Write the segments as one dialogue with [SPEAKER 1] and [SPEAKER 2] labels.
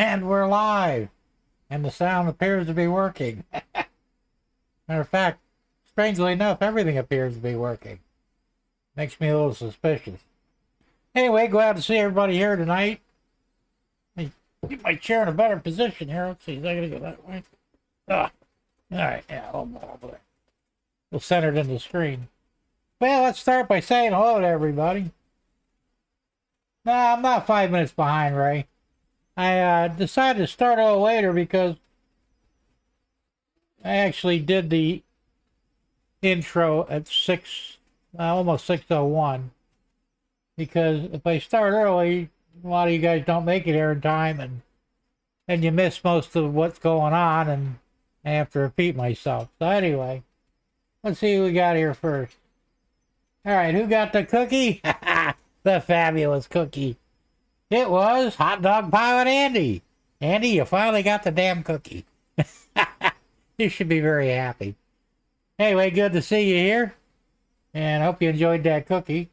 [SPEAKER 1] And we're live. And the sound appears to be working. Matter of fact, strangely enough, everything appears to be working. Makes me a little suspicious. Anyway, glad to see everybody here tonight. Get my chair in a better position here. Let's see, is I gotta go that way? Ah. Alright, yeah, a little more over there. We'll center it in the screen. Well, let's start by saying hello to everybody. Nah, I'm not 5 minutes behind, Ray. I decided to start a little later because I actually did the intro at almost 6:01. Because if I start early, a lot of you guys don't make it here in time, and you miss most of what's going on, and I have to repeat myself. So anyway, let's see who we got here first. All right, who got the cookie? The fabulous cookie. It was Hot Dog Pilot Andy. Andy, you finally got the damn cookie. You should be very happy. Anyway, good to see you here. And I hope you enjoyed that cookie.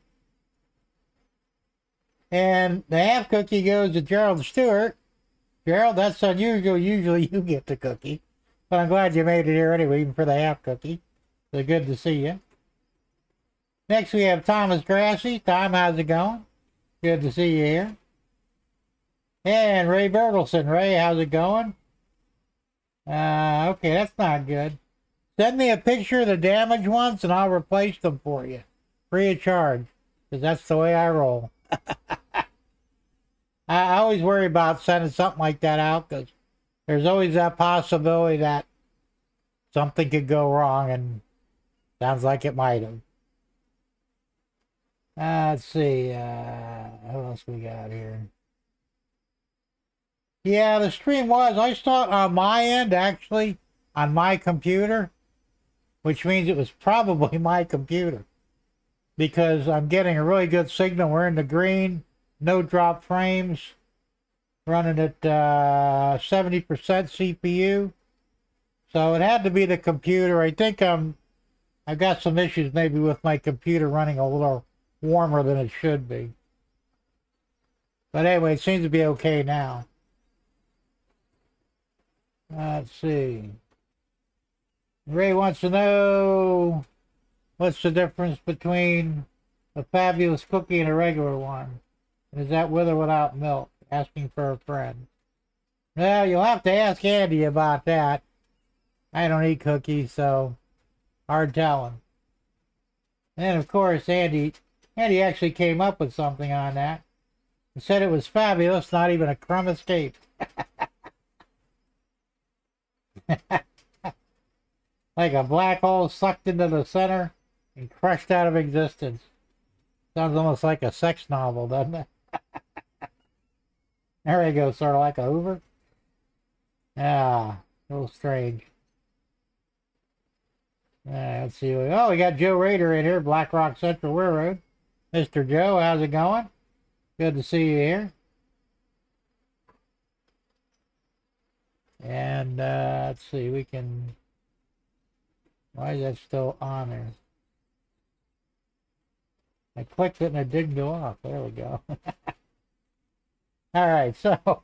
[SPEAKER 1] And the half cookie goes to Gerald Stewart. Gerald, that's unusual. Usually you get the cookie. But I'm glad you made it here anyway, even for the half cookie. So good to see you. Next we have Thomas Grassi. Tom, how's it going? Good to see you here. And Ray Bertelson. Ray, how's it going? Okay, that's not good. Send me a picture of the damaged ones and I'll replace them for you. Free of charge. Because that's the way I roll. I always worry about sending something like that out because there's always that possibility that something could go wrong, and sounds like it might have. Let's see, what else we got here? Yeah, the stream I saw it on my end, actually, on my computer, which means it was probably my computer, because I'm getting a really good signal. We're in the green, no drop frames, running at 70% CPU. So it had to be the computer. I think I've got some issues maybe with my computer running a little warmer than it should be. But anyway, it seems to be okay now. Let's see. Ray wants to know what's the difference between a fabulous cookie and a regular one. Is that with or without milk? Asking for a friend. Well, you'll have to ask Andy about that. I don't eat cookies, so hard telling. And of course, Andy actually came up with something on that. He said it was fabulous, not even a crumb escaped. Like a black hole sucked into the center and crushed out of existence. Sounds almost like a sex novel, doesn't it? There you go, sort of like a Hoover. Ah, a little strange. Let's see. Oh, we got Joe Rader in here, Black Rock Central Railroad. Mr. Joe, how's it going? Good to see you here. And let's see, we can... Why is that still on there? I clicked it and it didn't go off. There we go. All right, so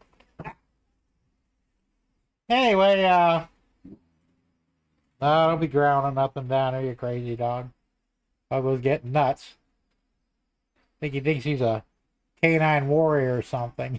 [SPEAKER 1] anyway, don't be growling up and down here, you crazy dog. Bubba's getting nuts. I think he thinks he's a canine warrior or something.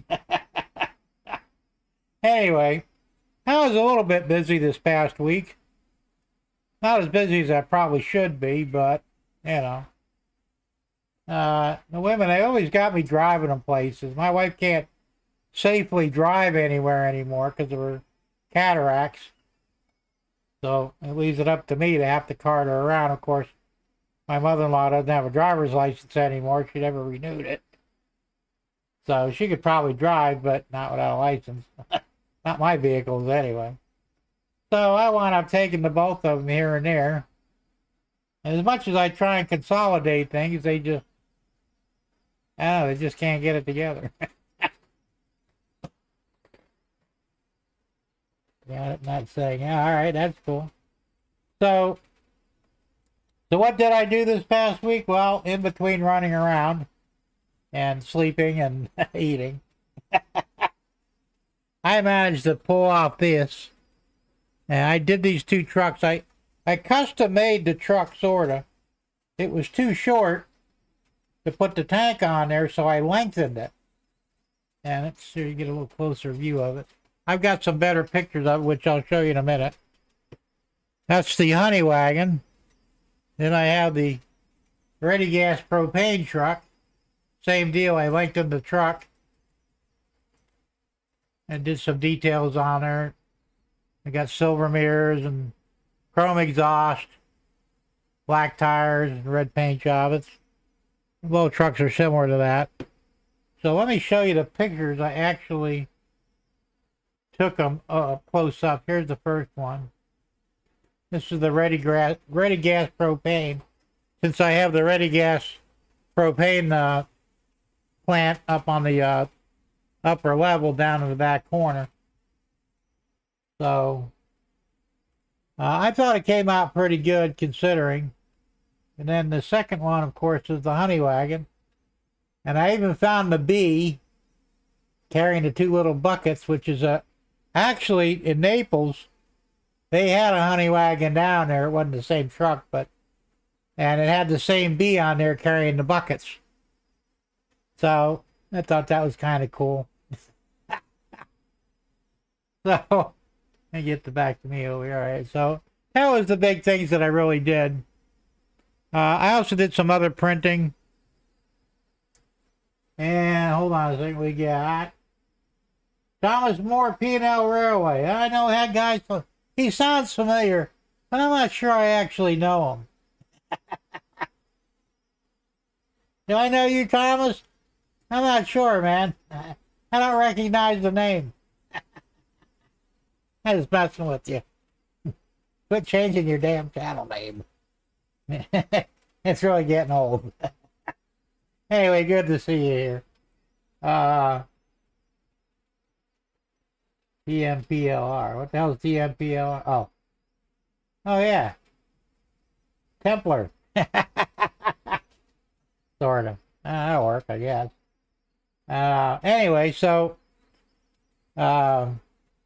[SPEAKER 1] Anyway, I was a little bit busy this past week. Not as busy as I probably should be, but, you know. The women, they always got me driving them places. My wife can't safely drive anywhere anymore because of her cataracts. So it leaves it up to me to have to cart her around. Of course, my mother-in-law doesn't have a driver's license anymore. She never renewed it. So she could probably drive, but not without a license. Not my vehicles anyway. So I wound up taking the both of them here and there. And as much as I try and consolidate things, they just can't get it together. Got it, not saying. Yeah, all right, that's cool. So what did I do this past week? Well, in between running around and sleeping and eating, I managed to pull off this. And I did these two trucks. I custom made the truck, sorta. It was too short to put the tank on there, so I lengthened it. And let's see if you get a little closer view of it. I've got some better pictures of it, which I'll show you in a minute. That's the honey wagon. Then I have the ready gas propane truck. Same deal, I lengthened the truck and did some details on there. I got silver mirrors and chrome exhaust, black tires, and red paint job. Both trucks are similar to that. So let me show you the pictures. I actually took them close up. Here's the first one. This is the ready gas propane. Since I have the ready gas propane plant up on the upper level down in the back corner. So I thought it came out pretty good considering. And then the second one, of course, is the honey wagon. And I even found the bee carrying the two little buckets, which is actually in Naples, they had a honey wagon down there. It wasn't the same truck, and it had the same bee on there carrying the buckets. So I thought that was kind of cool. So I get the back to me over here. All right, so that was the big things that I really did. I also did some other printing. And hold on a second, we got Thomas Moore P&L Railway. I know that guy, he sounds familiar, but I'm not sure I actually know him. Do I know you, Thomas? I'm not sure, man. I don't recognize the name. I'm just messing with you. Quit changing your damn channel name. It's really getting old. Anyway, good to see you here. TMPLR. What the hell is TMPLR? Oh. Oh, yeah. Templar. Sort of. That'll work, I guess. Anyway, so Tom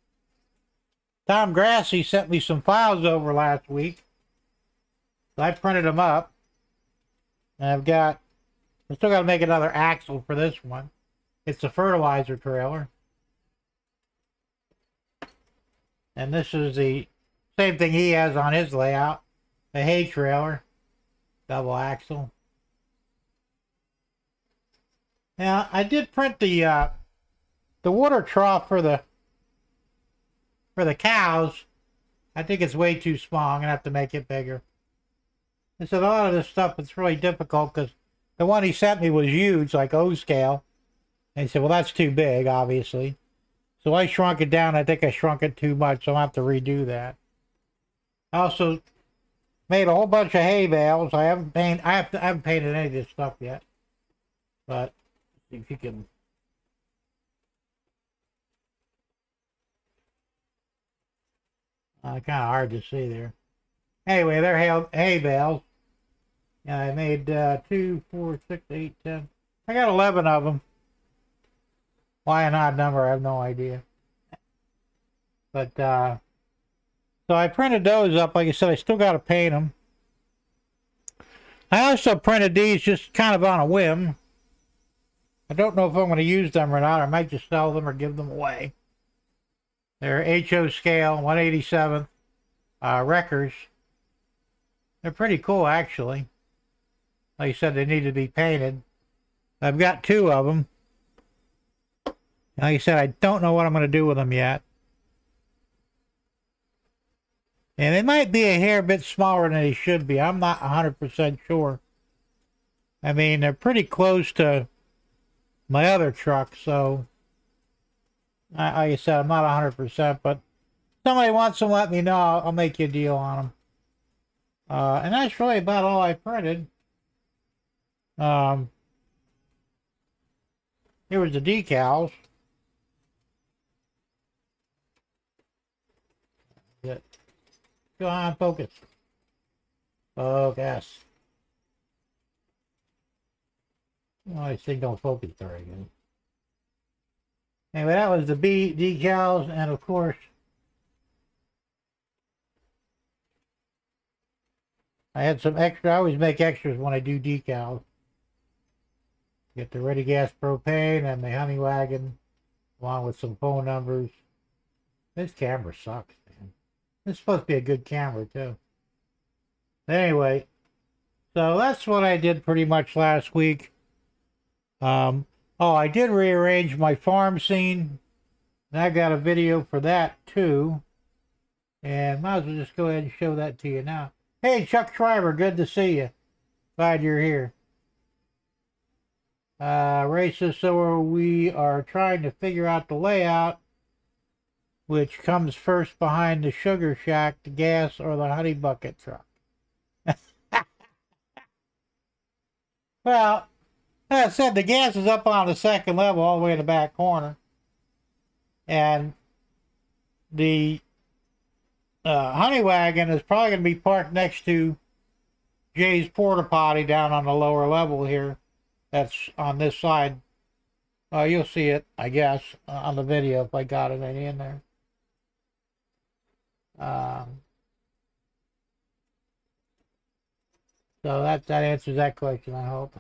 [SPEAKER 1] Grassi sent me some files over last week. So I printed them up. And I still got to make another axle for this one. It's a fertilizer trailer. And this is the same thing he has on his layout. The hay trailer. Double axle. Now, I did print the water trough for the cows. I think it's way too small. I'm going to have to make it bigger. And so a lot of this stuff, it's really difficult because the one he sent me was huge, like O scale. And he said, well, that's too big, obviously. So I shrunk it down. I think I shrunk it too much, so I'll have to redo that. I also made a whole bunch of hay bales. I haven't painted any of this stuff yet. But if you can... kind of hard to see there. Anyway, they're hay bales. And I made 2, 4, 6, 8, 10. I got 11 of them. Why an odd number, I have no idea. But, so I printed those up. Like I said, I still got to paint them. I also printed these just kind of on a whim. I don't know if I'm going to use them or not. I might just sell them or give them away. They're HO scale, 1/87 wreckers. They're pretty cool, actually. Like I said, they need to be painted. I've got 2 of them. Like I said, I don't know what I'm going to do with them yet. And they might be a hair bit smaller than they should be. I'm not 100% sure. I mean, they're pretty close to my other truck, so... like I said, I'm not 100%, but if somebody wants them, let me know. I'll make you a deal on them. And that's really about all I printed. Here was the decals. Go on, focus. Focus. Oh, this thing don't focus very good. Anyway, that was the B decals, and of course, I had some extra. I always make extras when I do decals. Get the Ready Gas Propane and the Honey Wagon, along with some phone numbers. This camera sucks, man. It's supposed to be a good camera, too. Anyway, so that's what I did pretty much last week. Oh, I did rearrange my farm scene. And I got a video for that, too. And might as well just go ahead and show that to you now. Hey, Chuck Schreiber, good to see you. Glad you're here. Racist, so we are trying to figure out the layout, which comes first behind the sugar shack, the gas, or the honey bucket truck. Well, as I said, the gas is up on the second level, all the way in the back corner. And the honey wagon is probably going to be parked next to Jay's porta potty down on the lower level here. That's on this side. You'll see it, I guess, on the video if I got it in there. So that answers that question, I hope.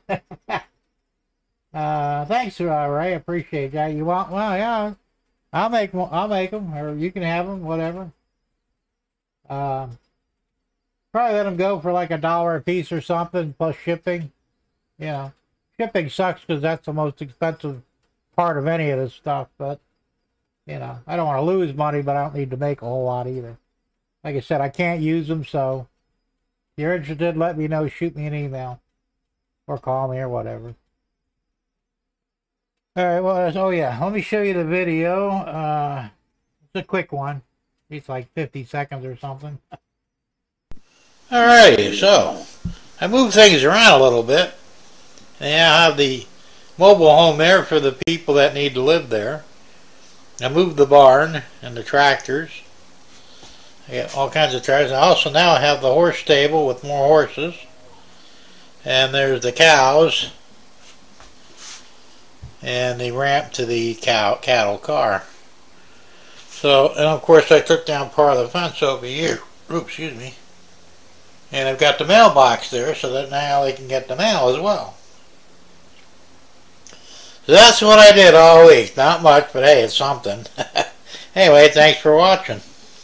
[SPEAKER 1] Thanks, Ray. Appreciate that. You want? Well, yeah. I'll make them, or you can have them, whatever. Probably let them go for like $1 a piece or something, plus shipping. You know, shipping sucks because that's the most expensive part of any of this stuff. But you know, I don't want to lose money, but I don't need to make a whole lot either. Like I said, I can't use them, so if you're interested, let me know. Shoot me an email or call me or whatever. All right, well, oh yeah, let me show you the video. It's a quick one. It's like 50 seconds or something. All right, so I moved things around a little bit. And I have the mobile home there for the people that need to live there. I moved the barn and the tractors. I got all kinds of tractors. I also now have the horse stable with more horses. And there's the cows. And the ramp to the cattle car. So, and of course I took down part of the fence over here. Oops, excuse me. And I've got the mailbox there so that now they can get the mail as well. So that's what I did all week. Not much, but hey, it's something. Anyway, thanks for watching.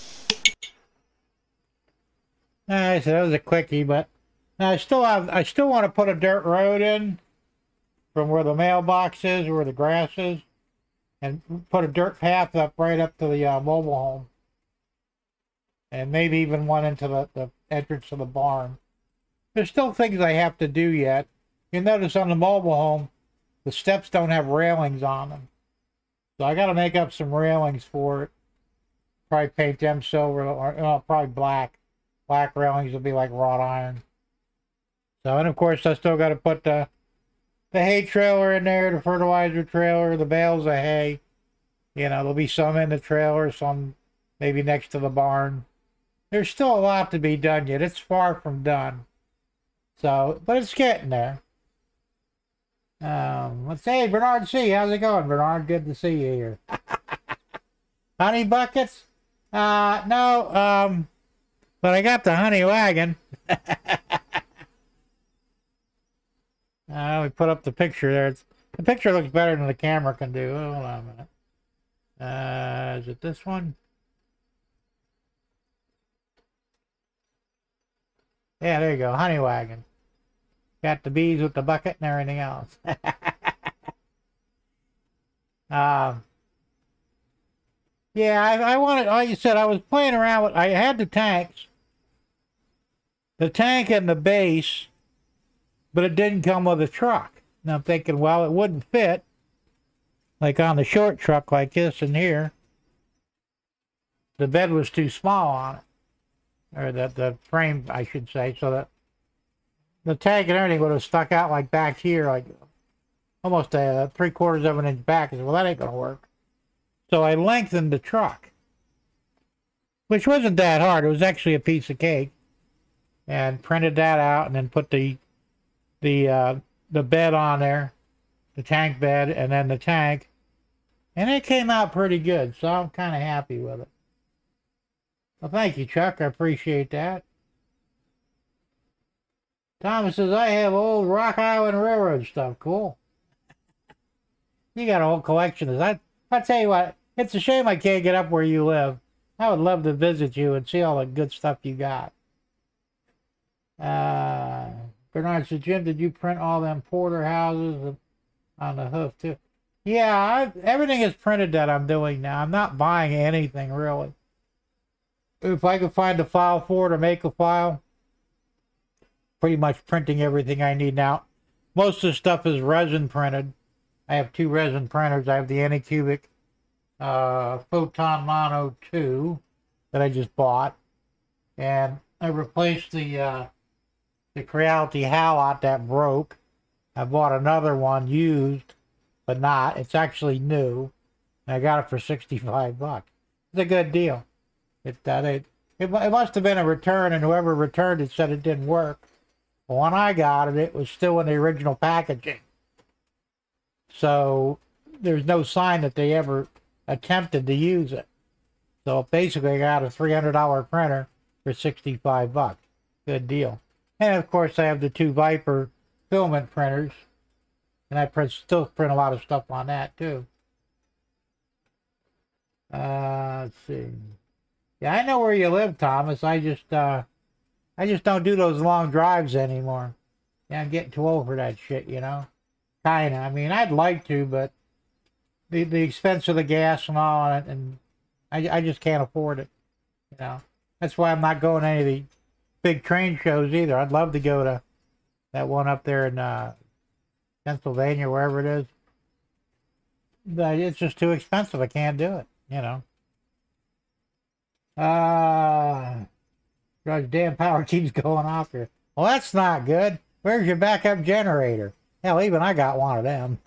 [SPEAKER 1] Alright, so that was a quickie, but now I still want to put a dirt road in from where the mailbox is, where the grass is, and put a dirt path up right up to the mobile home. And maybe even one into the entrance of the barn. There's still things I have to do yet. You'll notice on the mobile home, the steps don't have railings on them. So I got to make up some railings for it. Probably paint them silver, or probably black. Black railings will be like wrought iron. So, and of course I still got to put the hay trailer in there, the fertilizer trailer, the bales of hay. You know, there'll be some in the trailer, some maybe next to the barn. There's still a lot to be done yet. It's far from done. So, but it's getting there. Let's say Bernard C. How's it going, Bernard? Good to see you here. Honey buckets? No, but I got the honey wagon. We put up the picture there. The picture looks better than the camera can do. Oh, hold on a minute. Is it this one? Yeah, there you go. Honey wagon. Got the bees with the bucket and everything else. Yeah, I wanted, like you said, I was playing around with, I had the tanks. The tank and the base, but it didn't come with a truck. And I'm thinking, well, it wouldn't fit, like on the short truck like this in here. The bed was too small on it. Or the frame, I should say, so that the tank and everything would have stuck out like back here, like almost a 3/4 of an inch back. I said, well, that ain't going to work. So I lengthened the truck, which wasn't that hard. It was actually a piece of cake, and printed that out, and then put the bed on there, the tank bed, and then the tank, And it came out pretty good, so I'm kind of happy with it. Well, thank you, Chuck. I appreciate that. Thomas says, I have old Rock Island Railroad stuff. Cool. You got a whole collection of that. I tell you what, it's a shame I can't get up where you live. I would love to visit you and see all the good stuff you got. Bernard said, Jim, did you print all them porterhouses on the hoof too? Yeah, everything is printed that I'm doing now. I'm not buying anything really. If I could find a file for it or make a file, pretty much printing everything I need now. Most of the stuff is resin printed. I have 2 resin printers. I have the Anycubic Photon Mono 2 that I just bought, and I replaced the Creality Halot that broke. I bought another one used, but not. It's actually new, and I got it for 65 bucks. It's a good deal. It must have been a return, and whoever returned it said it didn't work. But when I got it, it was still in the original packaging. So there's no sign that they ever attempted to use it. So basically I got a $300 printer for 65 bucks. Good deal. And of course I have the 2 Viper filament printers. And I still print a lot of stuff on that too. Let's see. Yeah, I know where you live, Thomas. I just don't do those long drives anymore. Yeah, I'm getting too old for that shit, you know. Kinda. I mean, I'd like to, but the expense of the gas and all, and I just can't afford it. You know, that's why I'm not going to any of the big train shows either. I'd love to go to that one up there in Pennsylvania, wherever it is. But it's just too expensive. I can't do it. You know. God's damn power keeps going off here. Well, that's not good. Where's your backup generator? Hell, even I got one of them.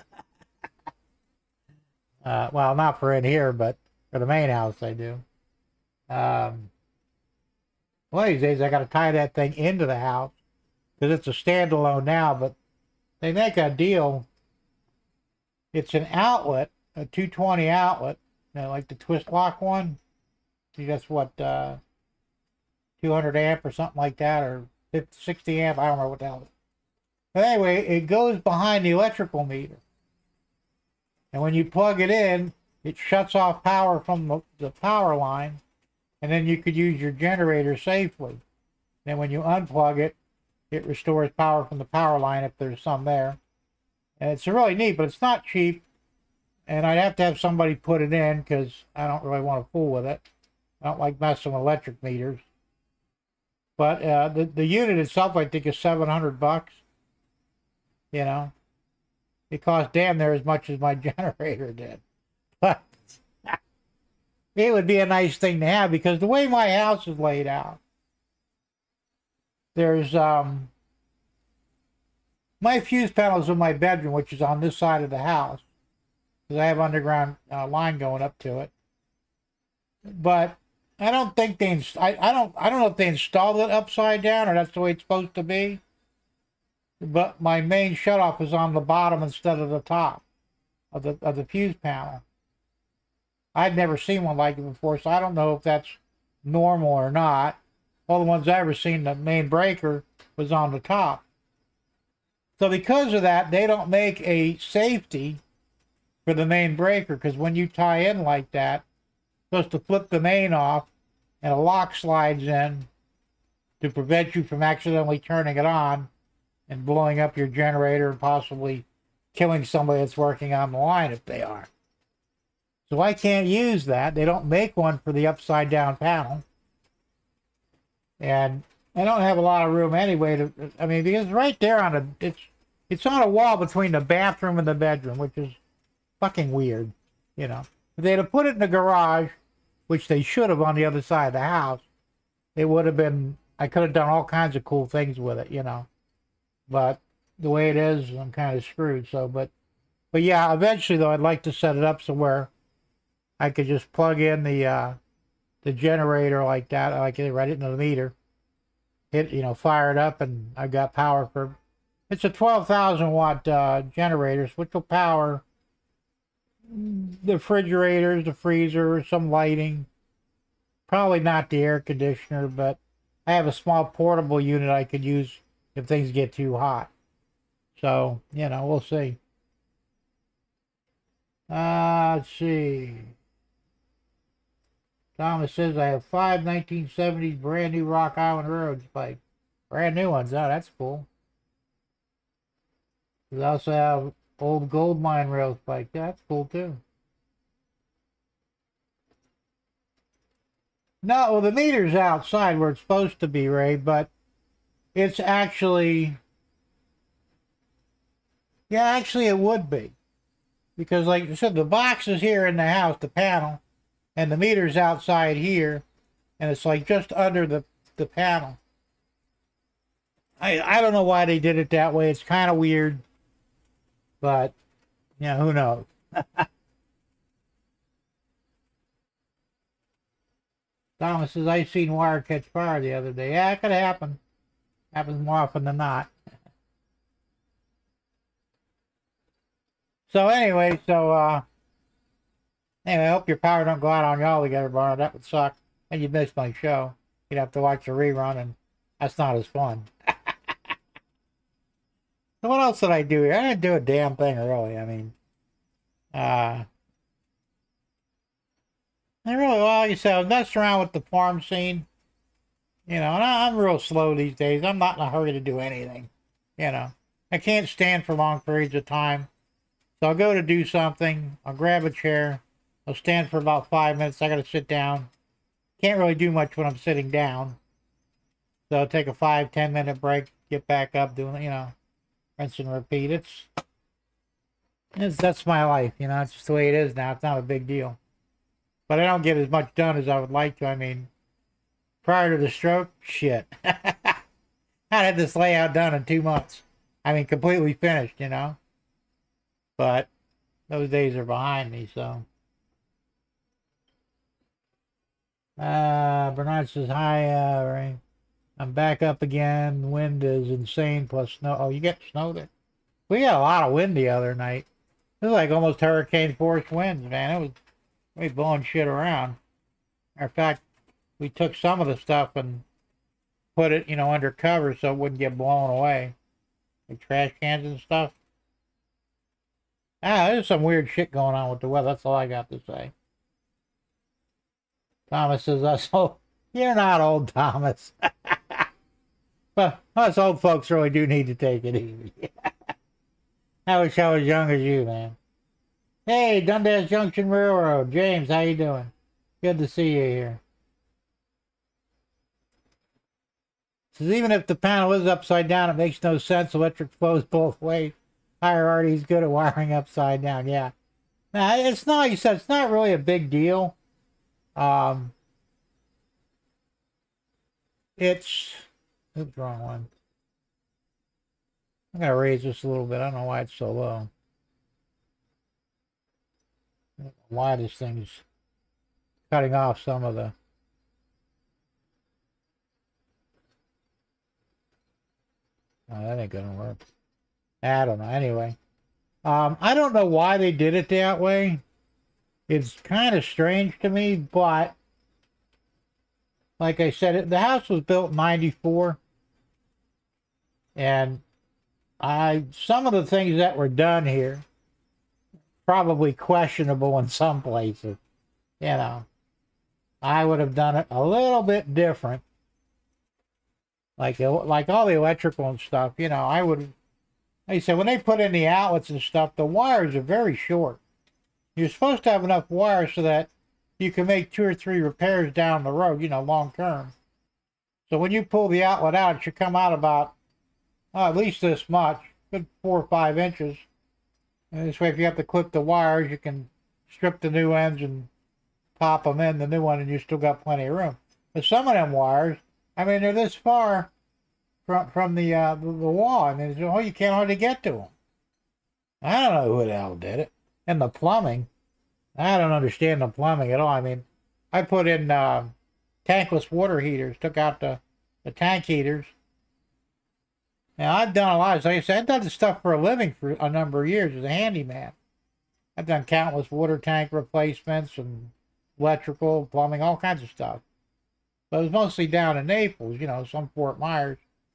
[SPEAKER 1] Well, not for in here, but for the main house I do. One of these days I got to tie that thing into the house because it's a standalone now, but they make a deal. It's an outlet, a 220 outlet, you know, like the twist lock one. See, that's what, 200 amp or something like that, or 50, 60 amp, I don't know what the hell. But anyway, it goes behind the electrical meter. And when you plug it in, it shuts off power from the power line, and then you could use your generator safely. Then when you unplug it, it restores power from the power line if there's some there. And it's really neat, but it's not cheap. And I'd have to have somebody put it in because I don't really want to fool with it. I don't like messing with electric meters. But the unit itself, I think, is 700 bucks. You know, it cost damn near as much as my generator did. But it would be a nice thing to have because the way my house is laid out, there's my fuse panel is in my bedroom, which is on this side of the house, because I have underground line going up to it. But I don't think they I don't know if they installed it upside down or that's the way it's supposed to be. But my main shutoff is on the bottom instead of the top of the fuse panel. I'd never seen one like it before, so I don't know if that's normal or not. All the ones I ever seen, the main breaker was on the top. So because of that, they don't make a safety for the main breaker, because when you tie in like that, you're supposed to flip the main off and a lock slides in to prevent you from accidentally turning it on and blowing up your generator and possibly killing somebody that's working on the line if they are. So I can't use that. They don't make one for the upside down panel. And I don't have a lot of room anyway to, I mean, because right there on a, it's on a wall between the bathroom and the bedroom, which is fucking weird, you know. If they'd have put it in the garage, which they should have on the other side of the house, it would have been, I could have done all kinds of cool things with it, you know. But the way it is, I'm kind of screwed. So, but yeah, eventually though, I'd like to set it up somewhere I could just plug in the generator like that, like right into the meter, hit, you know, fire it up, and I've got power for. It's a 12,000 watt generator, which will power the refrigerators, the freezer, some lighting. Probably not the air conditioner, but I have a small portable unit I could use if things get too hot. So, we'll see. Let's see. Thomas says, I have 5 1970s brand new Rock Island Road spikes. Brand new ones. Oh, that's cool. We also have old gold mine rail spikes. Yeah, that's cool too. No, well, the meter's outside where it's supposed to be, Ray, but it's actually... Yeah, actually it would be. Because like I said, the box is here in the house, the panel, and the meter's outside here, and it's like just under the panel. I don't know why they did it that way. It's kind of weird, but, who knows? Thomas says, I seen wire catch fire the other day. Yeah, it could happen. Happens more often than not. So anyway, anyway, I hope your power don't go out on y'all together, Barnard. That would suck. And you'd miss my show. You'd have to watch a rerun, and that's not as fun. So what else did I do here? I didn't do a damn thing, really. I mean, I really, well, like I said, I was messing around with the farm scene. And I'm real slow these days. I'm not in a hurry to do anything. I can't stand for long periods of time. So I'll go to do something. I'll grab a chair. I'll stand for about 5 minutes. I got to sit down. Can't really do much when I'm sitting down. So I'll take a 5-10 minute break. Get back up, doing, rinse and repeat. That's my life. It's just the way it is now. It's not a big deal. But I don't get as much done as I would like to. I mean, prior to the stroke, shit. I had this layout done in 2 months. I mean, completely finished, But those days are behind me, so. Bernard says, hi, Ray. I'm back up again. The wind is insane, plus snow. Oh, you get snow there? We got a lot of wind the other night. It was like almost hurricane force winds, man. It was really blowing shit around. In fact, we took some of the stuff and put it, under cover so it wouldn't get blown away. Like trash cans and stuff. There's some weird shit going on with the weather. That's all I got to say. Thomas says, us old. You're not old, Thomas. But us old folks really do need to take it easy. I wish I was young as you, man. Hey, Dundas Junction Railroad. James, how you doing? Good to see you here. Says, even if the panel is upside down, it makes no sense. Electric flows both ways. Hierarchy's good at wiring upside down. Yeah. Now, it's not, like you said, it's not really a big deal. It's, oops, wrong one. I'm going to raise this a little bit. I don't know why it's so low. I don't know why this thing's cutting off some of the... Oh, that ain't gonna work. I don't know. Anyway, I don't know why they did it that way. It's kind of strange to me, but like I said, the house was built in '94, and some of the things that were done here probably questionable in some places. I would have done it a little bit different. Like all the electrical and stuff, I would, like I said, when they put in the outlets and stuff, the wires are very short. You're supposed to have enough wires so that you can make 2 or 3 repairs down the road, long term. So when you pull the outlet out, it should come out about at least this much, good 4 or 5 inches. And this way, if you have to clip the wires, you can strip the new ends and pop them in the new one, and you still got plenty of room. But some of them wires, I mean, they're this far from the wall, and you can't hardly get to them. I don't know who the hell did it. And the plumbing, I don't understand the plumbing at all. I mean, I put in tankless water heaters, took out the tank heaters. Now, I've done a lot. Like I said, I've done this stuff for a living for a number of years as a handyman. I've done countless water tank replacements and electrical, plumbing, all kinds of stuff. But it was mostly down in Naples, you know, some Fort Myers.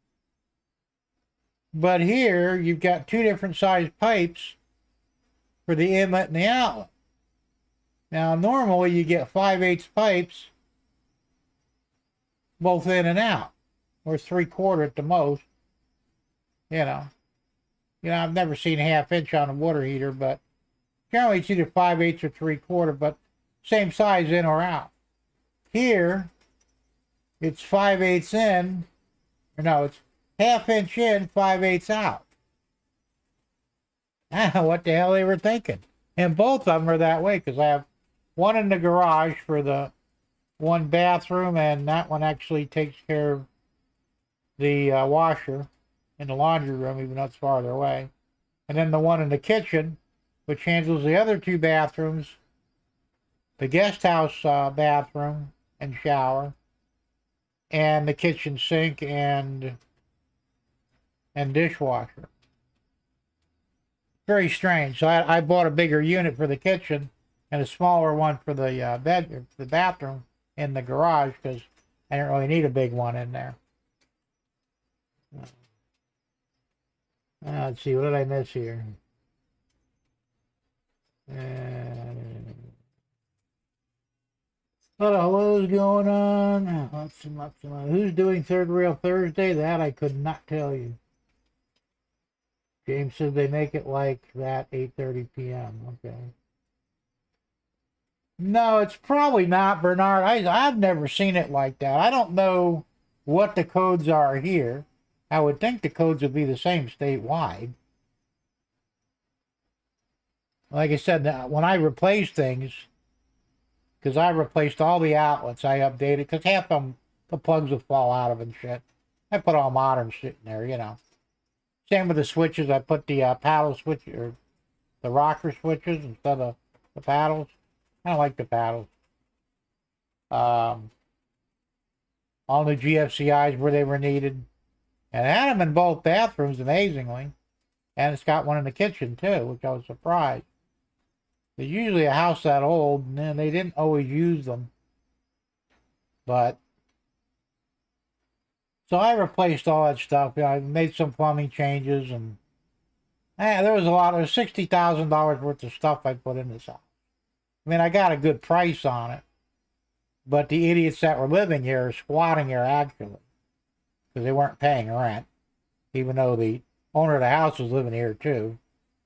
[SPEAKER 1] But here, you've got two different sized pipes for the inlet and the outlet. Now, normally you get 5/8 pipes, both in and out, or 3/4 at the most. You know, I've never seen 1/2 inch on a water heater, but generally it's either 5/8 or 3/4, but same size in or out. Here, it's 5/8 in, or no, it's 1/2 inch in, 5/8 out. I don't know what the hell they were thinking. And both of them are that way, because I have one in the garage for the one bathroom, and that one actually takes care of the washer in the laundry room, even though it's farther away. And then the one in the kitchen, which handles the other two bathrooms, the guest house bathroom and shower, and the kitchen sink and dishwasher. Very strange. So I bought a bigger unit for the kitchen and a smaller one for the the bathroom in the garage, because I didn't really need a big one in there. Let's see, what did I miss here? What the hello's going on? Lots and lots and lots. Who's doing Third Rail Thursday? That I could not tell you. James says they make it like that, 8:30 p.m. Okay. No, it's probably not, Bernard. I've never seen it like that. I don't know what the codes are here. I would think the codes would be the same statewide. Like I said, when I replace things, because I replaced all the outlets, I updated, because half of them, the plugs will fall out of and shit. I put all modern shit in there, you know. Same with the switches. I put the paddle switch, or the rocker switches instead of the paddles. I don't like the paddles. All the GFCIs where they were needed. And I had them in both bathrooms, amazingly. And it's got one in the kitchen, too, which I was surprised. There's usually a house that old, and then they didn't always use them. But, so I replaced all that stuff. You know, I made some plumbing changes, and there was $60,000 worth of stuff I put in this house. I mean, I got a good price on it, but the idiots that were living here are squatting here, actually, because they weren't paying rent, even though the owner of the house was living here too.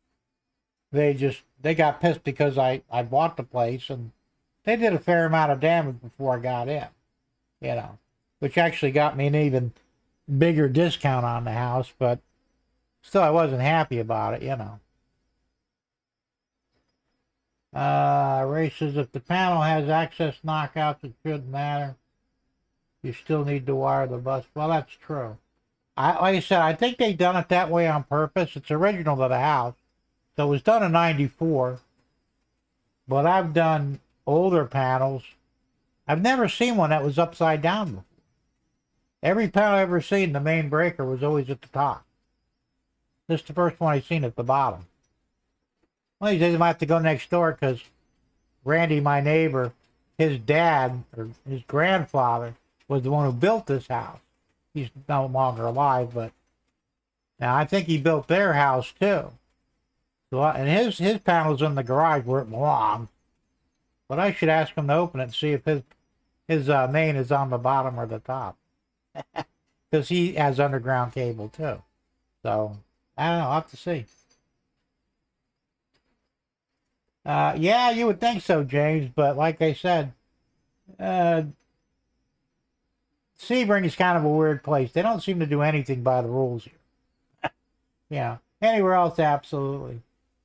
[SPEAKER 1] They got pissed because I bought the place, and they did a fair amount of damage before I got in, you know, which actually got me an even bigger discount on the house, but still I wasn't happy about it, you know. Ray says, if the panel has access knockouts, it shouldn't matter. You still need to wire the bus. Well, that's true. Like I said, I think they've done it that way on purpose. It's original to the house. So it was done in '94. But I've done older panels. I've never seen one that was upside down before. Every panel I've ever seen, the main breaker was always at the top. This is the first one I've seen at the bottom. Well, these days I might have to go next door, because Randy, my neighbor, his dad, or his grandfather, was the one who built this house. He's no longer alive, but now I think he built their house too. So, and his panel's in the garage where it belongs. But I should ask him to open it and see if his main is on the bottom or the top. Because he has underground cable too. So, I don't know, I'll have to see. Yeah, you would think so, James, but like I said, Sebring is kind of a weird place. They don't seem to do anything by the rules here. Yeah, anywhere else, absolutely.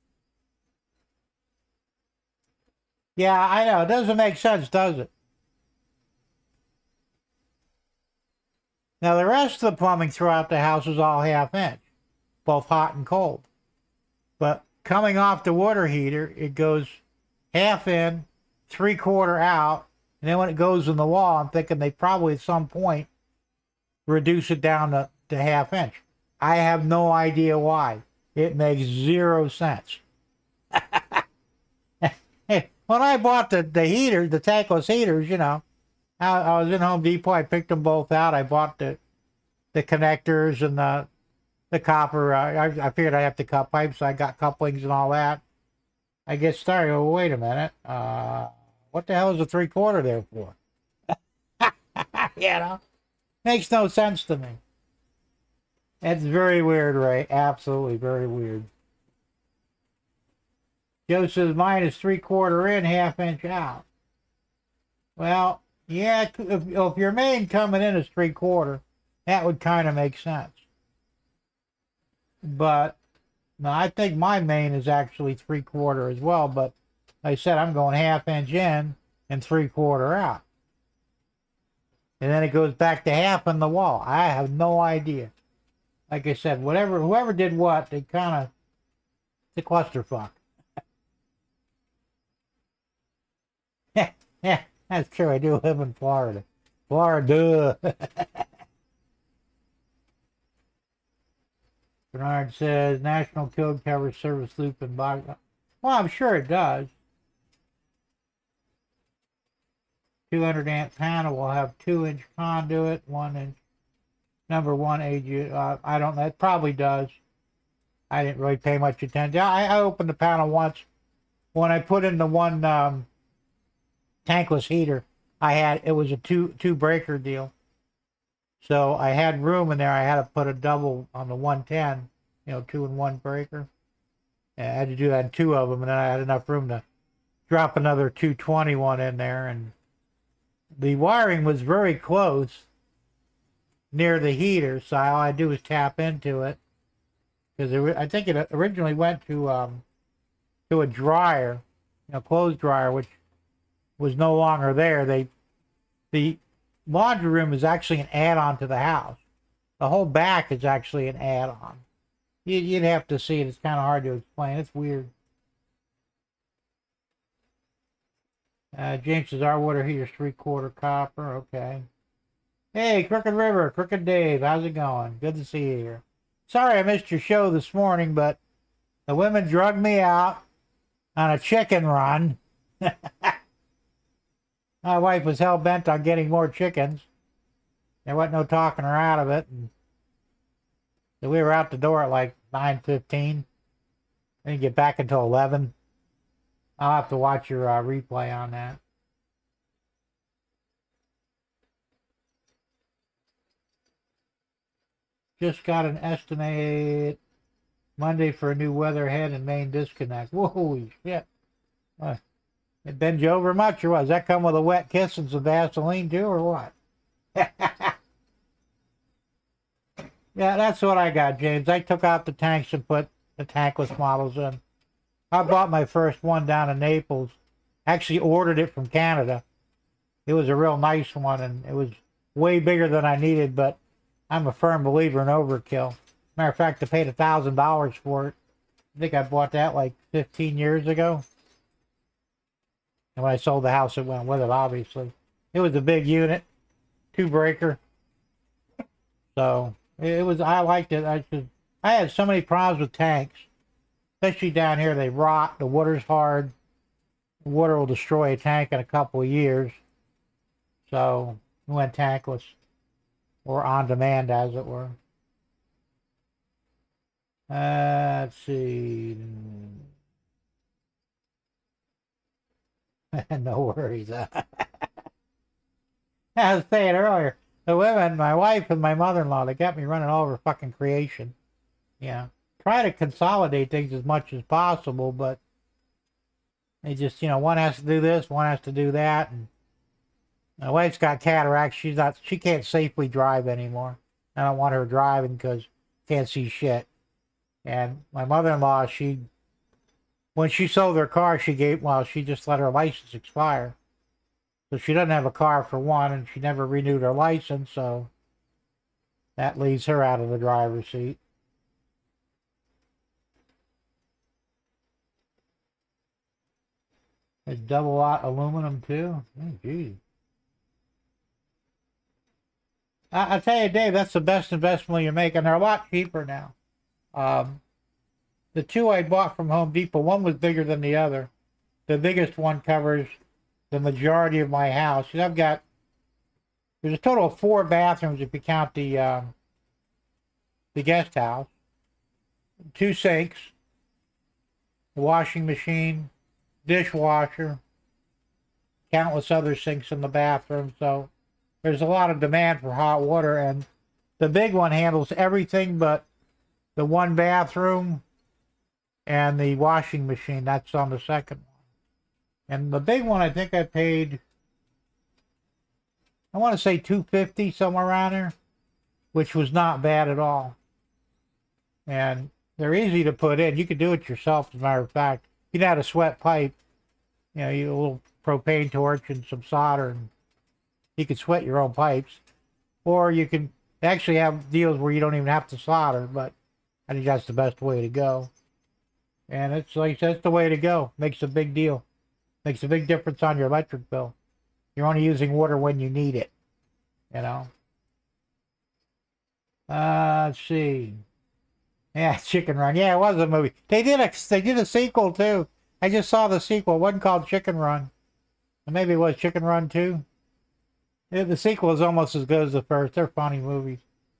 [SPEAKER 1] Yeah, I know. It doesn't make sense, does it? Now, the rest of the plumbing throughout the house is all 1/2 inch, both hot and cold. But coming off the water heater, it goes 1/2 in, 3/4 out, and then when it goes in the wall, I'm thinking they probably at some point reduce it down to 1/2 inch. I have no idea why. It makes 0 sense. when I bought the heaters, the tankless heaters, you know, I was in Home Depot. I picked them both out. I bought the connectors and the copper. I figured I'd have to cut pipes, so I got couplings and all that. I get started. Oh, wait a minute. What the hell is a 3/4 there for? You know, makes no sense to me. It's very weird, Ray. Absolutely very weird. Joe says mine is 3/4 in, 1/2 inch out. Well, yeah, if your main coming in is 3/4, that would kind of make sense. But no, I think my main is actually 3/4 as well. But like I said, I'm going 1/2 inch in and 3/4 out. And then it goes back to half in the wall. I have no idea. Like I said, whoever did what, they kind of, it's a clusterfuck. Yeah, that's true. I do live in Florida. Florida. Bernard says, National Code covers service loop and body. Well, I'm sure it does. 200 amp panel will have 2-inch conduit, 1-inch, number 1 AG. I don't know. It probably does. I didn't really pay much attention. I opened the panel once. When I put in the one tankless heater, it was a two breaker deal. So I had room in there. I had to put a double on the 110, 2-in-1 breaker. And I had to do that in 2 of them, and then I had enough room to drop another 221 in there. And the wiring was very close near the heater, so all I do is tap into it. Because I think it originally went to a dryer, clothes dryer, which was no longer there. The laundry room is actually an add-on to the house. The whole back is actually an add-on. You'd have to see it. It's kind of hard to explain. It's weird. James says, our water heater's 3/4 copper. Okay. Hey, Crooked River, Crooked Dave. How's it going? Good to see you here. Sorry I missed your show this morning, but the women drugged me out on a chicken run. My wife was hell-bent on getting more chickens. There wasn't no talking her out of it. And so we were out the door at like 9:15. Didn't get back until 11. I'll have to watch your replay on that. Just got an estimate Monday for a new weatherhead and main disconnect. Whoa, shit. It bend you over much or what? Does that come with a wet kiss and some Vaseline too or what? Yeah, that's what I got, James. I took out the tanks and put the tankless models in. I bought my first one down in Naples. Actually ordered it from Canada. It was a real nice one, and it was way bigger than I needed, but I'm a firm believer in overkill. Matter of fact, I paid $1,000 for it. I think I bought that like 15 years ago. And when I sold the house, it went with it, obviously. It was a big unit, 2-breaker. So it was. I liked it. I had so many problems with tanks, especially down here. They rot. The water's hard. The water will destroy a tank in a couple of years. So we went tankless, or on demand, as it were. Let's see. No worries. I was saying earlier, the women, my wife and my mother-in-law, they got me running all over fucking creation. Yeah. Try to consolidate things as much as possible, but they just, one has to do this, one has to do that. And my wife's got cataracts. She can't safely drive anymore. I don't want her driving because can't see shit. And my mother-in-law, when she sold her car, she just let her license expire. So she doesn't have a car for one, and she never renewed her license, so that leaves her out of the driver's seat. It's double-aught aluminum, too? Oh, geez. I'll tell you, Dave, that's the best investment you're making. They're a lot cheaper now. The 2 I bought from Home Depot, one was bigger than the other. the biggest one covers the majority of my house. I've got, there's a total of 4 bathrooms if you count the guest house, 2 sinks, a washing machine, dishwasher, countless other sinks in the bathroom. So there's a lot of demand for hot water, and the big one handles everything but the 1 bathroom and the washing machine. That's on the second one. And the big one, I think I paid, I want to say $250, somewhere around there, which was not bad at all. And they're easy to put in. You could do it yourself, as a matter of fact. You know how to sweat pipe, you know, you a little propane torch and some solder, and you can sweat your own pipes. Or you can actually have deals where you don't even have to solder, but I think that's the best way to go. And it's like, that's the way to go. Makes a big deal. Makes a big difference on your electric bill. You're only using water when you need it, you know. Let's see. Yeah, Chicken Run. Yeah, it was a movie. They did a sequel too. I just saw the sequel. It wasn't called Chicken Run. Maybe it was Chicken Run 2. Yeah, the sequel is almost as good as the first. They're funny movies.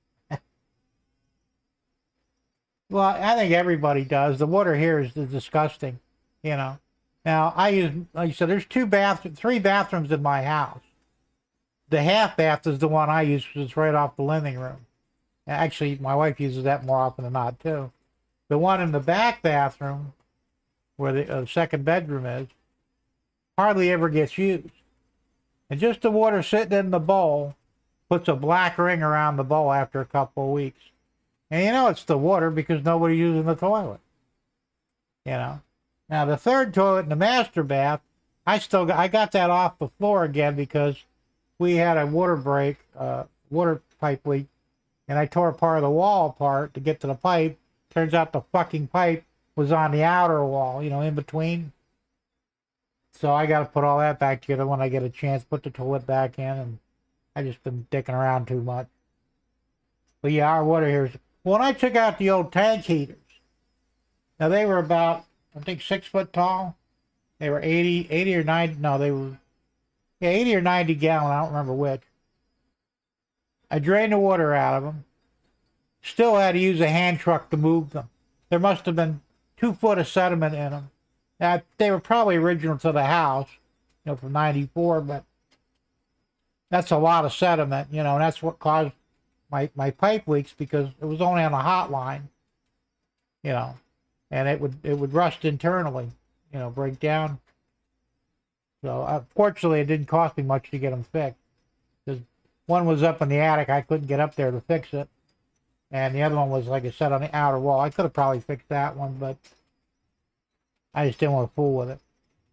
[SPEAKER 1] Well, I think everybody does. The water here is disgusting, you know. Now, I use, like I said, there's 3 bathrooms in my house. The half bath is the one I use because it's right off the living room. Actually, my wife uses that more often than not, too. The one in the back bathroom, where the second bedroom is, hardly ever gets used. And just the water sitting in the bowl puts a black ring around the bowl after a couple of weeks. And you know it's the water because nobody's using the toilet. You know. Now the third toilet in the master bath, I got that off the floor again because we had a water break, water pipe leak, and I tore part of the wall apart to get to the pipe. Turns out the fucking pipe was on the outer wall, you know, in between. So I got to put all that back together when I get a chance, put the toilet back in, and I just been dicking around too much. But yeah, our water here is, when I took out the old tank heaters, now they were about, I think 6 foot tall. They were 80 or 90, no, they were, yeah, 80 or 90 gallon, I don't remember which. I drained the water out of them. Still had to use a hand truck to move them. There must have been 2 foot of sediment in them. Now, they were probably original to the house, you know, from 94, but that's a lot of sediment, you know, and that's what caused my pipe leaks, because it was only on a hot line, you know, and it would rust internally, you know, break down. So fortunately, it didn't cost me much to get them fixed, because one was up in the attic. I couldn't get up there to fix it, and the other one was, like I said, on the outer wall. I could have probably fixed that one, but I just didn't want to fool with it.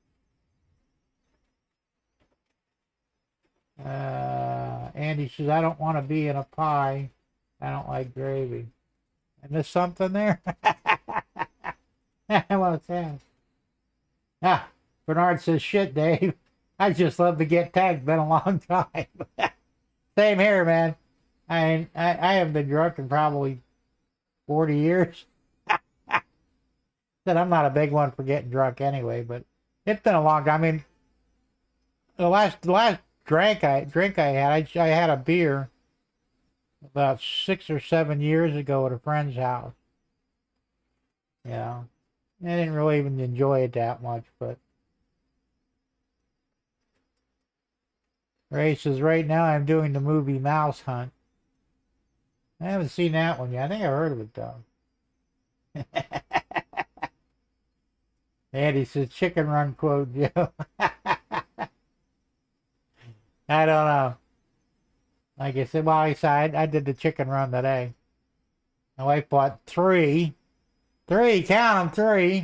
[SPEAKER 1] Andy says, I don't want to be in a pie. I don't like gravy. I missed something there? What's that? Ah, Bernard says, shit, Dave. I just love to get tagged. Been a long time. Same here, man. I haven't been drunk in probably 40 years. Said I'm not a big one for getting drunk anyway, but it's been a long time. I mean, the last drink I had, I had a beer about 6 or 7 years ago at a friend's house. You know, I didn't really even enjoy it that much, but Ray says, right now I'm doing the movie Mouse Hunt. I haven't seen that one yet. I think I've heard of it, though. Andy says, Chicken Run quote, Joe. I don't know. Like I said, well, I did the Chicken Run today. My wife bought three, count them, 3,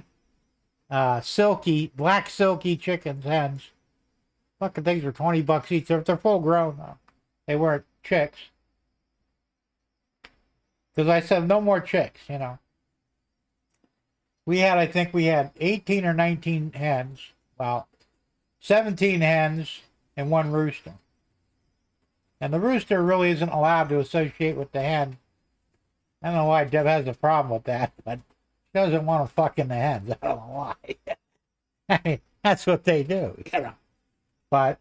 [SPEAKER 1] black silky chickens, hens. Fucking things were $20 each. They're full grown, though. They weren't chicks. Because I said, no more chicks, you know. I think we had 18 or 19 hens. Well, 17 hens and 1 rooster. And the rooster really isn't allowed to associate with the hen. I don't know why Deb has a problem with that, but she doesn't want to fuck in the hens. I don't know why. I That's what they do, you know. But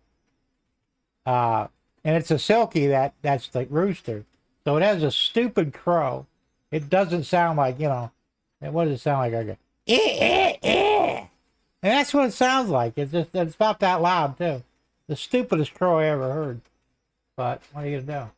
[SPEAKER 1] and it's a silky that's the rooster. So it has a stupid crow. It doesn't sound like, you know, what does it sound like? I go, eh, eh, eh. And that's what it sounds like. It's about that loud too. The stupidest crow I ever heard. But what are you gonna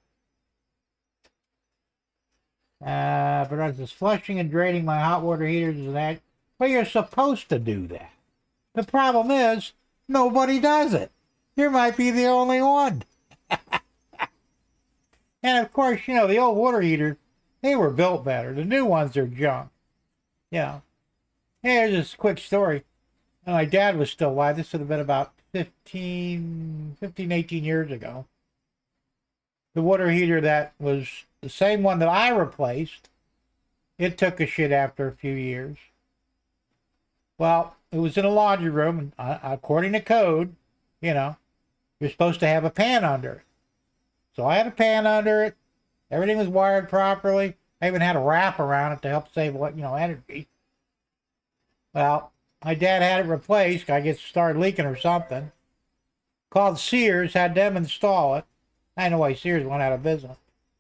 [SPEAKER 1] do? But just flushing and draining my hot water heaters is that. Well, you're supposed to do that. The problem is nobody does it. You might be the only one. And of course, you know, the old water heaters, they were built better. The new ones are junk. You know. Here's this quick story. And my dad was still alive. This would have been about 18 years ago. The water heater that was the same one that I replaced, it took a shit after a few years. Well, it was in a laundry room, and according to code, you know, you're supposed to have a pan under it. So I had a pan under it. Everything was wired properly. I even had a wrap around it to help save, you know, energy. Well, my dad had it replaced. I guess it started leaking or something. Called Sears, had them install it. I know why Sears went out of business.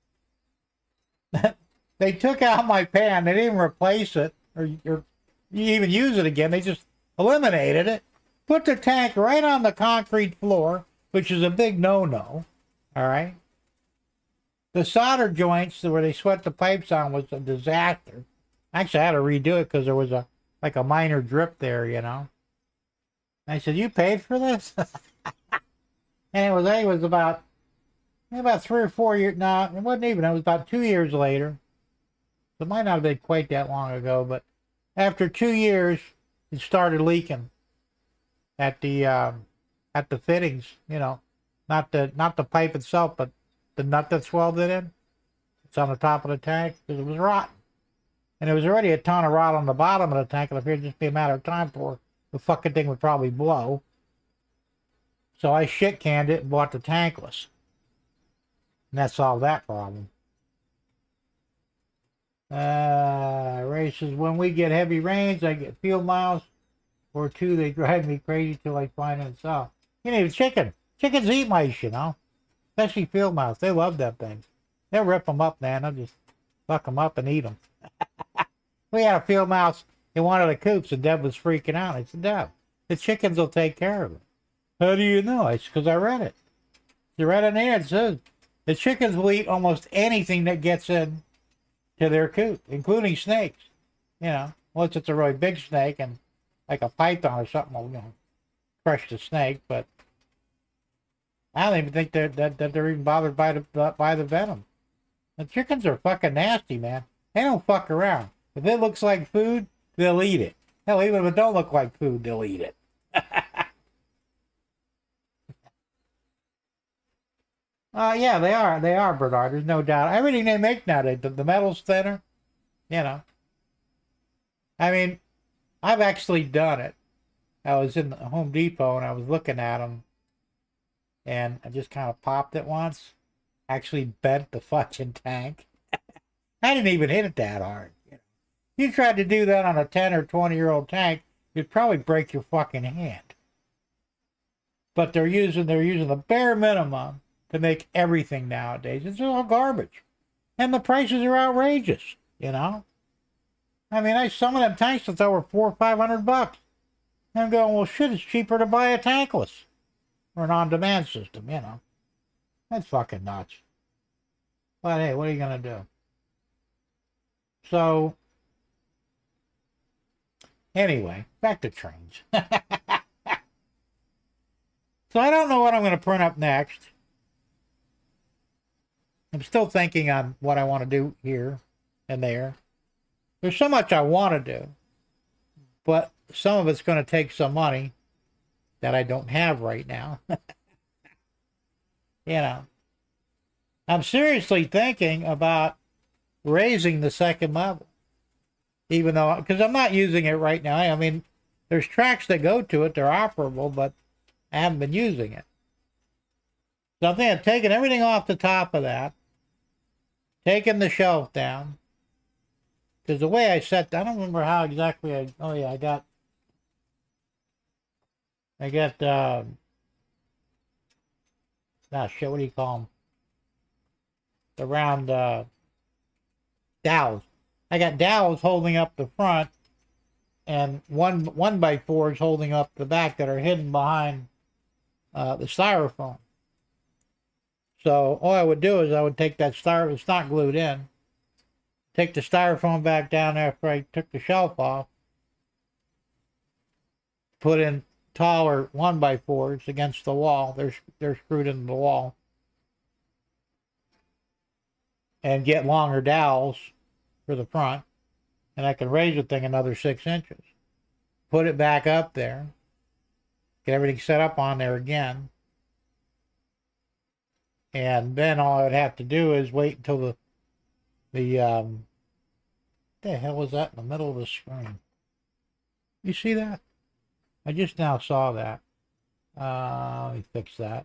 [SPEAKER 1] They took out my pan. They didn't even replace it or even use it again. They just eliminated it. Put the tank right on the concrete floor, which is a big no-no. All right. The solder joints where they sweat the pipes on was a disaster. Actually, I had to redo it because there was like a minor drip there, you know. And I said, "You paid for this?" And it was about 3 or 4 years. No, it wasn't even. It was about 2 years later. So it might not have been quite that long ago, but after 2 years, it started leaking at the fittings. You know, not the pipe itself, but the nut that's welded in. It's on the top of the tank because it was rotten, and there was already a ton of rot on the bottom of the tank. And it appeared to just be a matter of time before the fucking thing would probably blow. So I shit canned it and bought the tankless. And that solved that problem. Ray says, when we get heavy rains, I get field miles or two. They drive me crazy till I find it south. You know, chickens eat mice, you know. Especially field mice. They love that thing. They'll rip them up, man. They'll just fuck them up and eat them. We had a field mouse in one of the coops, and Deb was freaking out. I said, Deb, the chickens will take care of it. How do you know? I said, because I read it. You read it in there. It says the chickens will eat almost anything that gets in to their coop, including snakes. You know, unless it's a really big snake and like a python or something will, you know, crush the snake. But I don't even think that they're even bothered by the venom. The chickens are fucking nasty, man. They don't fuck around. If it looks like food, they'll eat it. Hell, even if it don't look like food, they'll eat it. Yeah, they are, Bernard. There's no doubt. Everything they make nowadays, the metal's thinner, you know. I mean, I've actually done it. I was in the Home Depot and I was looking at them, and I just kind of popped it once. Actually bent the fucking tank. I didn't even hit it that hard. You know. You tried to do that on a 10 or 20-year-old tank, you'd probably break your fucking hand. But they're using the bare minimum to make everything nowadays. It's all garbage. And the prices are outrageous, you know? I mean, some of them tanks that's over $400 or $500. And I'm going, well, shit, it's cheaper to buy a tankless. Or an on-demand system, you know? That's fucking nuts. But hey, what are you going to do? So, anyway, back to trains. So I don't know what I'm going to print up next. I'm still thinking on what I want to do here and there. There's so much I want to do, but some of it's going to take some money that I don't have right now. You know, I'm seriously thinking about raising the second level, even though, because I'm not using it right now. I mean, there's tracks that go to it, they're operable, but I haven't been using it. So I'm thinking of taking everything off the top of that, taking the shelf down, because the way I set, I don't remember how exactly I got I got, shit, what do you call them? The round, dowels. I got dowels holding up the front, and one by fours holding up the back that are hidden behind the styrofoam. So all I would do is I would take that styrofoam, it's not glued in, take the styrofoam back down after I took the shelf off, put in taller 1x4s against the wall. They're screwed into the wall. And get longer dowels for the front. And I can raise the thing another 6 inches. Put it back up there. Get everything set up on there again. And then all I would have to do is wait until what the hell was that in the middle of the screen? You see that? I just now saw that. Let me fix that.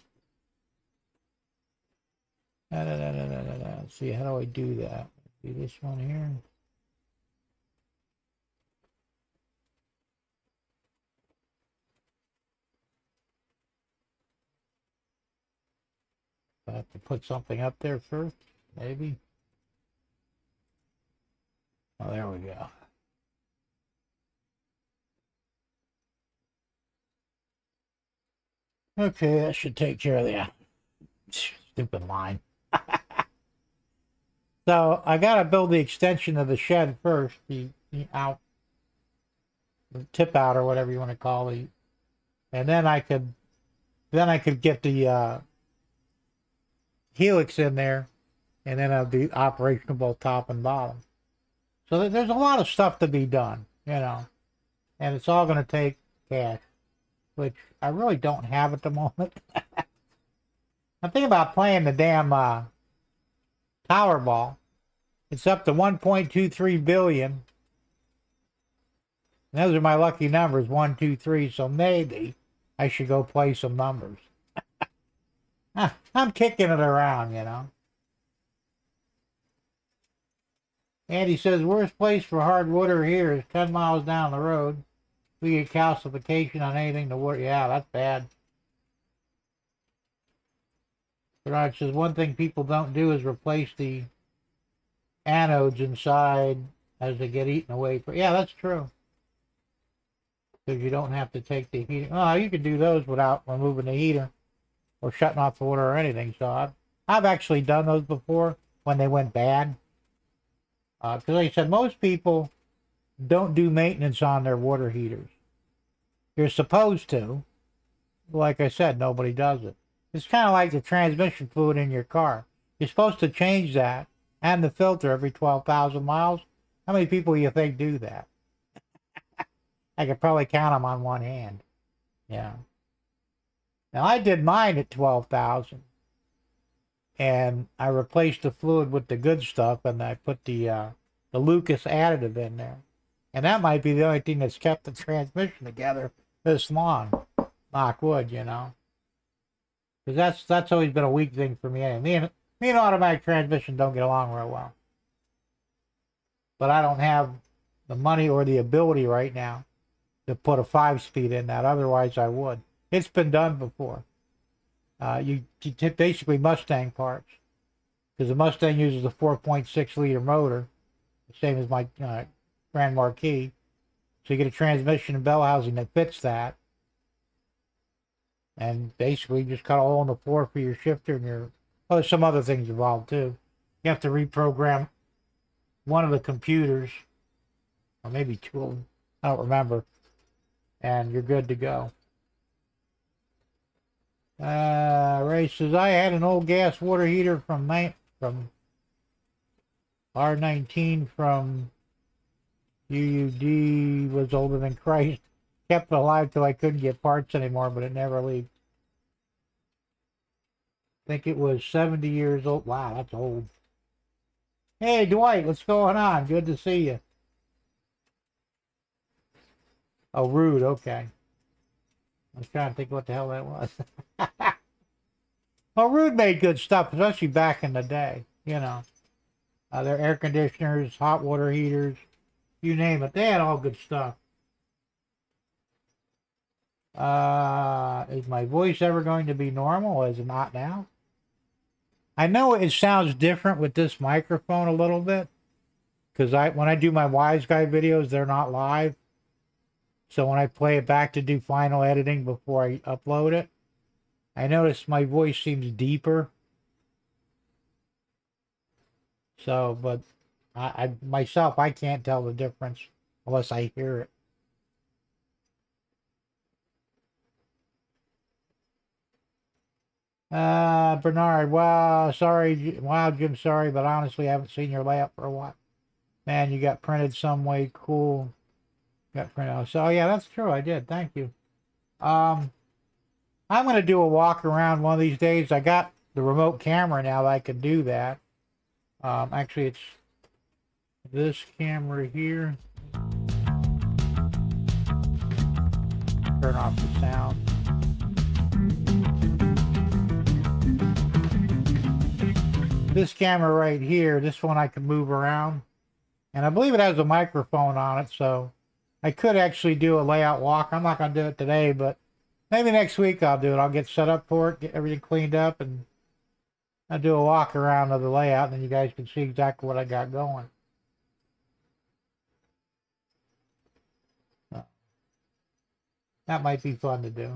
[SPEAKER 1] Let's see, how do I do that? Do this one here. I have to put something up there first, maybe. Oh, there we go. Okay, that should take care of that. Stupid line. So I gotta build the extension of the shed first, the tip out or whatever you want to call it, and then I could get the helix in there, and then I'll be operational top and bottom. So there's a lot of stuff to be done, you know, and it's all going to take cash, which I really don't have at the moment. I'm thinking about playing the damn Powerball. It's up to 1.23 billion. And those are my lucky numbers, 1, 2, 3. So maybe I should go play some numbers. I'm kicking it around, you know. Andy says, worst place for hard water here is 10 miles down the road. We get calcification on anything to water. Yeah, that's bad. Bernard says, one thing people don't do is replace the anodes inside as they get eaten away. Yeah, that's true. Because you don't have to take the heater. Oh, you can do those without removing the heater or shutting off the water or anything. So I've actually done those before when they went bad. Because like I said, most people don't do maintenance on their water heaters. You're supposed to. Like I said, nobody does it. It's kind of like the transmission fluid in your car. You're supposed to change that and the filter every 12,000 miles. How many people you think do that? I could probably count them on one hand. Yeah. Now, I did mine at 12,000. And I replaced the fluid with the good stuff, and I put the Lucas additive in there. And that might be the only thing that's kept the transmission together this long. Knock wood, you know. Because that's always been a weak thing for me. Me and automatic transmission don't get along real well. But I don't have the money or the ability right now to put a 5-speed in that. Otherwise, I would. It's been done before. You take basically Mustang parts. Because the Mustang uses a 4.6 liter motor. The same as my Grand Marquis. So you get a transmission and bell housing that fits that. And basically just cut a hole in the floor for your shifter and your... Well, there's some other things involved too. You have to reprogram one of the computers. Or maybe two of them. I don't remember. And you're good to go. Ray says, I had an old gas water heater from R19 from UUD, was older than Christ. Kept it alive till I couldn't get parts anymore, but it never leaked. I think it was 70 years old. Wow, that's old. Hey, Dwight, what's going on? Good to see you. Oh, Rude, okay. I was trying to think what the hell that was. Well, Rude made good stuff, especially back in the day, you know. Their air conditioners, hot water heaters, you name it. They had all good stuff. Is my voice ever going to be normal? Is it not now? I know it sounds different with this microphone a little bit, because when I do my Wise Guy videos, they're not live. So when I play it back to do final editing before I upload it, I notice my voice seems deeper. So, but I myself, I can't tell the difference unless I hear it. Bernard, wow, sorry, wow, Jim, sorry, but honestly, I haven't seen your layout for a while. Man, you got printed some way, cool. Got printed. So, yeah, that's true, I did, thank you. I'm going to do a walk around one of these days. I got the remote camera now that I can do that. Actually, it's this camera here. Turn off the sound. This camera right here, this one I can move around. And I believe it has a microphone on it, so I could actually do a layout walk. I'm not going to do it today, but maybe next week I'll do it. I'll get set up for it, get everything cleaned up, and I'll do a walk around of the layout, and then you guys can see exactly what I got going. So, that might be fun to do.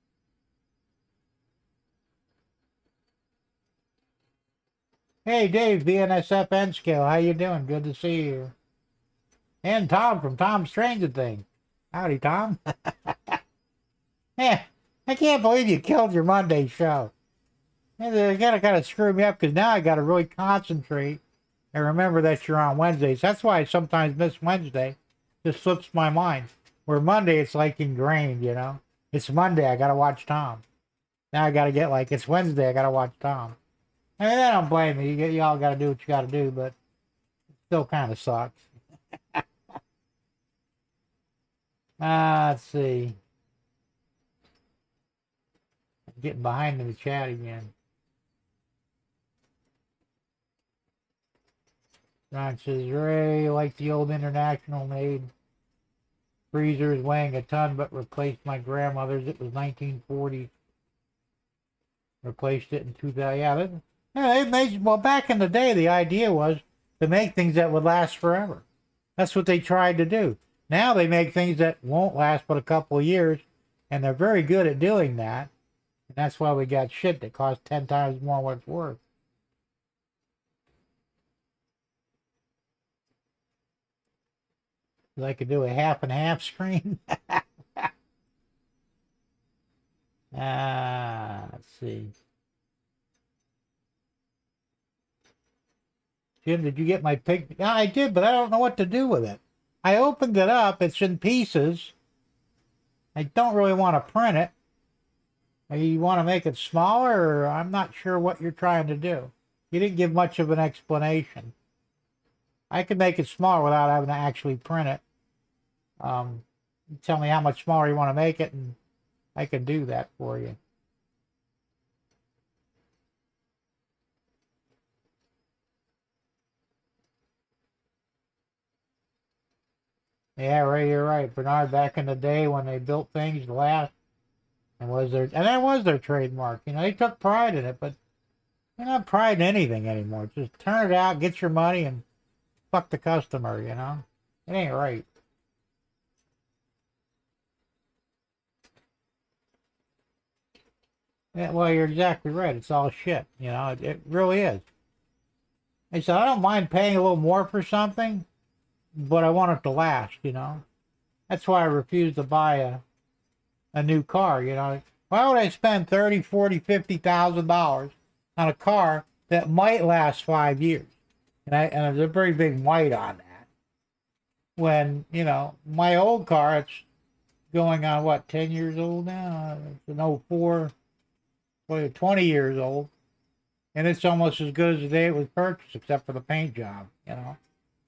[SPEAKER 1] Hey, Dave, BNSFN Scale, how you doing? Good to see you. And Tom from Tom's Stranger Thing. Howdy, Tom. Yeah, I can't believe you killed your Monday show. You gotta kind of screw me up, because now I gotta really concentrate and remember that you're on Wednesdays. That's why I sometimes miss Wednesday. Just slips my mind. Where Monday, it's like ingrained, you know. It's Monday, I gotta watch Tom. Now I gotta get like, it's Wednesday, I gotta watch Tom. I mean, I don't blame you. You all got to do what you got to do, but it still kind of sucks. Let's see. I'm getting behind in the chat again. Ron says, Ray, like the old International made freezers weighing a ton, but replaced my grandmother's. It was 1940. Replaced it in 2000. Yeah, they made, well, back in the day, the idea was to make things that would last forever. That's what they tried to do. Now they make things that won't last but a couple of years, and they're very good at doing that. And that's why we got shit that costs 10 times more what it's worth. I could do a half and half screen. Let's see. Jim, did you get my pig? Yeah, I did, but I don't know what to do with it. I opened it up. It's in pieces. I don't really want to print it. Maybe you want to make it smaller, or I'm not sure what you're trying to do. You didn't give much of an explanation. I could make it smaller without having to actually print it. You tell me how much smaller you want to make it, and I can do that for you. Yeah, Ray, you're right. Bernard, back in the day when they built things to last, and that was their trademark. You know, they took pride in it, but they're not pride in anything anymore. Just turn it out, get your money, and fuck the customer, you know? It ain't right. Yeah, well, you're exactly right. It's all shit, you know? It really is. I said, I don't mind paying a little more for something, but I want it to last, you know? That's why I refuse to buy a new car, you know? Why would I spend $30,000, $40,000, $50,000 on a car that might last 5 years? And there's a very big might on that. When, you know, my old car, it's going on, what, 10 years old now? It's an 04, 20 years old. And it's almost as good as the day it was purchased, except for the paint job, you know?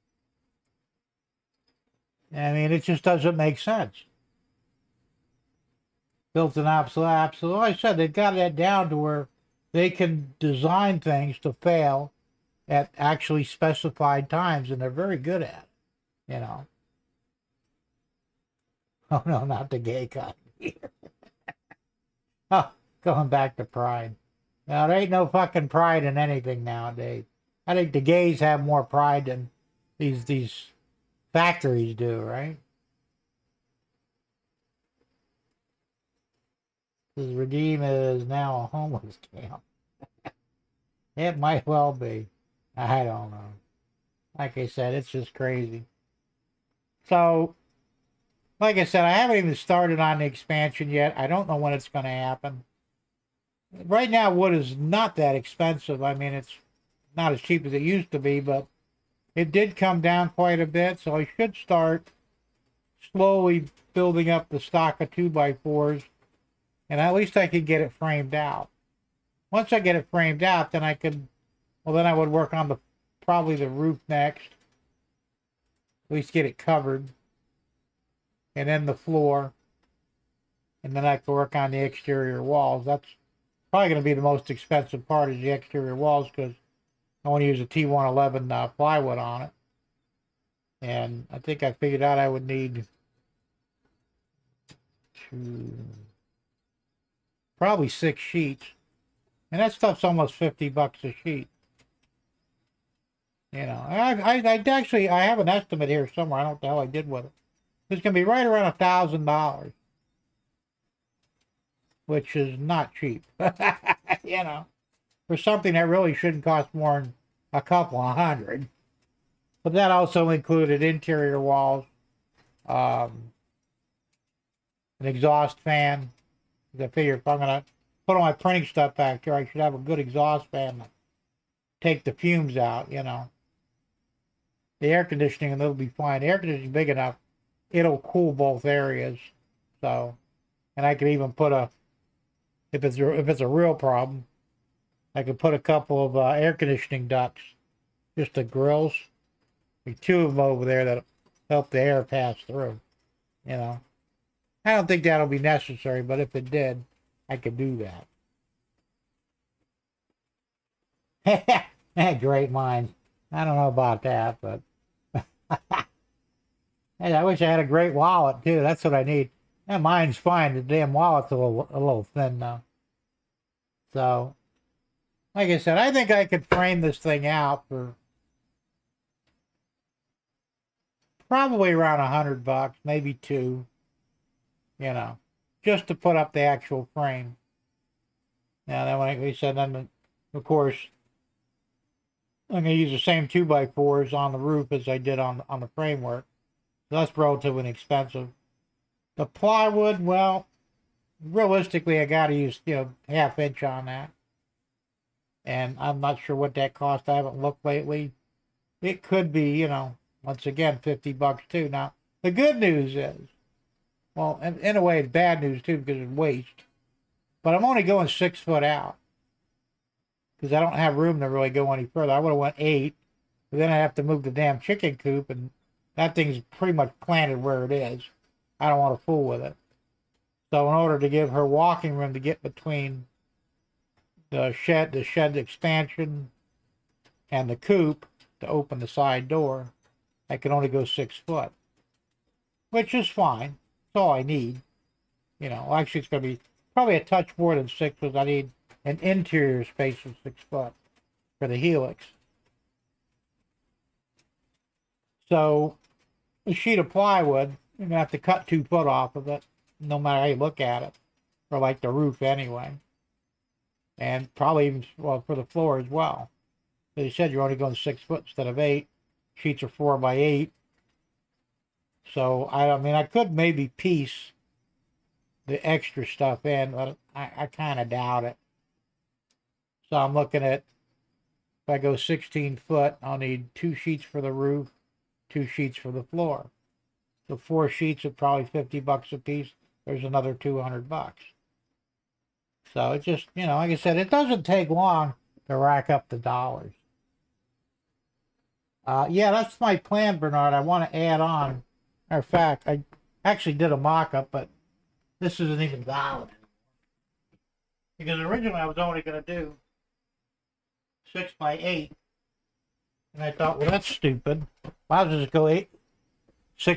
[SPEAKER 1] I mean, it just doesn't make sense. Built an absolute. Like I said, they've got that down to where they can design things to fail at actually specified times, and they're very good at it, you know. Oh, no, not the gay cotton here. Oh, going back to pride. Now, there ain't no fucking pride in anything nowadays. I think the gays have more pride than these factories do, right? This Redeem is now a homeless camp. It might well be. I don't know. Like I said, it's just crazy. So, like I said, I haven't even started on the expansion yet. I don't know when it's going to happen. Right now, wood is not that expensive. I mean, it's not as cheap as it used to be, but it did come down quite a bit. So I should start slowly building up the stock of 2x4s, and at least I could get it framed out. Once I get it framed out, then I could, well, then I would work on probably the roof next. At least get it covered. And then the floor. And then I could work on the exterior walls. That's probably going to be the most expensive part, is the exterior walls, because I want to use a T111 plywood on it. And I think I figured out I would need probably 6 sheets. And that stuff's almost $50 a sheet. You know, I actually, I have an estimate here somewhere. I don't know what the hell I did with it. It's going to be right around $1,000, which is not cheap. You know, for something that really shouldn't cost more than a couple of hundred. But that also included interior walls, an exhaust fan. I figure if I'm going to put all my printing stuff back here, I should have a good exhaust fan to take the fumes out, you know. The air conditioning, and it'll be fine. The air conditioning is big enough, it'll cool both areas. So, and I could even put if it's a real problem, I could put a couple of air conditioning ducts, just the grills, like 2 of them over there that help the air pass through. You know, I don't think that'll be necessary, but if it did, I could do that. Great mind. I don't know about that, but hey, I wish I had a great wallet too. That's what I need. And mine's fine. The damn wallet's a little thin now. So, like I said, I think I could frame this thing out for probably around $100, maybe 2. You know, just to put up the actual frame. Now, then, like we said, then of course, I'm going to use the same 2x4s on the roof as I did on the framework. So that's relatively inexpensive. The plywood, well, realistically, I got to use, you know, 1/2 inch on that. And I'm not sure what that cost. I haven't looked lately. It could be, you know, once again, $50 too. Now, the good news is, well, in a way, it's bad news too, because it's waste. But I'm only going 6 foot out, because I don't have room to really go any further. I would have went 8, but then I have to move the damn chicken coop, and that thing's pretty much planted where it is. I don't want to fool with it. So in order to give her walking room to get between the shed expansion and the coop to open the side door, I can only go 6 foot, which is fine. That's all I need. You know, actually it's going to be probably a touch more than 6, because I need an interior space of 6 foot for the helix. So a sheet of plywood, you're going to have to cut 2 foot off of it, no matter how you look at it, for like the roof anyway. And probably even, well, for the floor as well. As you said, you're only going 6 foot instead of 8. Sheets are 4x8. So, I mean, I could maybe piece the extra stuff in, but I kind of doubt it. So I'm looking at, if I go 16 foot, I'll need 2 sheets for the roof, 2 sheets for the floor. So 4 sheets are probably $50 a piece. There's another $200. So it just, you know, like I said, it doesn't take long to rack up the dollars. Yeah, that's my plan, Bernard. I want to add on. Matter of fact, I actually did a mock-up, but this isn't even valid. Because originally I was only going to do 6x8. And I thought, well, that's stupid. I'll just go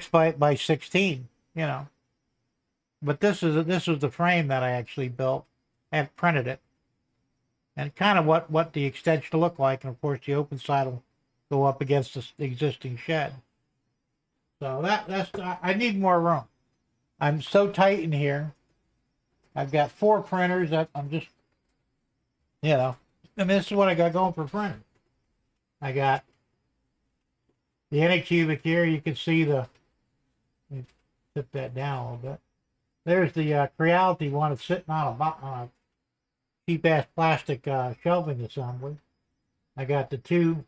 [SPEAKER 1] 6x16, you know. But this is the frame that I actually built have printed it. And kind of what the extension will look like. And of course the open side will go up against the existing shed. So I need more room. I'm so tight in here. I've got 4 printers that I'm just, you know, I mean, this is what I got going for printing. I got the Anycubic here. You can see let me tip that down a little bit. There's the Creality one. It's sitting on a cheap-ass plastic shelving assembly. I got the two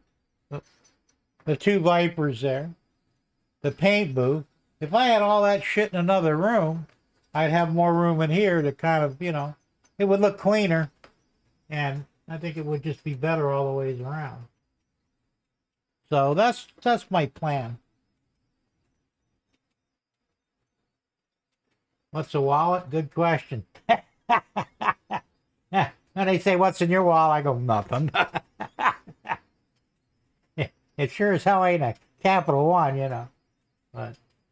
[SPEAKER 1] Vipers there. The paint booth. If I had all that shit in another room, I'd have more room in here to kind of, you know, it would look cleaner, and I think it would just be better all the ways around. So that's my plan. What's a wallet? Good question. When they say, what's in your wallet? I go, nothing. It sure as hell ain't a Capital One, you know. But,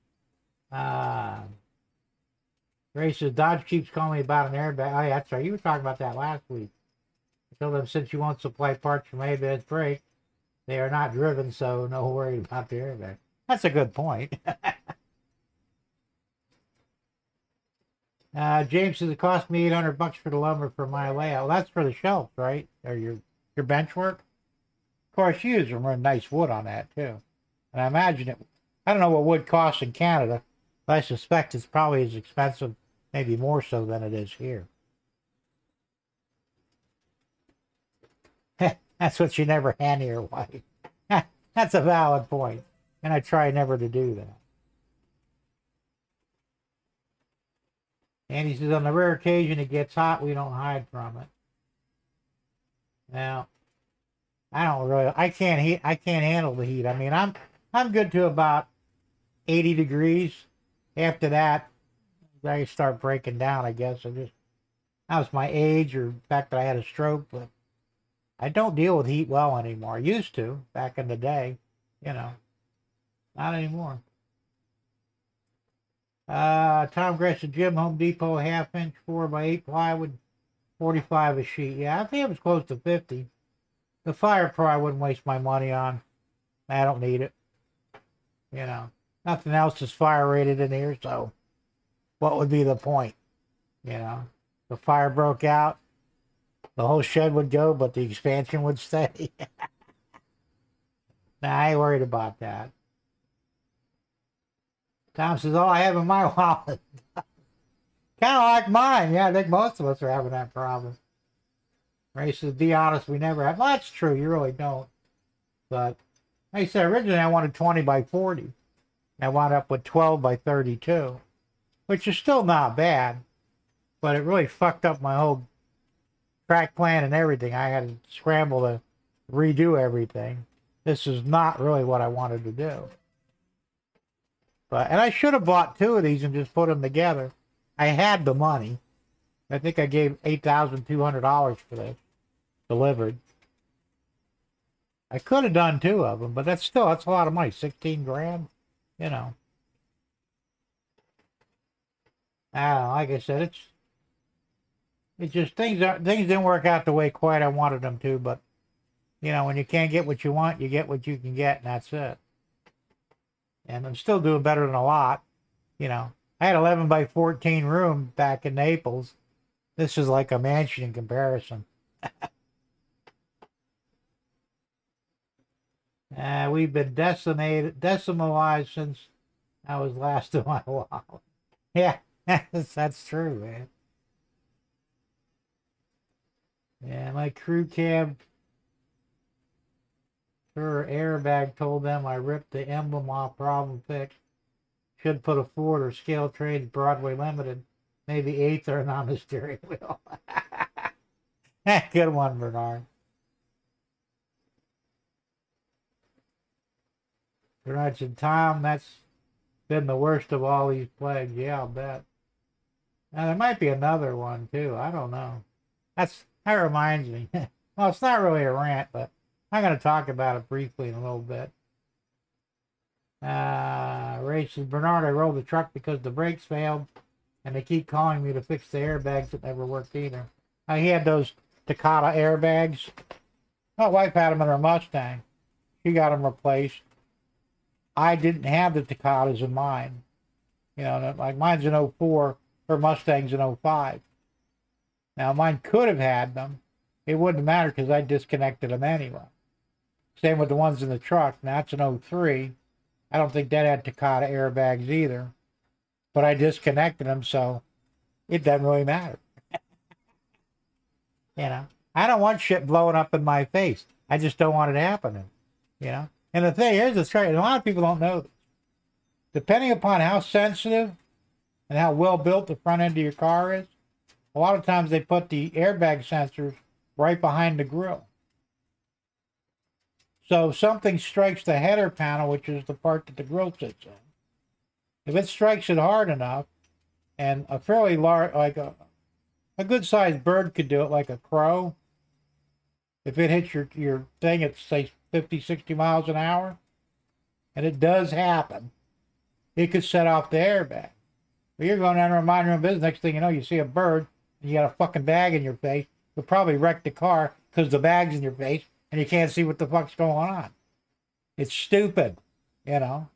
[SPEAKER 1] Ray says, Dodge keeps calling me about an airbag. Oh, yeah, that's right. You were talking about that last week. I told them since you won't supply parts from Airbags brake, they are not driven, so no worry about the airbag. That's a good point. James says it cost me $800 for the lumber for my layout. Well, that's for the shelves, right? Or your bench work. Of course, you use some real nice wood on that too. And I imagine it. I don't know what wood costs in Canada, but I suspect it's probably as expensive, maybe more so than it is here. That's what you never hand to your wife. That's a valid point, and I try never to do that. And he says, on the rare occasion it gets hot, we don't hide from it. Now, I can't handle the heat. I mean, I'm good to about 80 degrees. After that, I start breaking down, I guess. That was my age or the fact that I had a stroke, but I don't deal with heat well anymore. I used to, back in the day, you know. Not anymore. Tom Gresham, Jim, Home Depot, 1/2-inch 4x8 plywood, 45 a sheet. Yeah, I think it was close to 50. The Fire Pro I wouldn't waste my money on. I don't need it. You know, nothing else is fire rated in here, so what would be the point? You know, the fire broke out, the whole shed would go, but the expansion would stay. Nah, I ain't worried about that. Tom says, oh, I have in my wallet. Kind of like mine. Yeah, I think most of us are having that problem. Ray says, be honest, we never have. Well, that's true. You really don't. But like I said, originally I wanted 20 by 40. I wound up with 12 by 32, which is still not bad. But it really fucked up my whole track plan and everything. I had to scramble to redo everything. This is not really what I wanted to do. And I should have bought 2 of these and just put them together. I had the money. I think I gave $8,200 for this delivered. I could have done 2 of them, but that's a lot of money. 16 grand, you know. I don't know. Like I said, it's just things didn't work out the way quite I wanted them to. But you know, when you can't get what you want, you get what you can get, and that's it. And I'm still doing better than a lot. You know, I had 11 by 14 room back in Naples. This is like a mansion in comparison. We've been decimalized since I was last in my wallet. Yeah, that's true, man. Yeah, my crew cab her airbag told them I ripped the emblem off, problem fixed. Should put a Ford or Scale Trade Broadway Limited, maybe 8th or on the steering wheel. Good one, Bernard. Bernard said, Tom, that's been the worst of all these plagues. Yeah, I'll bet. Now, there might be another one, too. I don't know. That reminds me. Well, it's not really a rant, but I'm going to talk about it briefly in a little bit. Ray says, Bernard, I rolled the truck because the brakes failed. And they keep calling me to fix the airbags that never worked either. He had those Takata airbags. My wife had them in her Mustang. She got them replaced. I didn't have the Takatas in mine. You know, like mine's an '04, her Mustang's an '05. Now, mine could have had them. It wouldn't matter because I disconnected them anyway. Same with the ones in the truck. Now, that's an '03. I don't think that had Takata airbags either. But I disconnected them, so it doesn't really matter. You know, I don't want shit blowing up in my face. I just don't want it happening. You know? And the thing, here's the truth. A lot of people don't know this. Depending upon how sensitive and how well built the front end of your car is, a lot of times they put the airbag sensors right behind the grille. So if something strikes the header panel, which is the part that the grille sits in, if it strikes it hard enough, and a fairly large, like a good-sized bird could do it, like a crow, if it hits your thing at, say, 50, 60 miles an hour, and it does happen, it could set off the airbag. But you're going down to a mind your own business, next thing you know, you see a bird, and you got a fucking bag in your face. You'll probably wreck the car because the bag's in your face, and you can't see what the fuck's going on. It's stupid, you know.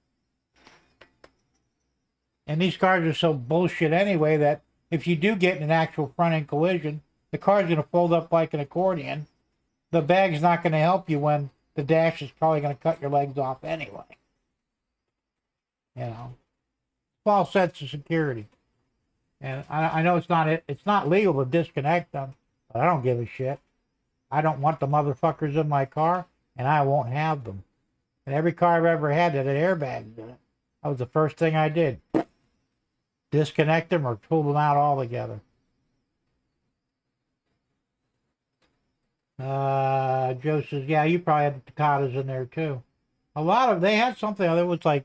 [SPEAKER 1] And these cars are so bullshit anyway that if you do get in an actual front-end collision, the car's going to fold up like an accordion. The bag's not going to help you when the dash is probably going to cut your legs off anyway. You know, false sense of security. And I know it's not legal to disconnect them, but I don't give a shit. I don't want the motherfuckers in my car, and I won't have them. And every car I've ever had that had airbags in it, that was the first thing I did. Disconnect them or pull them out altogether. Joe says, yeah, you probably had the Takatas in there too. They had something that was like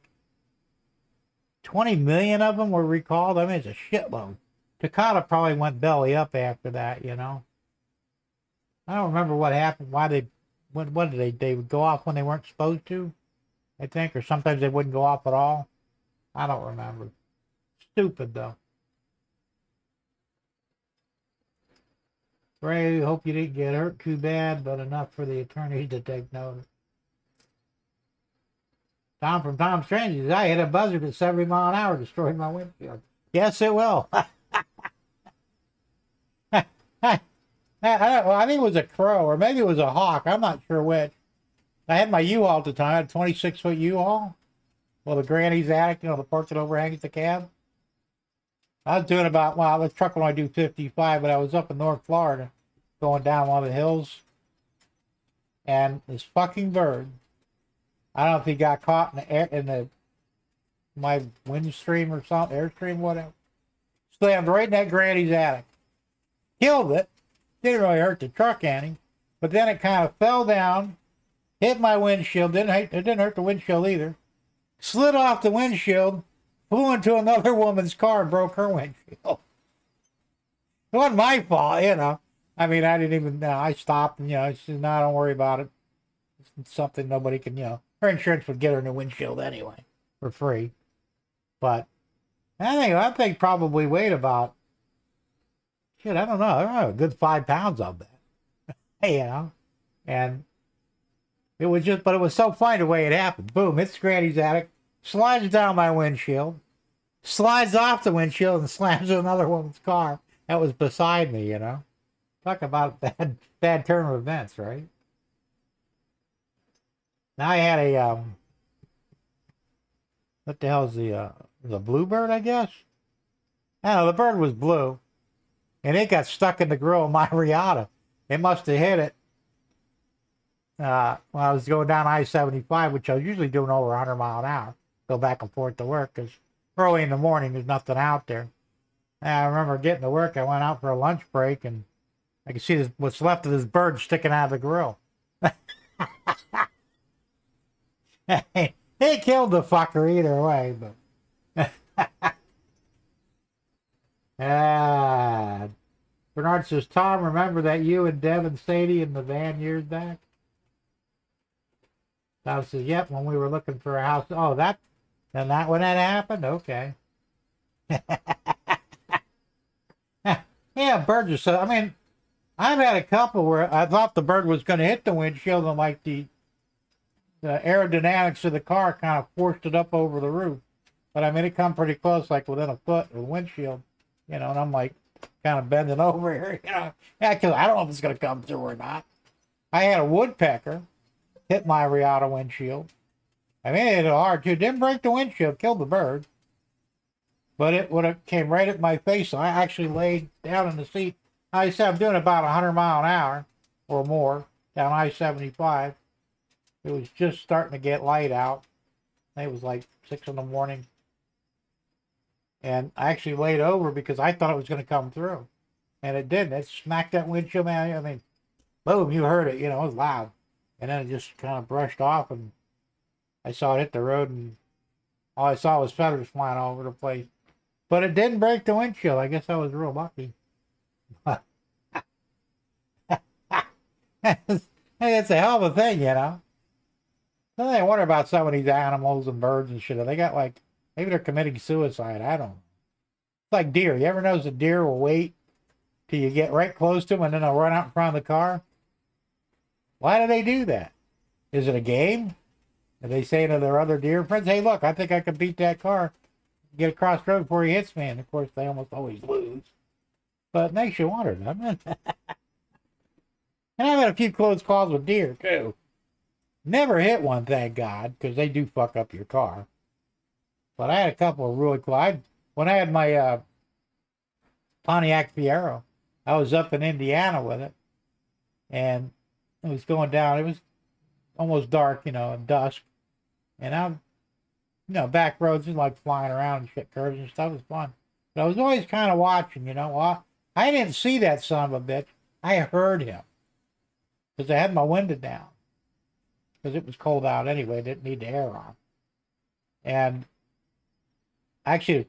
[SPEAKER 1] 20 million of them were recalled. I mean, it's a shitload. Takata probably went belly up after that, you know. I don't remember what happened, what did they would go off when they weren't supposed to, I think, or sometimes they wouldn't go off at all. I don't remember. Stupid, though. Ray, hope you didn't get hurt too bad, but enough for the attorneys to take notice. Tom from Tom Strange says, I hit a buzzard at 70 miles an hour, destroyed my windshield. Yes, it will. I think it was a crow, or maybe it was a hawk. I'm not sure which. I had my U-Haul at the time. I had a 26-foot U-Haul. Well, the granny's attic, you know, the part that overhangs the cab. I was doing about, well, the truck will only do 55, but I was up in North Florida going down one of the hills. And this fucking bird, I don't know if he got caught in the air, my wind stream or something, airstream, whatever. Slammed right in that granny's attic. Killed it. Didn't really hurt the truck any, but then it kind of fell down, hit my windshield. It didn't hurt the windshield either. Slid off the windshield, flew into another woman's car and broke her windshield. It wasn't my fault, you know. I mean, I didn't even, I stopped and, you know, she said, no, don't worry about it. It's something nobody can, you know. Her insurance would get her a new windshield anyway, for free. But that thing probably weighed about, shit, I don't know, a good 5 pounds of that. You know? And it was just, but it was so funny the way it happened. Boom, hits Granny's attic, slides down my windshield, slides off the windshield and slams into another woman's car that was beside me, you know? Talk about bad turn of events, right? Now I had a, what the hell is the bluebird, I guess? I don't know, the bird was blue. And it got stuck in the grill of my Riata. It must have hit it when I was going down I-75, which I was usually doing over 100 miles an hour. Go back and forth to work because early in the morning there's nothing out there. And I remember getting to work. I went out for a lunch break and I could see what's left of this bird sticking out of the grill. He killed the fucker either way, but Bernard says, Tom, remember that you and Deb and Sadie in the van years back? Tom says, yep, when we were looking for a house. Oh, when that happened? Okay. Yeah, birds are so. I mean, I've had a couple where I thought the bird was going to hit the windshield, and like the aerodynamics of the car kind of forced it up over the roof. But I mean, it come pretty close, like within a foot of the windshield, you know. And I'm like, kind of bending over here, you know, yeah, because I don't know if it's going to come through or not. I had a woodpecker hit my Riata windshield. I mean, it hit hard too. Didn't break the windshield, killed the bird, but it would have came right at my face. So I actually laid down in the seat. I said I'm doing about 100 miles an hour or more down I-75. It was just starting to get light out. It was like 6 in the morning. And I actually laid over because I thought it was going to come through. And it didn't. It smacked that windshield, man. I mean, boom, you heard it. You know, it was loud. And then it just kind of brushed off, and I saw it hit the road, and all I saw was feathers flying all over the place. But it didn't break the windshield. I guess I was real lucky. It's a hell of a thing, you know. Then I wonder about some of these animals and birds and shit. They got like, maybe they're committing suicide. I don't know. It's like deer. You ever notice a deer will wait till you get right close to them and then they'll run out in front of the car? Why do they do that? Is it a game? Are they saying to their other deer friends, hey, look, I think I can beat that car, get across the road before he hits me? And of course, they almost always lose. But it makes you wonder, doesn't it? And I've had a few close calls with deer, too. Never hit one, thank God, because they do fuck up your car. But I had a couple of really close. When I had my Pontiac Fiero, I was up in Indiana with it, and it was going down. It was almost dark, you know, and dusk. And I'm, you know, back roads and like flying around and shit, curves and stuff. It was fun. But I was always kind of watching, you know. Well, I didn't see that son of a bitch. I heard him because I had my window down because it was cold out anyway. Didn't need the air on. And actually,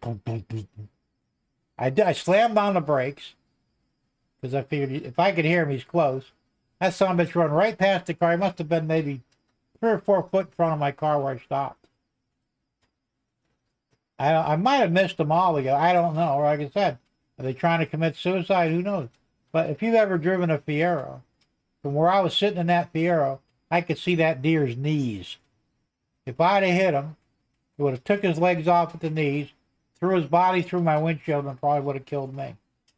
[SPEAKER 1] I slammed on the brakes because I figured if I could hear him, he's close. That son of a bitch run right past the car. He must have been maybe 3 or 4 foot in front of my car where I stopped. I might have missed them all together. I don't know. Like I said, are they trying to commit suicide? Who knows? But if you've ever driven a Fiero, from where I was sitting in that Fiero, I could see that deer's knees. If I'd have hit him, it would have took his legs off at the knees, threw his body through my windshield, and probably would have killed me.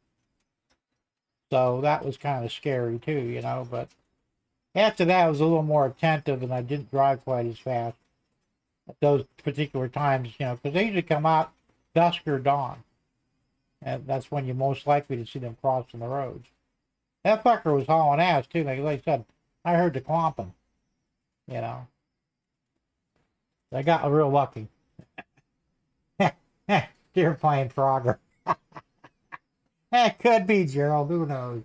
[SPEAKER 1] So that was kind of scary too, you know. But after that, I was a little more attentive, and I didn't drive quite as fast at those particular times, you know, because they usually come out dusk or dawn. And that's when you're most likely to see them crossing the roads. That fucker was hauling ass, too. Like I said, I heard the clomping, you know. I got real lucky. Deer playing Frogger. That could be, Gerald. Who knows?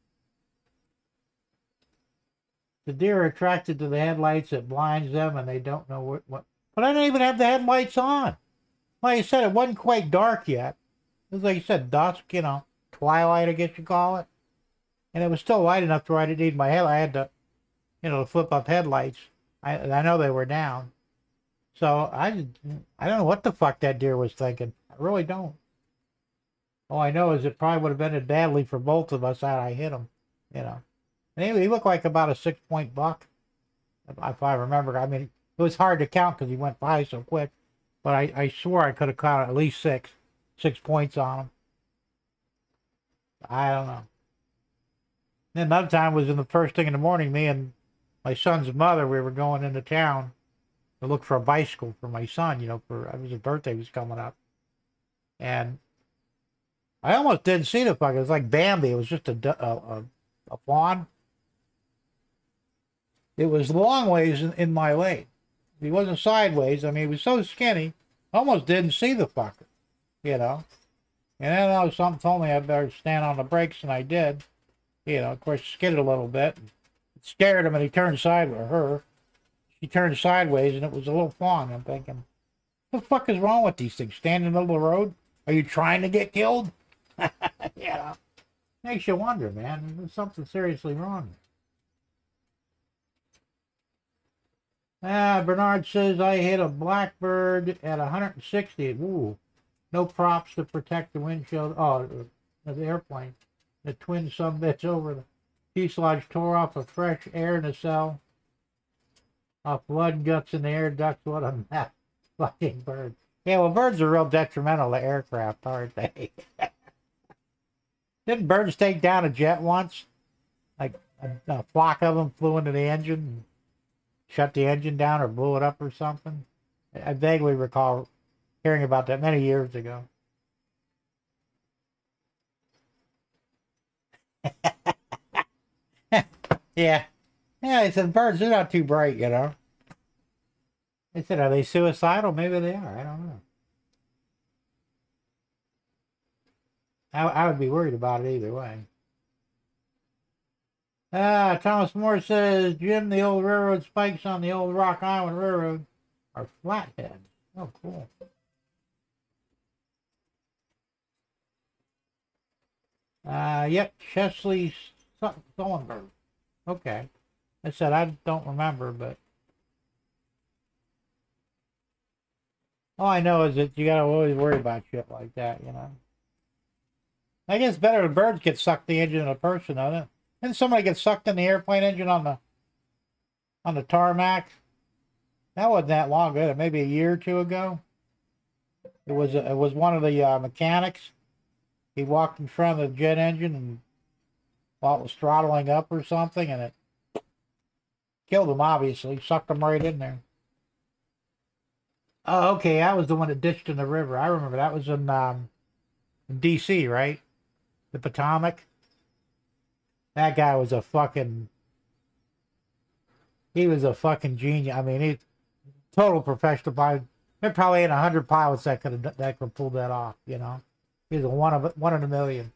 [SPEAKER 1] The deer are attracted to the headlights. It blinds them, and they don't know what. But I don't even have the headlights on. Like I said, it wasn't quite dark yet. It was, like you said, dusk, you know, twilight, I guess you call it. And it was still light enough to where I didn't need my headlight. I had to, you know, flip up headlights. I know they were down. So I don't know what the fuck that deer was thinking. I really don't. All I know is it probably would have ended badly for both of us had I hit him, you know. And anyway, he looked like about a 6-point buck, if I remember. I mean, it was hard to count because he went by so quick. But I swore I could have counted at least 6 points on him. I don't know. Then another time was in the first thing in the morning. Me and my son's mother, we were going into town to look for a bicycle for my son, you know, for his birthday was coming up. And I almost didn't see the fucker. It was like Bambi. It was just a fawn. It was long ways in my lane. He wasn't sideways. I mean, he was so skinny, almost didn't see the fucker, you know. And then something told me I better stand on the brakes, and I did. You know, of course, skidded a little bit. It scared him, and he turned sideways, or her. She turned sideways, and it was a little fawn. I'm thinking, what the fuck is wrong with these things? Stand in the middle of the road? Are you trying to get killed? You know, makes you wonder, man. There's something seriously wrong. Bernard says, I hit a blackbird at 160. Ooh, no props to protect the windshield. Oh, the airplane. The twin subbits over the fuselage tore off of fresh air nacelle. Off blood and guts in the air ducts. What a mess. Fucking bird. Yeah, well, birds are real detrimental to aircraft, aren't they? Didn't birds take down a jet once? Like a flock of them flew into the engine and shut the engine down or blew it up or something. I vaguely recall hearing about that many years ago. Yeah. Yeah, they said birds, they're not too bright, you know. They said, are they suicidal? Maybe they are. I don't know. I would be worried about it either way. Thomas Moore says, Jim, the old railroad spikes on the old Rock Island Railroad are flatheads. Oh, cool. Yep, Chesley Sullenberg. Okay. I said I don't remember, but all I know is that you gotta always worry about shit like that, you know. I guess better the birds get sucked the engine of a person, doesn't it? Didn't somebody get sucked in the airplane engine on the tarmac? That wasn't that long ago, maybe a year or two ago. It was one of the mechanics. He walked in front of the jet engine and while it was throttling up or something, and it killed him, obviously. Sucked him right in there. Oh, okay, that was the one that ditched in the river. I remember that was in D.C., right? The Potomac. That guy was a fucking... He was a fucking genius. I mean, he's total professional pilot. There probably ain't 100 pilots that could pull that off, you know? He's a one in a million.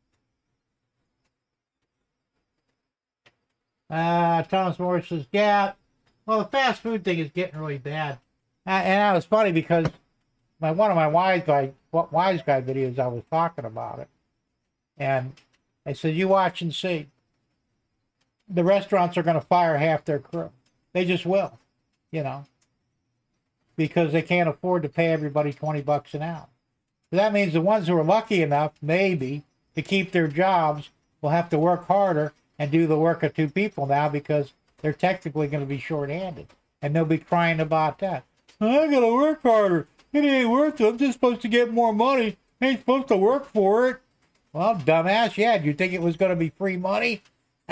[SPEAKER 1] Thomas Morris says, yeah, well, the fast food thing is getting really bad. And that was funny because one of my wise guy videos, I was talking about it. And I said, you watch and see. The restaurants are going to fire half their crew. They just will, you know, because they can't afford to pay everybody $20 an hour. So that means the ones who are lucky enough, maybe, to keep their jobs will have to work harder and do the work of two people now because they're technically going to be short-handed. And they'll be crying about that. I got to work harder. It ain't worth it. I'm just supposed to get more money. I ain't supposed to work for it. Well, dumbass, yeah. Do you think it was going to be free money?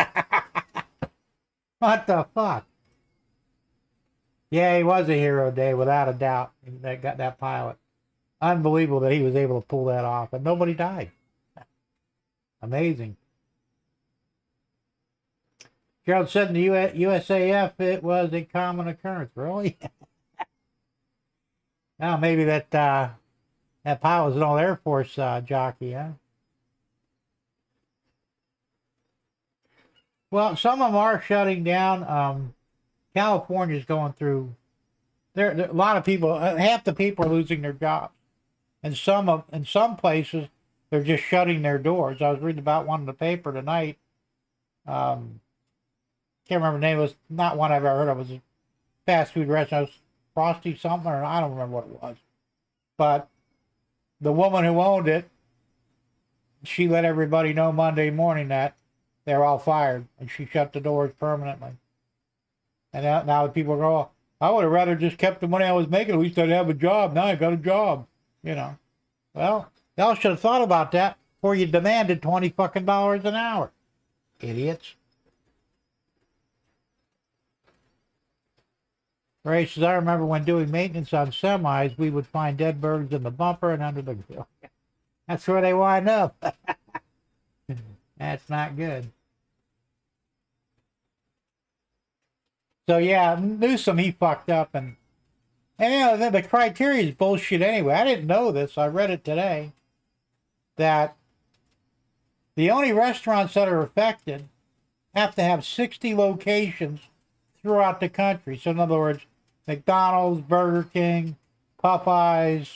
[SPEAKER 1] What the fuck? Yeah, he was a hero, Dave, without a doubt. That pilot. Unbelievable that he was able to pull that off. And nobody died. Amazing. Gerald said in the USAF it was a common occurrence. Really? Now maybe that pilot was an old Air Force jockey, huh? Well, some of them are shutting down. California's going through. There a lot of people. Half the people are losing their jobs, and in some places they're just shutting their doors. I was reading about one in the paper tonight. Can't remember the name. It was not one I've ever heard of. It was a fast food restaurant. It was Frosty something, or I don't remember what it was. But the woman who owned it, she let everybody know Monday morning that they're all fired, and she shut the doors permanently. And now the people go, oh, I would have rather just kept the money I was making. At least I'd have a job. Now I got a job, you know. Well, y'all should have thought about that before you demanded $20 fucking an hour, idiots. Ray says, I remember when doing maintenance on semis, we would find dead birds in the bumper and under the grill. That's where they wind up. That's not good. So yeah, Newsom, he fucked up, and you know, the criteria is bullshit anyway. I didn't know this. I read it today. That the only restaurants that are affected have to have 60 locations throughout the country. So in other words, McDonald's, Burger King, Popeyes,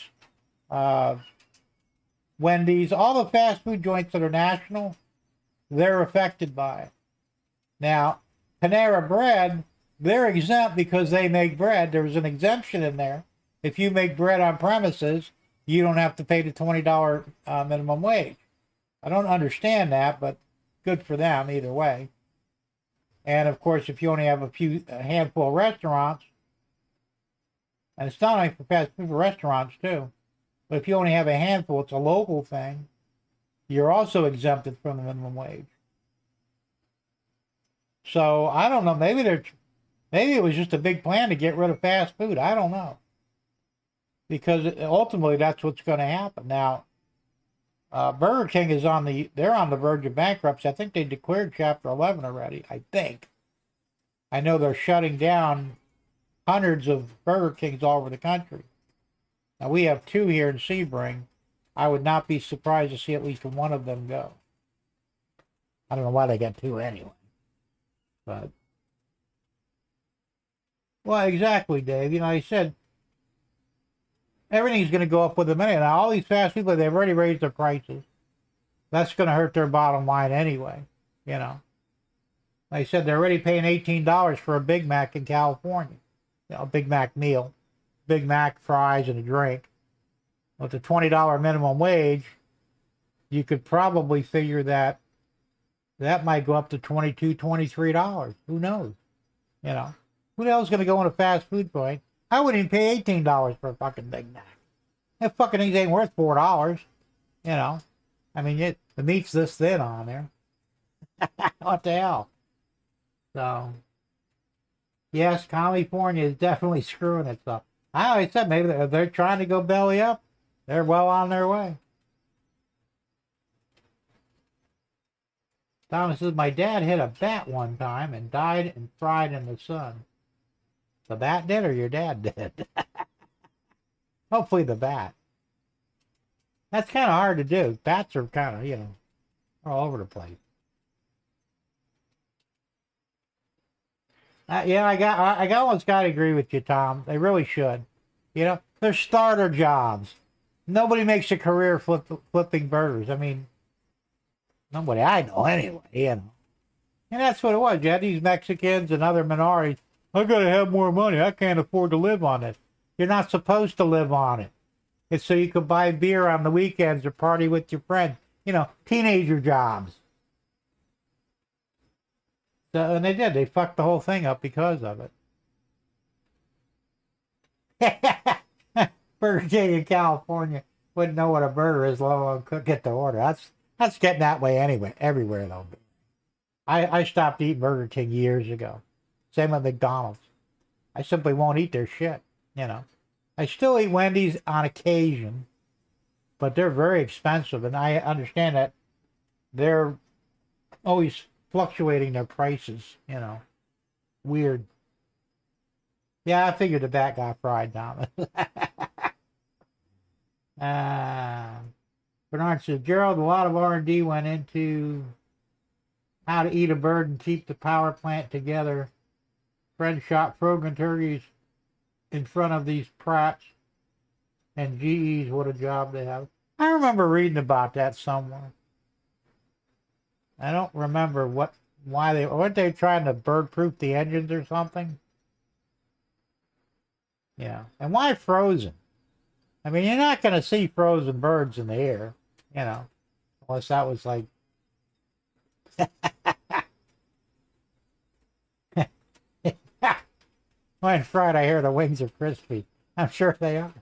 [SPEAKER 1] Wendy's, all the fast food joints that are national, they're affected by it. Now, Panera Bread, they're exempt because they make bread. There's an exemption in there. If you make bread on premises, you don't have to pay the $20 minimum wage. I don't understand that, but good for them either way. And of course, if you only have a handful of restaurants, and it's not only for fast food, for restaurants too, but if you only have a handful, it's a local thing, you're also exempted from the minimum wage. So I don't know, maybe it was just a big plan to get rid of fast food. I don't know. Because ultimately that's what's going to happen. Now, Burger King is they're on the verge of bankruptcy. I think they declared Chapter 11 already, I think. I know they're shutting down hundreds of Burger Kings all over the country. Now, we have 2 here in Sebring. I would not be surprised to see at least one of them go. I don't know why they got 2 anyway. But, well, exactly, Dave. You know, I said, everything's going to go up with a minute. Now, all these fast people, they've already raised their prices. That's going to hurt their bottom line anyway, you know. They said they're already paying $18 for a Big Mac in California. You know, a Big Mac meal. Big Mac, fries, and a drink. With the $20 minimum wage, you could probably figure that might go up to $22, $23. Who knows? You know. Who the hell's going to go in a fast food joint? I wouldn't even pay $18 for a fucking Big Mac. That fucking thing ain't worth $4. You know. I mean, the meat's this thin on there. What the hell? So, yes, California is definitely screwing itself. I always said maybe they're trying to go belly up. They're well on their way. Thomas says, my dad hit a bat one time and died and fried in the sun. The bat did or your dad did? Hopefully the bat. That's kind of hard to do. Bats are kind of, you know, all over the place. Yeah, I almost got to agree with you, Tom. They really should. You know, they're starter jobs. Nobody makes a career flipping burgers. I mean, nobody I know anyway, you know. And that's what it was. You had these Mexicans and other minorities. I got to have more money. I can't afford to live on it. You're not supposed to live on it. It's so you can buy beer on the weekends or party with your friends. You know, teenager jobs. So, and they did. They fucked the whole thing up because of it. Burger King in California wouldn't know what a burger is, let alone cook it to order. That's getting that way anyway, everywhere though. I stopped eating Burger King years ago. Same with McDonald's. I simply won't eat their shit, you know. I still eat Wendy's on occasion, but they're very expensive, and I understand that they're always fluctuating their prices, you know. Weird. Yeah, I figured the bat got fried, Thomas. Bernard says, Gerald, a lot of R&D went into how to eat a bird and keep the power plant together. Fred shot frozen turkeys in front of these Pratts and GEs. What a job they have. I remember reading about that somewhere. I don't remember why weren't they trying to bird-proof the engines or something? Yeah. And why frozen? I mean, you're not going to see frozen birds in the air, you know, unless that was like... When fried, I hear the wings are crispy. I'm sure they are.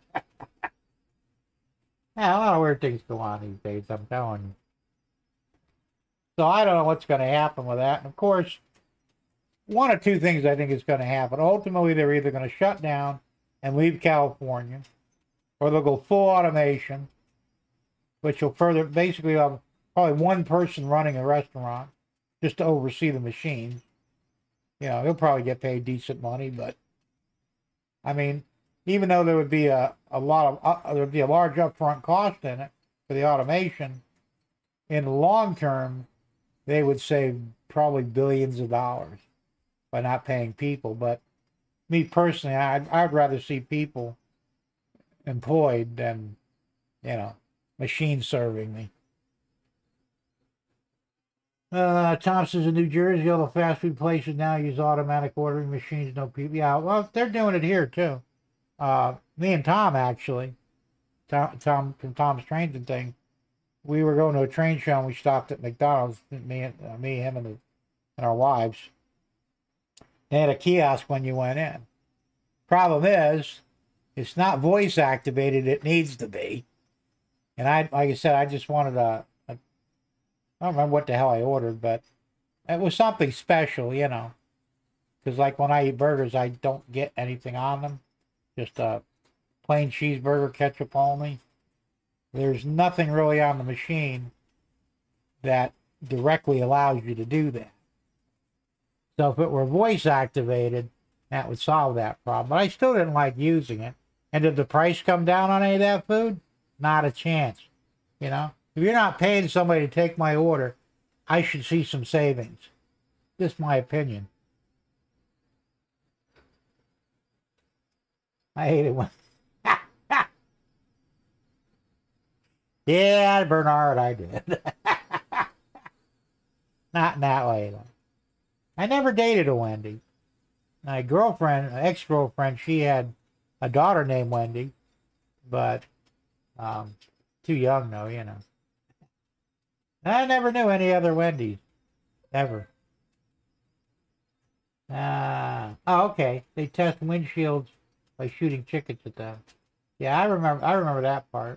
[SPEAKER 1] Yeah, a lot of weird things go on these days, I'm telling you. So I don't know what's going to happen with that. And of course, one of 2 things I think is going to happen. Ultimately, they're either going to shut down and leave California, or they'll go full automation, which will further, basically have probably one person running a restaurant just to oversee the machines. You know, he'll probably get paid decent money, but I mean, even though there would be a large upfront cost in it for the automation, in the long term, they would save probably billions of dollars by not paying people. But me personally, I'd rather see people employed than, you know, machines serving me. Tom says in New Jersey, all the fast food places now use automatic ordering machines, no people. Yeah, well, they're doing it here too. Me and Tom, actually, Tom from Tom's Trains and thing, we were going to a train show and we stopped at McDonald's, me, him, and our wives. They had a kiosk when you went in. Problem is, it's not voice activated. It needs to be. And like I said, I just wanted I don't remember what the hell I ordered, but it was something special, you know. Because like when I eat burgers, I don't get anything on them. Just a plain cheeseburger, ketchup only. There's nothing really on the machine that directly allows you to do that. So if it were voice activated, that would solve that problem. But I still didn't like using it. And did the price come down on any of that food? Not a chance. You know, if you're not paying somebody to take my order, I should see some savings. Just my opinion. I hate it when... Yeah, Bernard, I did. Not in that way, though. I never dated a Wendy. My girlfriend, ex-girlfriend, she had a daughter named Wendy, but too young, though, you know. I never knew any other Wendy's, ever. Oh, okay. They test windshields by shooting chickens at them. Yeah, I remember that part.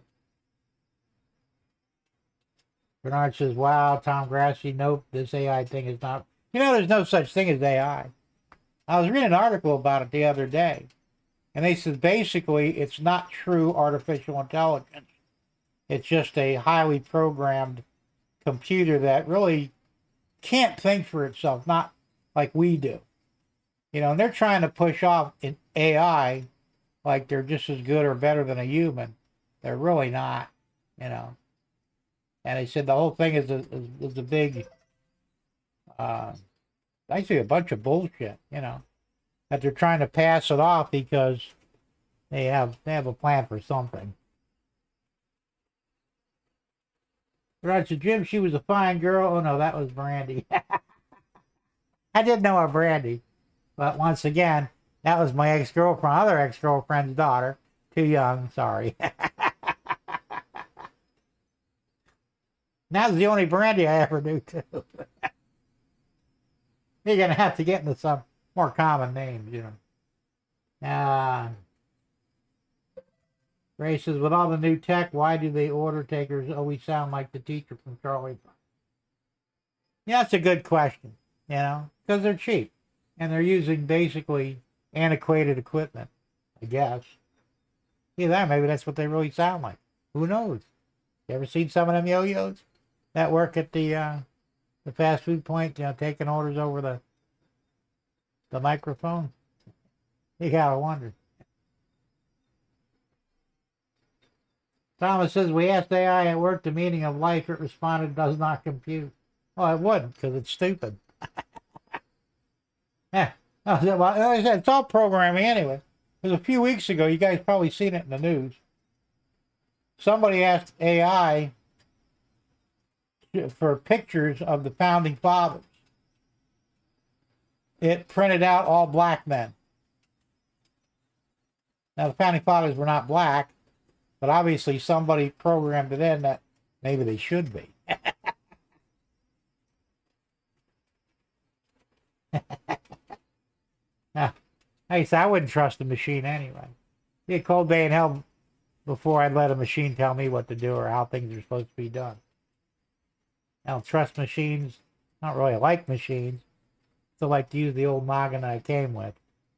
[SPEAKER 1] Bernard says, wow, Tom Grassi, nope, this AI thing is not... You know, there's no such thing as AI. I was reading an article about it the other day, and they said basically it's not true artificial intelligence. It's just a highly programmed computer that really can't think for itself, not like we do. You know, and they're trying to push off an AI like they're just as good or better than a human. They're really not, you know. And they said the whole thing is a big, actually a bunch of bullshit, you know, that they're trying to pass it off because they have a plan for something. Right, so Jim, she was a fine girl. Oh no, that was Brandy. I did know her Brandy, but once again, that was my ex-girlfriend, other ex-girlfriend's daughter. Too young, sorry. That was the only Brandy I ever knew, too. You're going to have to get into some more common names, you know. Ray says, with all the new tech, why do the order takers always sound like the teacher from Charlie? Yeah, that's a good question, you know, because they're cheap. And they're using basically antiquated equipment, I guess. Either maybe that's what they really sound like. Who knows? You ever seen some of them yo-yos that work at the fast food point, you know, taking orders over the microphone? You gotta wonder. Thomas says, we asked AI at work the meaning of life. It responded, does not compute. Well, it wouldn't, because it's stupid. Yeah. Well, like I said, it's all programming anyway. Because a few weeks ago, you guys probably seen it in the news. Somebody asked AI for pictures of the founding fathers. It printed out all black men. Now, the founding fathers were not black, but obviously somebody programmed it in that maybe they should be. Now, I said I wouldn't trust the machine anyway. It'd be a cold day in hell before I'd let a machine tell me what to do or how things are supposed to be done. I don't trust machines. I don't really like machines. Still like to use the old noggin I came with.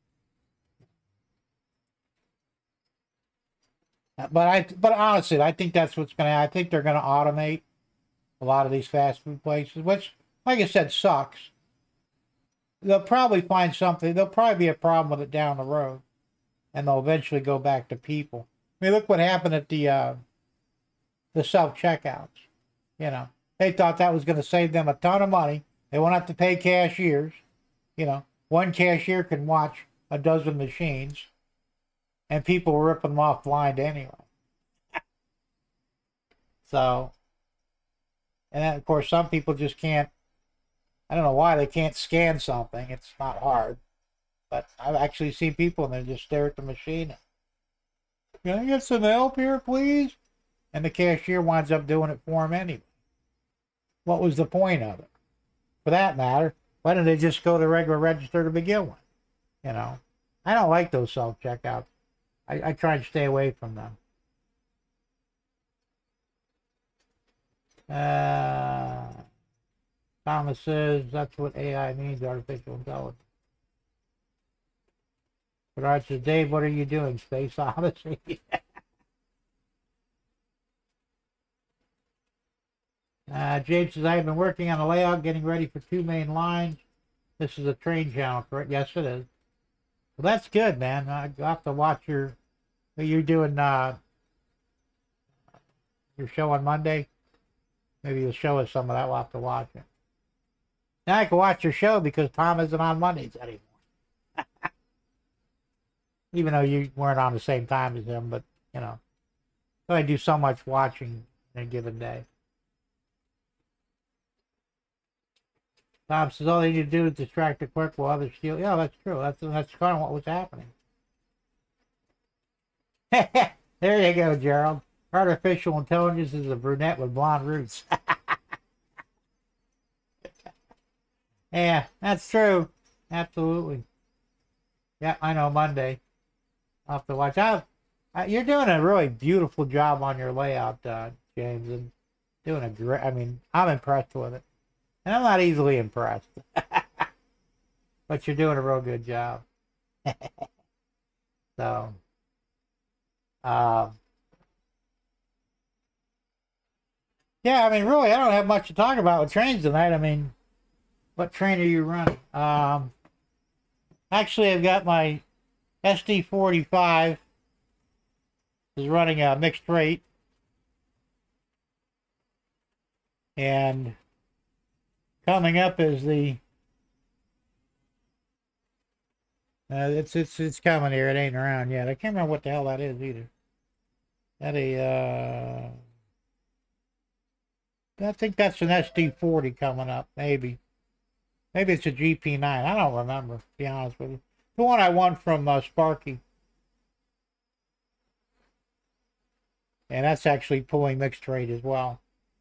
[SPEAKER 1] But honestly, I think that's what's going to. I think they're going to automate a lot of these fast food places, which, like I said, sucks. They'll probably find something. There'll probably be a problem with it down the road, and they'll eventually go back to people. I mean, look what happened at the self-checkouts. You know, they thought that was going to save them a ton of money. They won't have to pay cashiers. You know, one cashier can watch a dozen machines, and people were ripping them off blind anyway. So, and then, of course, some people just can't. I don't know why they can't scan something. It's not hard. But I've actually seen people and they just stare at the machine. Can I get some help here, please? and the cashier winds up doing it for him anyway. What was the point of it? For that matter, why didn't they just go to the regular register to begin with? You know, I don't like those self-checkouts. I try and stay away from them. Thomas says that's what AI means, artificial intelligence. But says, Dave, what are you doing? Space Odyssey? James says, I've been working on a layout, getting ready for 2 main lines. This is a train channel, correct? Yes, it is. Well, that's good, man. I have to watch you're doing your show on Monday. Maybe you'll show us some of that. We'll have to watch it. Now I can watch your show because Tom isn't on Mondays anymore. Even though you weren't on the same time as him, but, you know. So I do so much watching in a given day. Tom says all they need to do is distract the clerk while others steal. Yeah, that's true. That's kind of what was happening. There you go, Gerald. Artificial intelligence is a brunette with blonde roots. Yeah, that's true. Absolutely. Yeah, I know, Monday. I'll have to watch out. You're doing a really beautiful job on your layout, James, and doing a great, I mean, I'm impressed with it. And I'm not easily impressed. But you're doing a real good job. So, yeah, I mean, really, I don't have much to talk about with trains tonight. I mean, what train are you running? Actually, I've got my SD45 is running a mixed rate. And coming up is the it's coming here. It ain't around yet. I can't remember what the hell that is either. I think that's an SD40 coming up. Maybe it's a GP9. I don't remember, to be honest with you. The one I won from Sparky. And that's actually pulling mixed rate as well.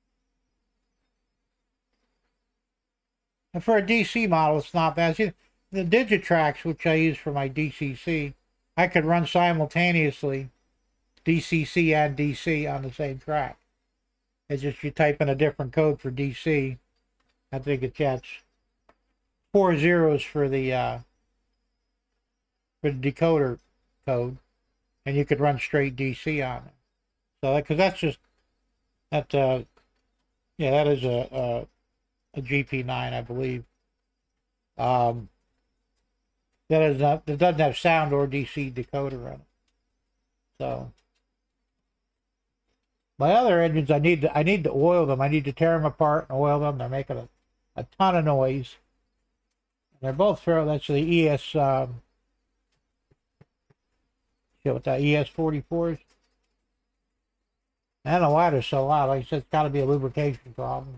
[SPEAKER 1] And for a DC model, it's not bad. See, the Digitrax, which I use for my DCC, I could run simultaneously DCC and DC on the same track. It's just you type in a different code for DC. I think it gets 4 zeros for the decoder code, and you could run straight DC on it. So, because that's just that. Yeah, that is a GP9, I believe. That is not. It doesn't have sound or DC decoder on it. So. My other engines, I need to oil them. I need to tear them apart and oil them. They're making a ton of noise. They're both that's the ES. With that ES44s. I don't know why they're so loud. Like I said, it's got to be a lubrication problem.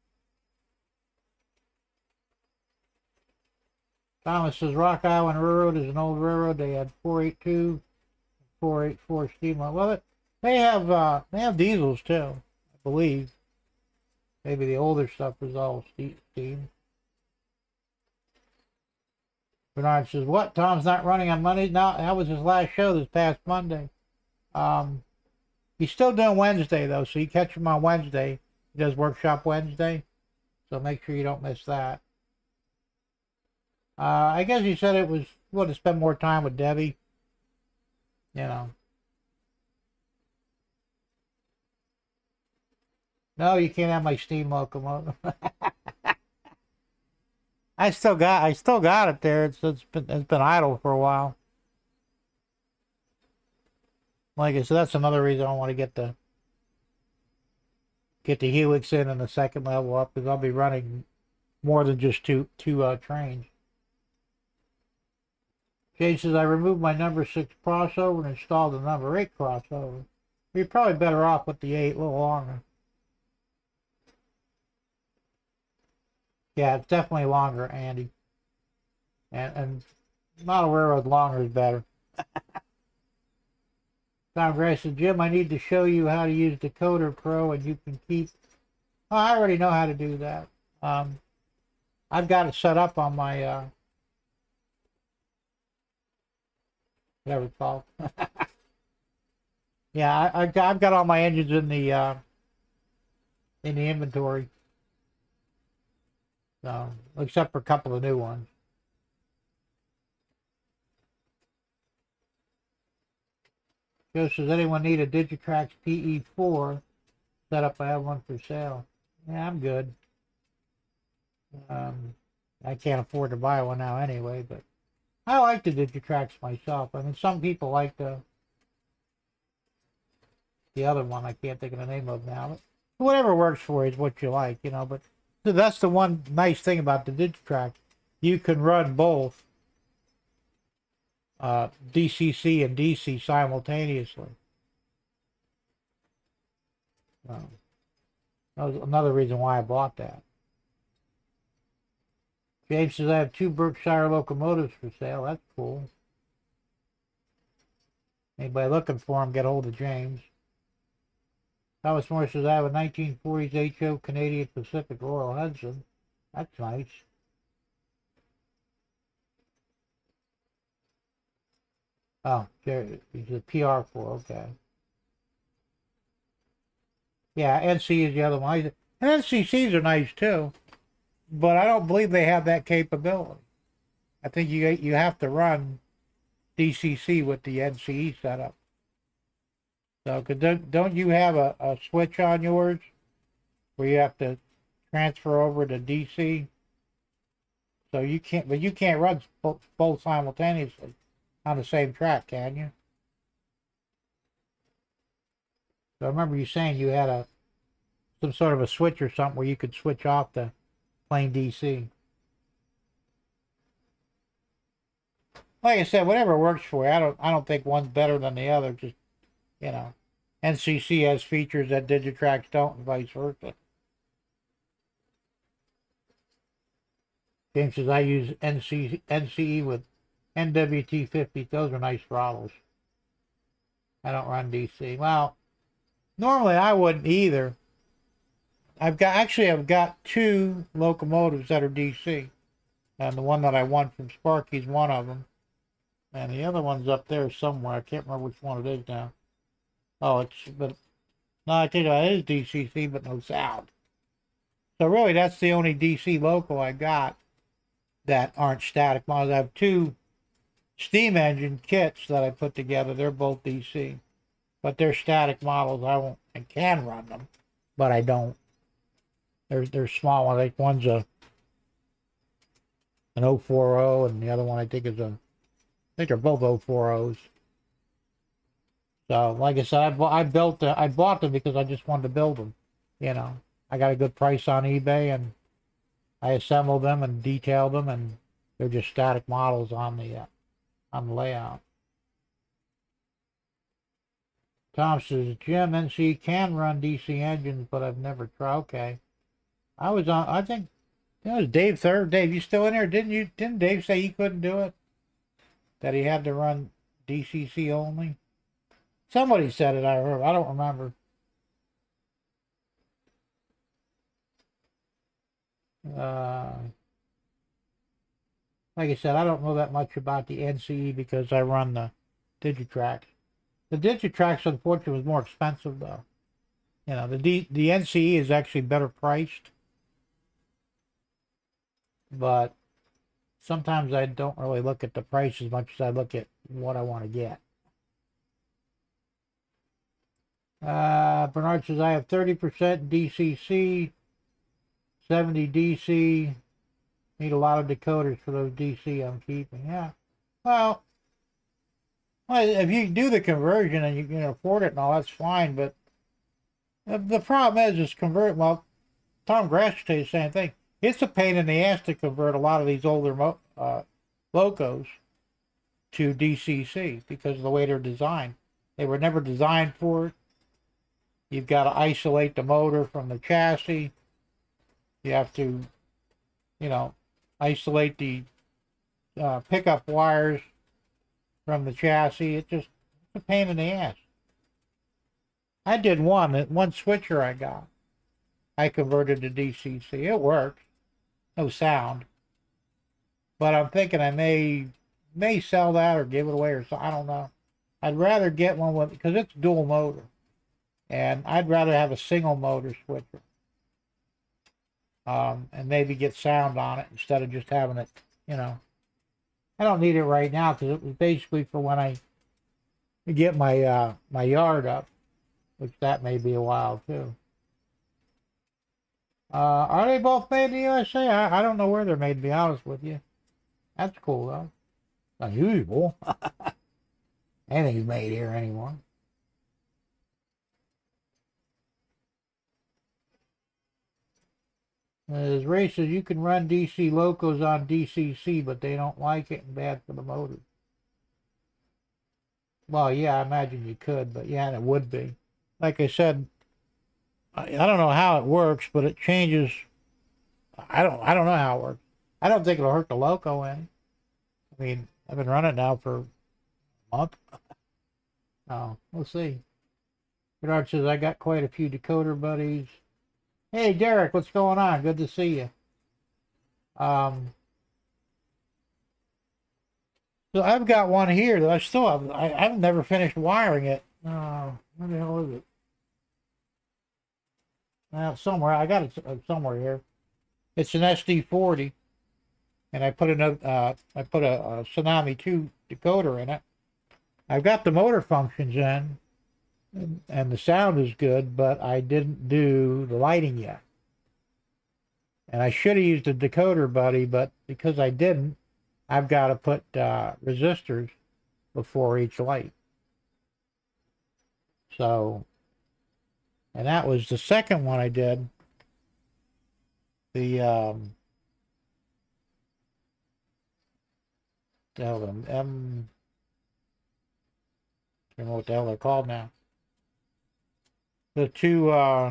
[SPEAKER 1] Thomas says Rock Island Railroad is an old railroad. They had 482, 484 steam. Well, they have diesels too, I believe. Maybe the older stuff was all steam. Bernard says, what? Tom's not running on Monday? No, that was his last show this past Monday. He's still doing Wednesday, though, so you catch him on Wednesday. He does Workshop Wednesday, so make sure you don't miss that. I guess he said it was, to spend more time with Debbie. You know. No, you can't have my steam locomotive. I still got it there. It's been idle for a while. Like I said, that's another reason I want to get the Helix in and the second level up, because I'll be running more than just two trains. Jay says I removed my number 6 crossover and installed the number 8 crossover. You're probably better off with the 8, a little longer. Yeah, it's definitely longer, Andy. And model railroad longer is better. Tom Gray said, Jim, I need to show you how to use Decoder Pro, and you can keep... Oh, I already know how to do that. I've got it set up on my... whatever it's called. Yeah, I've got all my engines in the inventory. So, except for a couple of new ones. Joe says, anyone need a Digitrax PE4 setup? I have one for sale. Yeah, I'm good. I can't afford to buy one now anyway, but I like the Digitrax myself. I mean, some people like the other one I can't think of the name of now. But whatever works for you is what you like, you know. But that's the one nice thing about the Digitrax. You can run both DCC and DC simultaneously. That was another reason why I bought that. James says, I have 2 Berkshire locomotives for sale. That's cool. Anybody looking for them, get hold of James. Thomas Moore says, I have a 1940s HO Canadian Pacific Royal Hudson. That's nice. Oh, he's a PR4, okay. Yeah, NC is the other one. And NCCs are nice too, but I don't believe they have that capability. I think you have to run DCC with the NCE setup. So, cause don't you have a switch on yours where you have to transfer over to DC? So you can't run both simultaneously on the same track, can you? So I remember you saying you had some sort of a switch or something where you could switch off the plain DC. Like I said, whatever works for you. I don't think one's better than the other. Just, you know, NCC has features that Digitrax don't, and vice versa. James says, I use NCE with NWT50. Those are nice throttles. I don't run DC. Well, normally I wouldn't either. I've got 2 locomotives that are DC. And the one that I won from Sparky's one of them. And the other one's up there somewhere. I can't remember which one it is now. Oh, no, I think it is DCC, but no sound. So really, that's the only DC loco I got that aren't static models. I have 2 steam engine kits that I put together. They're both DC, but they're static models. I can run them, but I don't. They're small ones. Like one's an 040, and the other one I think is I think they're both 040s. So, like I said, I bought them because I just wanted to build them. You know, I got a good price on eBay, and I assembled them and detailed them, and they're just static models on the layout. Tom says, Jim, NC can run DC engines, but I've never tried. Okay. I think that was Dave Third. Dave, you still in there? Didn't Dave say he couldn't do it? That he had to run DCC only? Somebody said it, I heard. I don't remember. Like I said, I don't know that much about the NCE because I run the Digitrax. The Digitrax, unfortunately, was more expensive, though. You know, the NCE is actually better priced. But sometimes I don't really look at the price as much as I look at what I want to get. Bernard says, I have 30% DCC, 70 DC. Need a lot of decoders for those DC I'm keeping. Yeah. Well, if you do the conversion and you can afford it and all, that's fine. But the problem is well, Tom Grass will tell you the same thing. It's a pain in the ass to convert a lot of these older locos to DCC because of the way they're designed. They were never designed for it. You've got to isolate the motor from the chassis. You have to, you know, isolate the pickup wires from the chassis. It's a pain in the ass. I did one switcher I got. I converted to DCC. It works. No sound. But I'm thinking I may sell that or give it away or so. I don't know. I'd rather get one with, because it's dual motor. And I'd rather have a single motor switcher. And maybe get sound on it instead of just having it, you know. I don't need it right now because it was basically for when I get my my yard up, which that may be a while too. Are they both made in the USA? I don't know where they're made, to be honest with you. That's cool though. Unusual. Anything's made here anymore. As Ray says, you can run DC locos on DCC, but they don't like it and bad for the motors. Well, yeah, I imagine you could, but yeah, it would be. Like I said, I don't know how it works, but it changes. I don't know how it works. I don't think it'll hurt the loco any. I mean, I've been running now for a month. Oh, we'll see. Bernard says, I got quite a few decoder buddies. Hey, Derek, what's going on? Good to see you. So I've got one here that I still have. I've never finished wiring it. Where the hell is it? Well, somewhere. I got it somewhere here. It's an SD40, and I put a Tsunami 2 decoder in it. I've got the motor functions in. And the sound is good, but I didn't do the lighting yet. And I should have used a decoder buddy, but because I didn't, I've got to put resistors before each light. So, and that was the second one I did. The I don't know what the hell they're called now. The two, I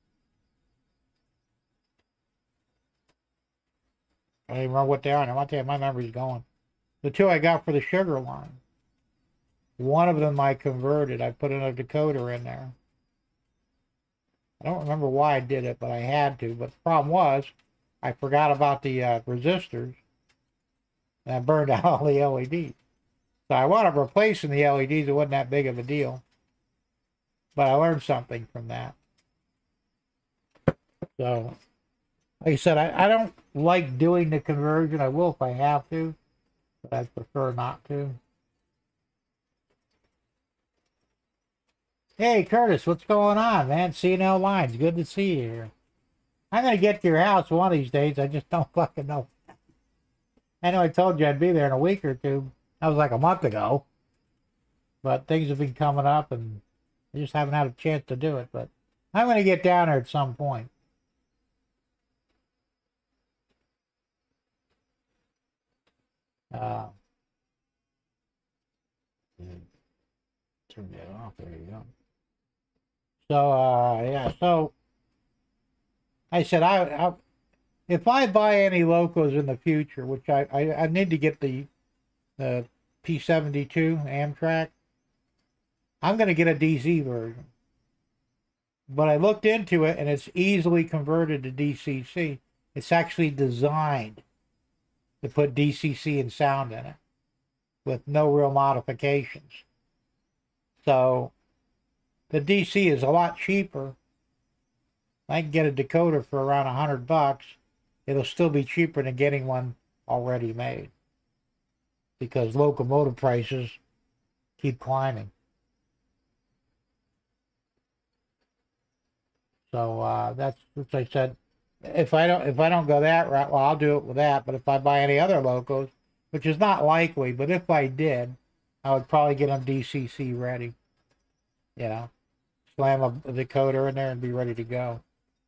[SPEAKER 1] don't even remember what they are. And I'm tell you, my memory's going. The two I got for the sugar line. One of them I converted. I put in a decoder in there. I don't remember why I did it, but I had to. But the problem was, I forgot about the resistors, and I burned out all the LEDs. So I wound up replacing the LEDs. It wasn't that big of a deal. But I learned something from that. So, like I said, I don't like doing the conversion. I will if I have to, but I prefer not to. Hey, Curtis, what's going on, man? CNL Lines, good to see you here. I'm going to get to your house one of these days. I just don't fucking know. I know I told you I'd be there in a week or two. That was like a month ago. But things have been coming up, and I just haven't had a chance to do it, but I'm going to get down there at some point. Turn that off. There you go. So, yeah, so I said, if I buy any locos in the future, which I need to get the P72 Amtrak, I'm going to get a DC version. But I looked into it, and it's easily converted to DCC. It's actually designed to put DCC and sound in it with no real modifications. So the DC is a lot cheaper. I can get a decoder for around $100. It'll still be cheaper than getting one already made, because locomotive prices keep climbing. So that's what I said. If I don't go that route, well, I'll do it with that. But if I buy any other locos, which is not likely, but if I did, I would probably get them DCC ready. You know, slam a decoder in there and be ready to go.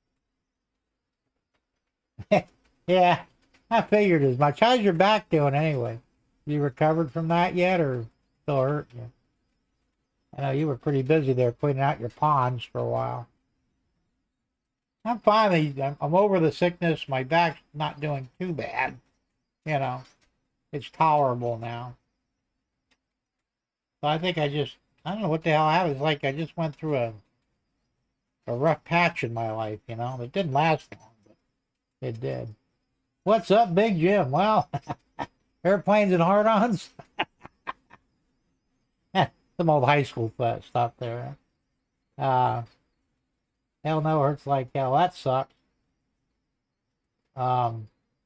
[SPEAKER 1] Yeah, I figured as much. How's your back doing anyway? You recovered from that yet, or still hurting you? I know you were pretty busy there cleaning out your ponds for a while. I'm over the sickness. My back's not doing too bad. You know, it's tolerable now. So I think I don't know what the hell happened. It's like I just went through a rough patch in my life, you know. It didn't last long, but it did. What's up, Big Jim? Well, airplanes and hard-ons. Some old high school stuff there. Hell no, hurts like hell. That sucks. Don't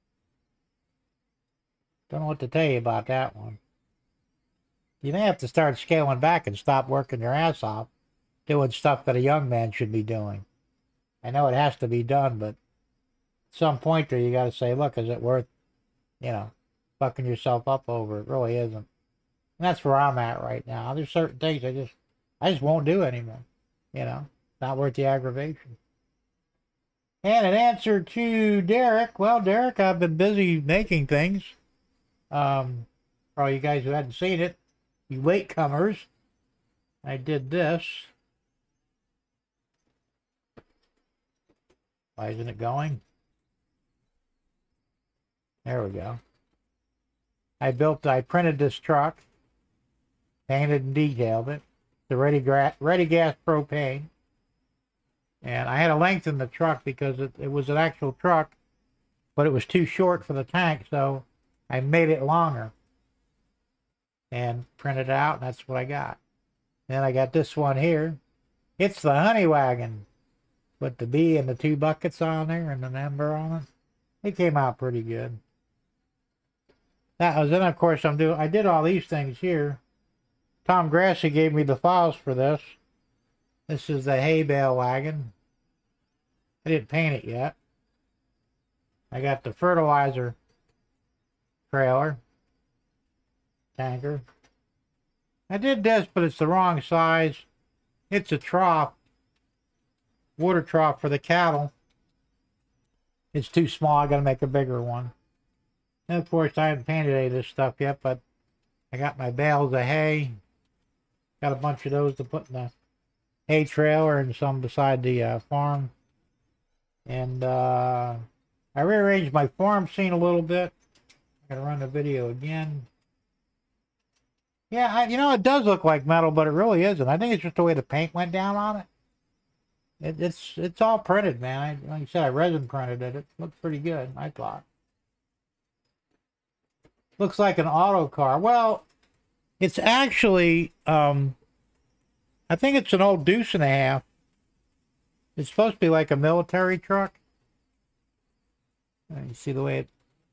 [SPEAKER 1] know what to tell you about that one. You may have to start scaling back and stop working your ass off doing stuff that a young man should be doing. I know it has to be done, but at some point there you got to say, look, is it worth, you know, fucking yourself up over? It really isn't. And that's where I'm at right now. There's certain things I just won't do anymore. You know, not worth the aggravation. And in answer to Derek, well, Derek, I've been busy making things. For all you guys who hadn't seen it, you latecomers, I did this. Why isn't it going? There we go. I printed this truck, painted and detailed it. The Ready Gas propane. And I had to lengthen the truck because it was an actual truck, but it was too short for the tank, so I made it longer. And printed it out, and that's what I got. Then I got this one here. It's the Honey Wagon. With the B and the 2 buckets on there and the number on it. It came out pretty good. That was, then of course I did all these things here. Tom Grassi gave me the files for this. This is the hay bale wagon. I didn't paint it yet. I got the fertilizer trailer. Tanker. I did this, but it's the wrong size. It's a trough. Water trough for the cattle. It's too small. I got to make a bigger one. And of course, I haven't painted any of this stuff yet, but I got my bales of hay. Got a bunch of those to put in the hay trailer and some beside the farm. And I rearranged my farm scene a little bit. I got to run the video again. Yeah, you know, it does look like metal, but it really isn't. I think it's just the way the paint went down on it. It's all printed, man. Like I said, I resin printed it. It looks pretty good, I thought. Looks like an auto car. Well, it's actually, I think it's an old Deuce and a Half. It's supposed to be like a military truck. You see the way it...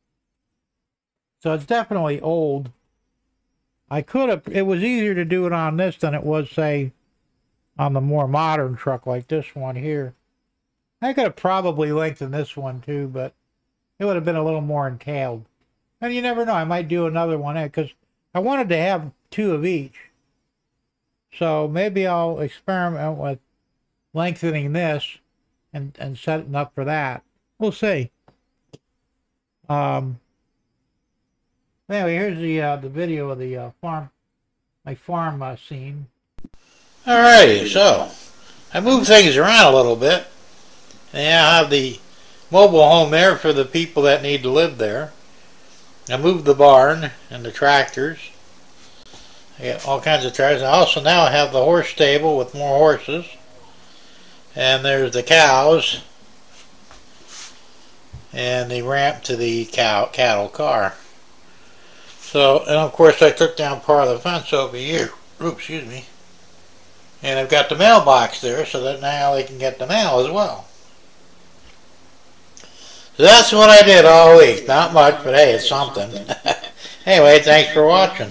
[SPEAKER 1] So it's definitely old. It was easier to do it on this than it was, say, on the more modern truck like this one here. I could have probably lengthened this one too, but it would have been a little more entailed. And you never know, I might do another one because I wanted to have 2 of each. So maybe I'll experiment with lengthening this and setting up for that. We'll see. Anyway, here's the video of the my farm scene. Alrighty, so I moved things around a little bit. And I have the mobile home there for the people that need to live there. I moved the barn and the tractors. I got all kinds of tractors. I also now have the horse stable with more horses. And there's the cows. And the ramp to the cattle car. So, and of course I took down part of the fence over here. Oops, excuse me. And I've got the mailbox there so that now they can get the mail as well. So that's what I did all week. Not much, but hey, it's something. Anyway, thanks for watching.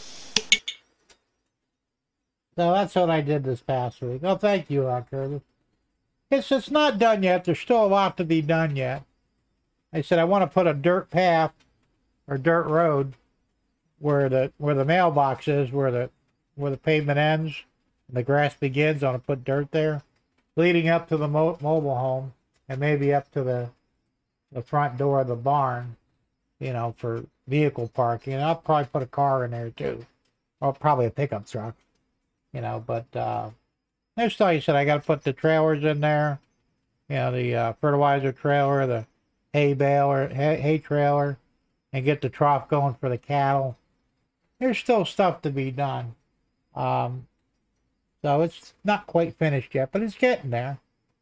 [SPEAKER 1] So that's what I did this past week. Oh, thank you, Curtis. It's not done yet. There's still a lot to be done yet. I said I want to put a dirt path or dirt road where the mailbox is, where the pavement ends. The grass begins. I want to put dirt there, leading up to the mobile home, and maybe up to the front door of the barn, you know, for vehicle parking. And I'll probably put a car in there too, or probably a pickup truck, you know. But there's still, you said, I got to put the trailers in there, you know, the fertilizer trailer, the hay baler, hay trailer, and get the trough going for the cattle. There's still stuff to be done. So it's not quite finished yet, but it's getting there.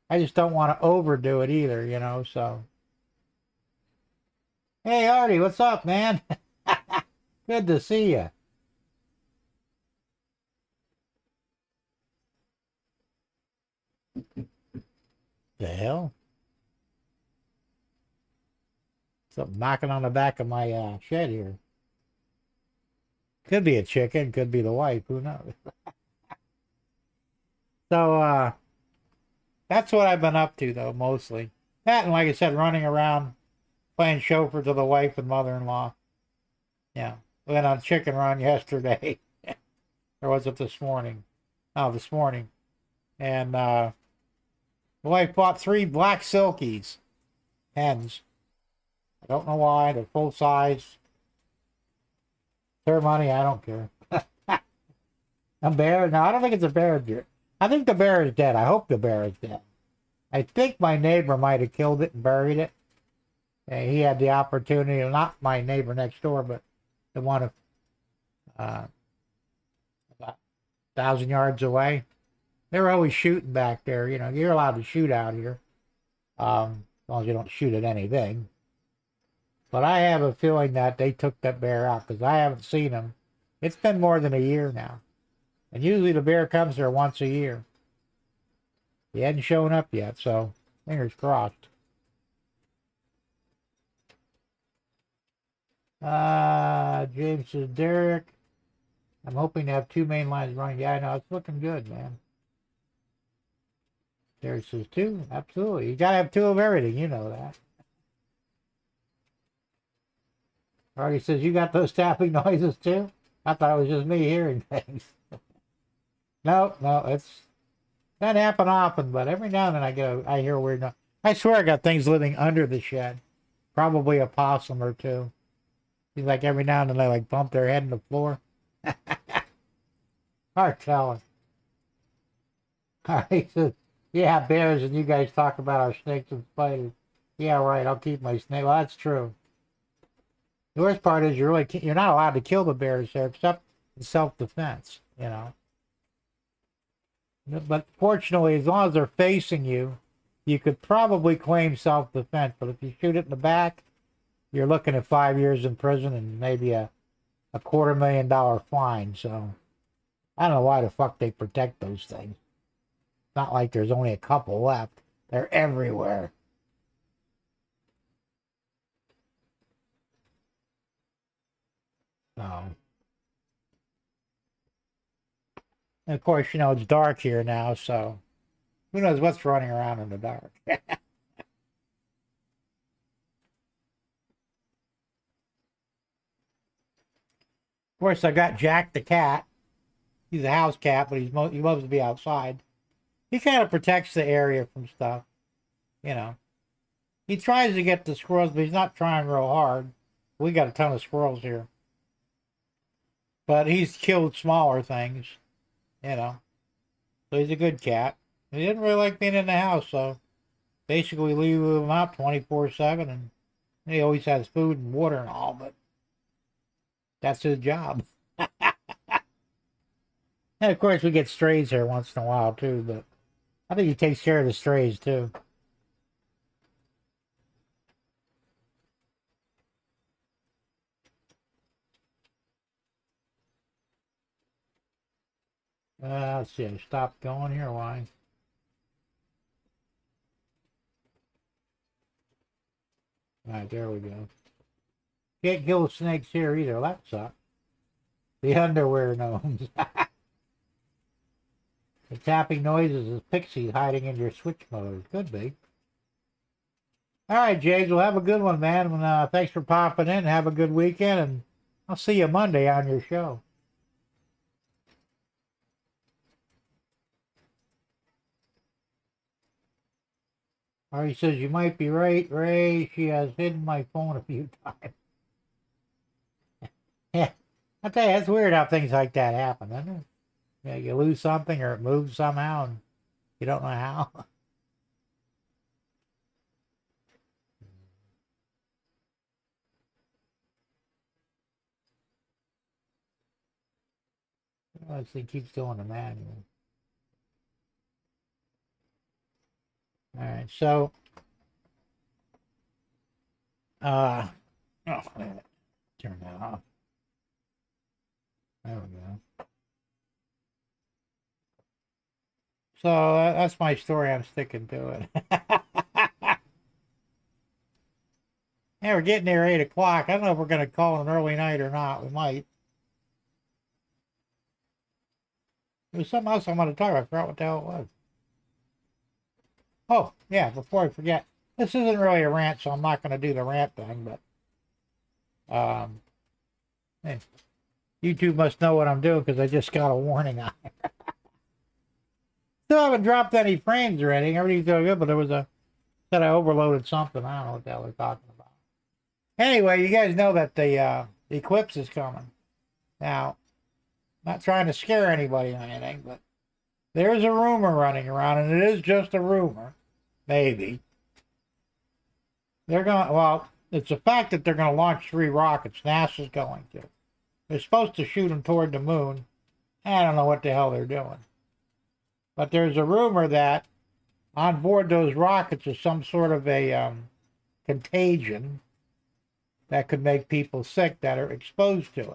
[SPEAKER 1] I just don't want to overdo it either, you know, so. Hey, Artie, what's up, man? Good to see you. The hell? Something knocking on the back of my shed here. Could be a chicken, could be the wife, who knows? So, that's what I've been up to, though, mostly. That, and like I said, running around playing chauffeur to the wife and mother-in-law. Yeah. Went on chicken run yesterday. Or was it this morning? Oh, this morning. And the wife bought 3 black silkies, hens. I don't know why. They're full size. Their money, I don't care. A bear? No, I don't think it's a bear. I think the bear is dead. I hope the bear is dead. I think my neighbor might have killed it and buried it. And he had the opportunity, not my neighbor next door, but the one about 1,000 yards away. They were always shooting back there. You know, you're allowed to shoot out here. As long as you don't shoot at anything. But I have a feeling that they took that bear out because I haven't seen him. It's been more than a year now. And usually the bear comes there once a year. He hadn't shown up yet, so fingers crossed. James says, Derek, I'm hoping to have 2 main lines running. Yeah, I know, it's looking good, man. Derek says 2, absolutely. You gotta have 2 of everything, you know that. Artie says, you got those tapping noises too? I thought it was just me hearing things. No, it's doesn't happen often, but every now and then I hear a weird noise. I swear I got things living under the shed. Probably a possum or 2. Seems like every now and then they like bump their head in the floor. Hard telling. He says, yeah, bears, and you guys talk about our snakes and spiders. Yeah, right, I'll keep my snake. Well, that's true. The worst part is you're not allowed to kill the bears there except in self-defense, you know. But fortunately, as long as they're facing you, you could probably claim self-defense. But if you shoot it in the back, you're looking at 5 years in prison and maybe a $250,000 fine. So I don't know why the fuck they protect those things. It's not like there's only a couple left. They're everywhere. So, and of course, you know, it's dark here now, so who knows what's running around in the dark. Of course, I got Jack the cat. He's a house cat, but he loves to be outside. He kind of protects the area from stuff, you know. He tries to get the squirrels, but he's not trying real hard. We got a ton of squirrels here. But he's killed smaller things, you know. So he's a good cat. He didn't really like being in the house, so basically leave him out 24/7, and he always has food and water and all, but that's his job. And of course we get strays here once in a while too, but I think he takes care of the strays too. Let's see, I stopped going here, why? Alright, there we go. Can't kill snakes here either, that sucks. The underwear gnomes. The tapping noises is Pixie hiding in your switch mode. Could be. Alright, James, well have a good one, man. And, thanks for popping in. Have a good weekend, and I'll see you Monday on your show. Artie says, you might be right, Ray. She has hidden my phone a few times. Yeah, I tell you, it's weird how things like that happen, isn't it? Yeah, you lose something or it moves somehow and you don't know how. This thing keeps going to manual. All right, so, oh, wait a minute. Turn that off. There we go. So that's my story. I'm sticking to it. Yeah, we're getting there 8 o'clock. I don't know if we're going to call it an early night or not. We might. There was something else I wanted to talk about. I forgot what the hell it was. Oh, yeah, before I forget. This isn't really a rant, so I'm not going to do the rant thing, but hey, YouTube must know what I'm doing because I just got a warning on it. Still haven't dropped any frames or anything. Everything's going good, but there was said I overloaded something. I don't know what the hell they're talking about. Anyway, you guys know that the eclipse is coming. Now, not trying to scare anybody or anything, but there's a rumor running around, and it is just a rumor, maybe. They're going, well, it's a fact that they're going to launch 3 rockets. NASA's going to. They're supposed to shoot them toward the moon. I don't know what the hell they're doing. But there's a rumor that on board those rockets is some sort of a contagion that could make people sick that are exposed to it.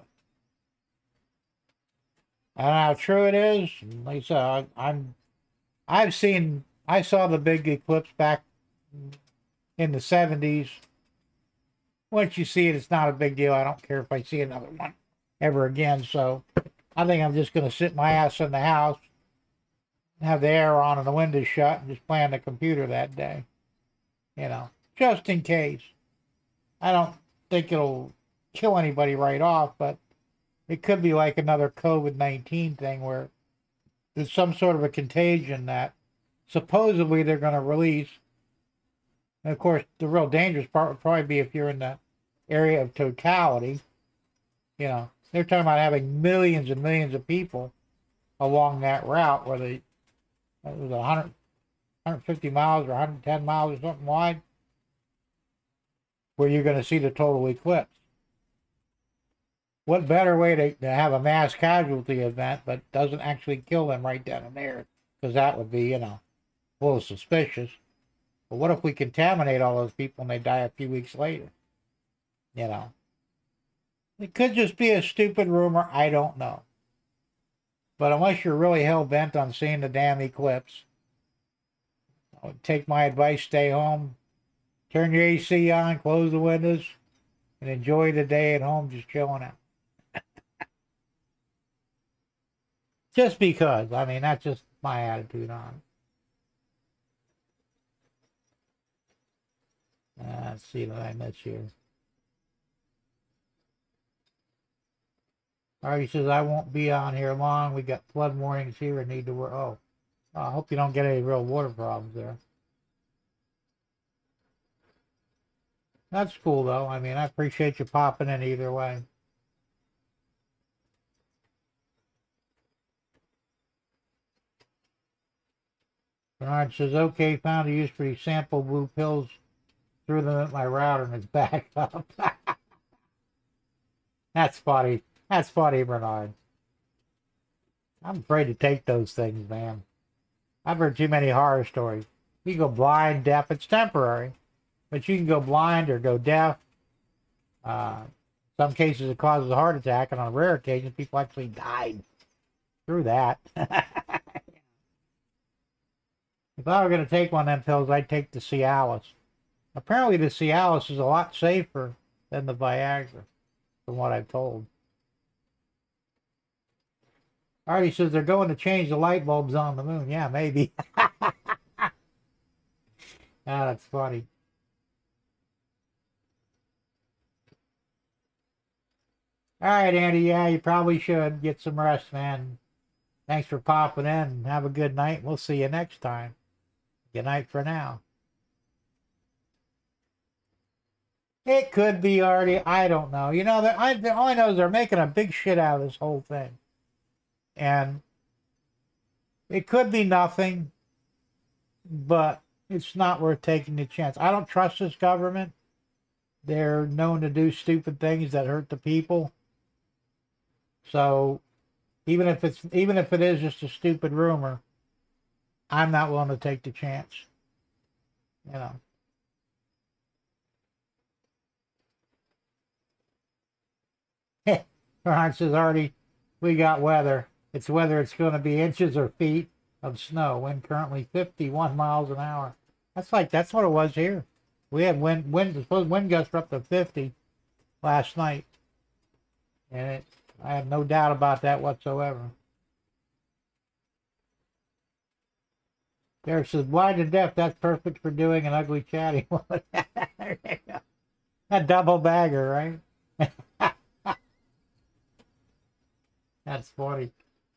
[SPEAKER 1] I don't know how true it is. Like I said, I saw the big eclipse back in the 70s. Once you see it, it's not a big deal. I don't care if I see another one ever again. So I think I'm just going to sit my ass in the house, have the air on and the windows shut, and just play on the computer that day. You know, just in case. I don't think it'll kill anybody right off, but it could be like another COVID-19 thing where there's some sort of a contagion that supposedly they're going to release. And of course, the real dangerous part would probably be if you're in the area of totality. You know, they're talking about having millions and millions of people along that route where it was 150 miles or 110 miles or something wide, where you're going to see the total eclipse. What better way to have a mass casualty event, but doesn't actually kill them right then and there? Because that would be, you know, a little suspicious. But what if we contaminate all those people and they die a few weeks later? You know. It could just be a stupid rumor. I don't know. But unless you're really hell-bent on seeing the damn eclipse, I would take my advice, stay home, turn your AC on, close the windows, and enjoy the day at home just chilling out. Just because. I mean, that's just my attitude on it. Let's see what I missed here. Artie says, I won't be on here long. We got flood warnings here and need to work. Oh, I hope you don't get any real water problems there. That's cool, though. I mean, I appreciate you popping in either way. Bernard says, okay, found a use for these sample blue pills. Threw them at my router and it's back up. That's funny. That's funny, Bernard. I'm afraid to take those things, man. I've heard too many horror stories. You go blind, deaf. It's temporary. But you can go blind or go deaf. Some cases it causes a heart attack, and on rare occasions, people actually died through that. If I were going to take one of them pills, I'd take the Cialis. Apparently the Cialis is a lot safer than the Viagra, from what I've told. Artie says they're going to change the light bulbs on the moon. Yeah, maybe. Ah, that's funny. All right, Andy. Yeah, you probably should get some rest, man. Thanks for popping in and have a good night. We'll see you next time. Good night for now. It could be Artie. I don't know. You know, all I know is they're making a big shit out of this whole thing. And it could be nothing, but it's not worth taking the chance. I don't trust this government. They're known to do stupid things that hurt the people. So even if it is just a stupid rumor, I'm not willing to take the chance. you know. Ron says, Artie, we got weather. It's whether it's going to be inches or feet of snow. Wind currently 51 miles an hour. That's what it was here. We had wind gusts up to 50 last night. And I have no doubt about that whatsoever. Derek says, wide to depth, that's perfect for doing an ugly chatty one. There you go. A double bagger, right? That's funny.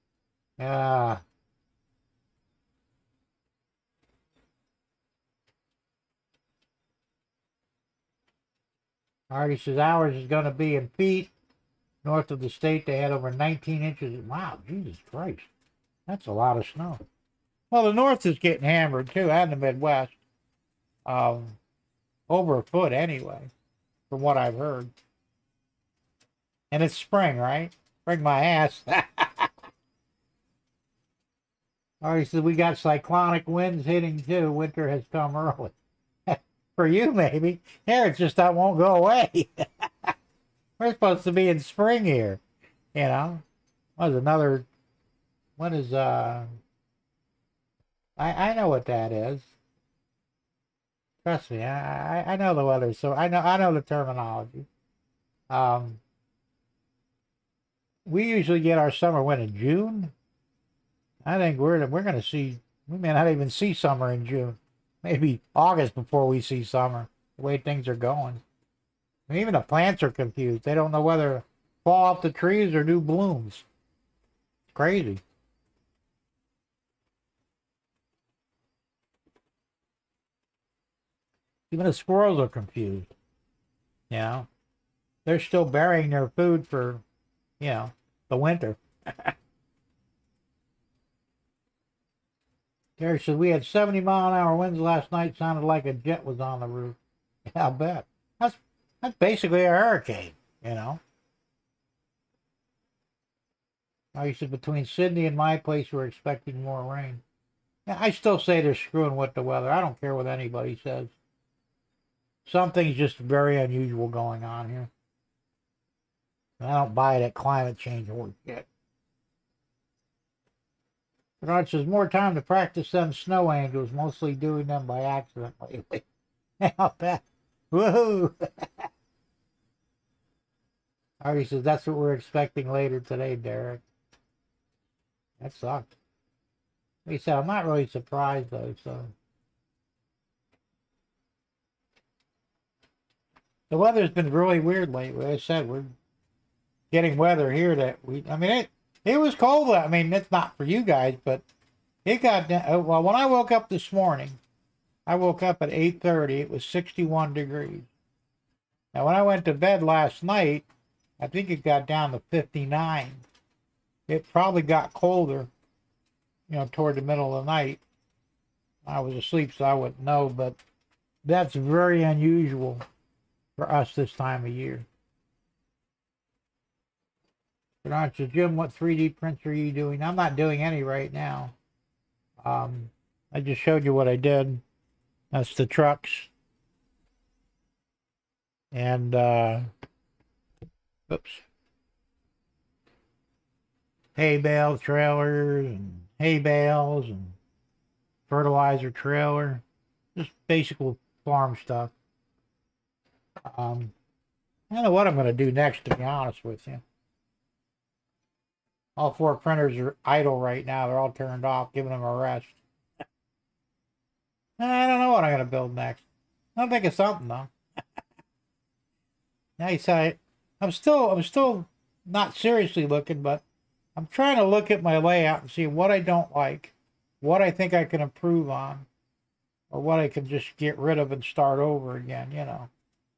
[SPEAKER 1] Artie says ours is going to be in feet. North of the state, they had over 19 inches. Wow, Jesus Christ. That's a lot of snow. Well, the north is getting hammered, too, and the Midwest. Over a foot, anyway, from what I've heard. And it's spring, right? Bring my ass. Artie said, we got cyclonic winds hitting, too. Winter has come early. For you, maybe. Here, it's just that won't go away. We're supposed to be in spring here, you know. I know what that is. Trust me, I know the weather, so I know the terminology. We usually get our summer when in June. I think we're gonna see. We may not even see summer in June. Maybe August before we see summer. The way things are going. And even the plants are confused. They don't know whether to fall off the trees or do blooms. It's crazy. Even the squirrels are confused. You know? They're still burying their food for, you know, the winter. Gary said, we had 70-mile-an-hour winds last night. Sounded like a jet was on the roof. Yeah, I'll bet. That's basically a hurricane, you know. I said between Sydney and my place, we're expecting more rain. Yeah, I still say they're screwing with the weather. I don't care what anybody says. Something's just very unusual going on here. I don't buy that climate change horse yet. Bernard says, more time to practice them snow angels, mostly doing them by accident lately. I'll bet. Woohoo! Artie says, that's what we're expecting later today, Derek. That sucked. He said, I'm not really surprised, though, so. The weather's been really weird lately. Like I said, we're getting weather here that it was cold. I mean, it's not for you guys, but it got down. Well, when I woke up this morning, I woke up at 8:30. It was 61 degrees. Now, when I went to bed last night, I think it got down to 59. It probably got colder, you know, toward the middle of the night. I was asleep, so I wouldn't know, but that's very unusual for us this time of year. Bernard says, Jim, what 3D prints are you doing? I'm not doing any right now. I just showed you what I did. That's the trucks. And, oops. Hay bale trailers and hay bales and fertilizer trailer. Just basic farm stuff. I don't know what I'm going to do next, to be honest with you. All 4 printers are idle right now. They're all turned off, giving them a rest. I don't know what I'm going to build next. I'll think of something, though. Now you say, I'm still not seriously looking, but I'm trying to look at my layout and see what I don't like, what I think I can improve on, or what I can just get rid of and start over again, you know.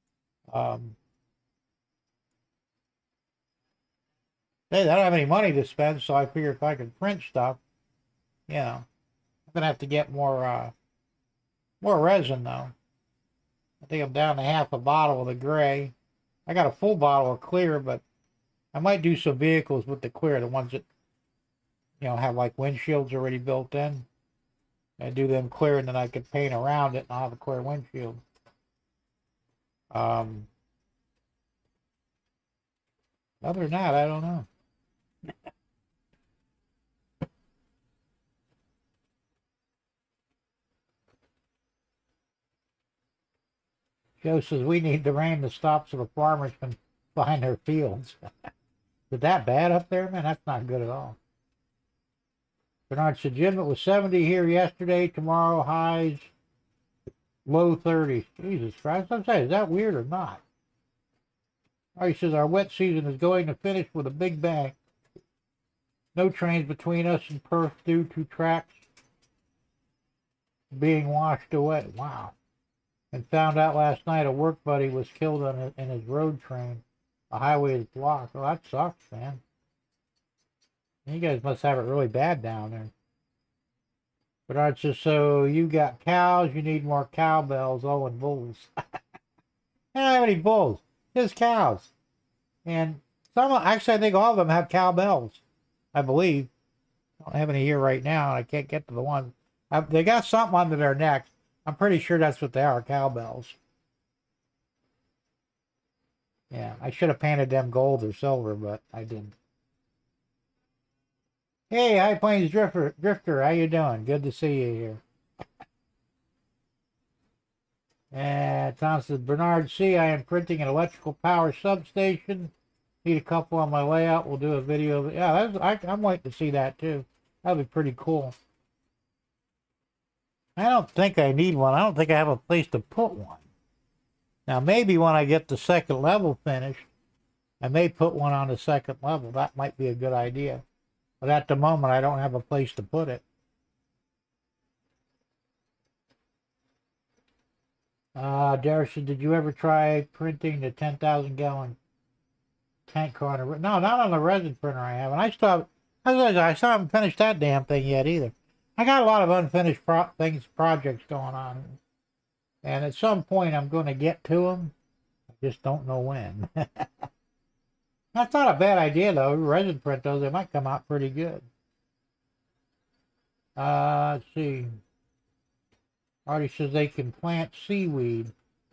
[SPEAKER 1] They don't have any money to spend, so I figure if I can print stuff, you know, I'm going to have to get more resin, though. I think I'm down to half a bottle of the gray. I got a full bottle of clear, but I might do some vehicles with the clear, the ones that, you know, have like windshields already built in. I do them clear, and then I could paint around it and I'll have a clear windshield. Other than that, I don't know. Joe says we need the rain to stop so the farmers can find their fields. Is that bad up there, man? That's not good at all. Bernard said, Jim, it was 70 here yesterday. Tomorrow highs low 30s. Jesus Christ. I'm saying, is that weird or not? He says, our wet season is going to finish with a big bang. No trains between us and Perth due to tracks being washed away. Wow. And found out last night a work buddy was killed in his road train. The highway is blocked. Well, that sucks, man. You guys must have it really bad down there. Bernard says, so you got cows, you need more cowbells. Oh, and bulls. I don't have any bulls. Just cows. And actually, I think all of them have cowbells, I believe. I don't have any here right now, and I can't get to the one. They got something under their neck. I'm pretty sure that's what they are, cowbells. Yeah, I should have painted them gold or silver, but I didn't. Hey, High Plains Drifter, how you doing? Good to see you here. And Tom says, Bernard C., I am printing an electrical power substation. Need a couple on my layout. We'll do a video of it. Yeah, I'm waiting to see that too. That'd be pretty cool. I don't think I need one. I don't think I have a place to put one. Now, maybe when I get the second level finished, I may put one on the second level. That might be a good idea. But at the moment, I don't have a place to put it. Derek said, did you ever try printing the 10,000 gallon tank car? No, not on the resin printer I haven't. I still haven't finished that damn thing yet either. I got a lot of unfinished projects going on. And at some point, I'm going to get to them. I just don't know when. That's not a bad idea, though. Resin print those, they might come out pretty good. Let's see. Artie says they can plant seaweed.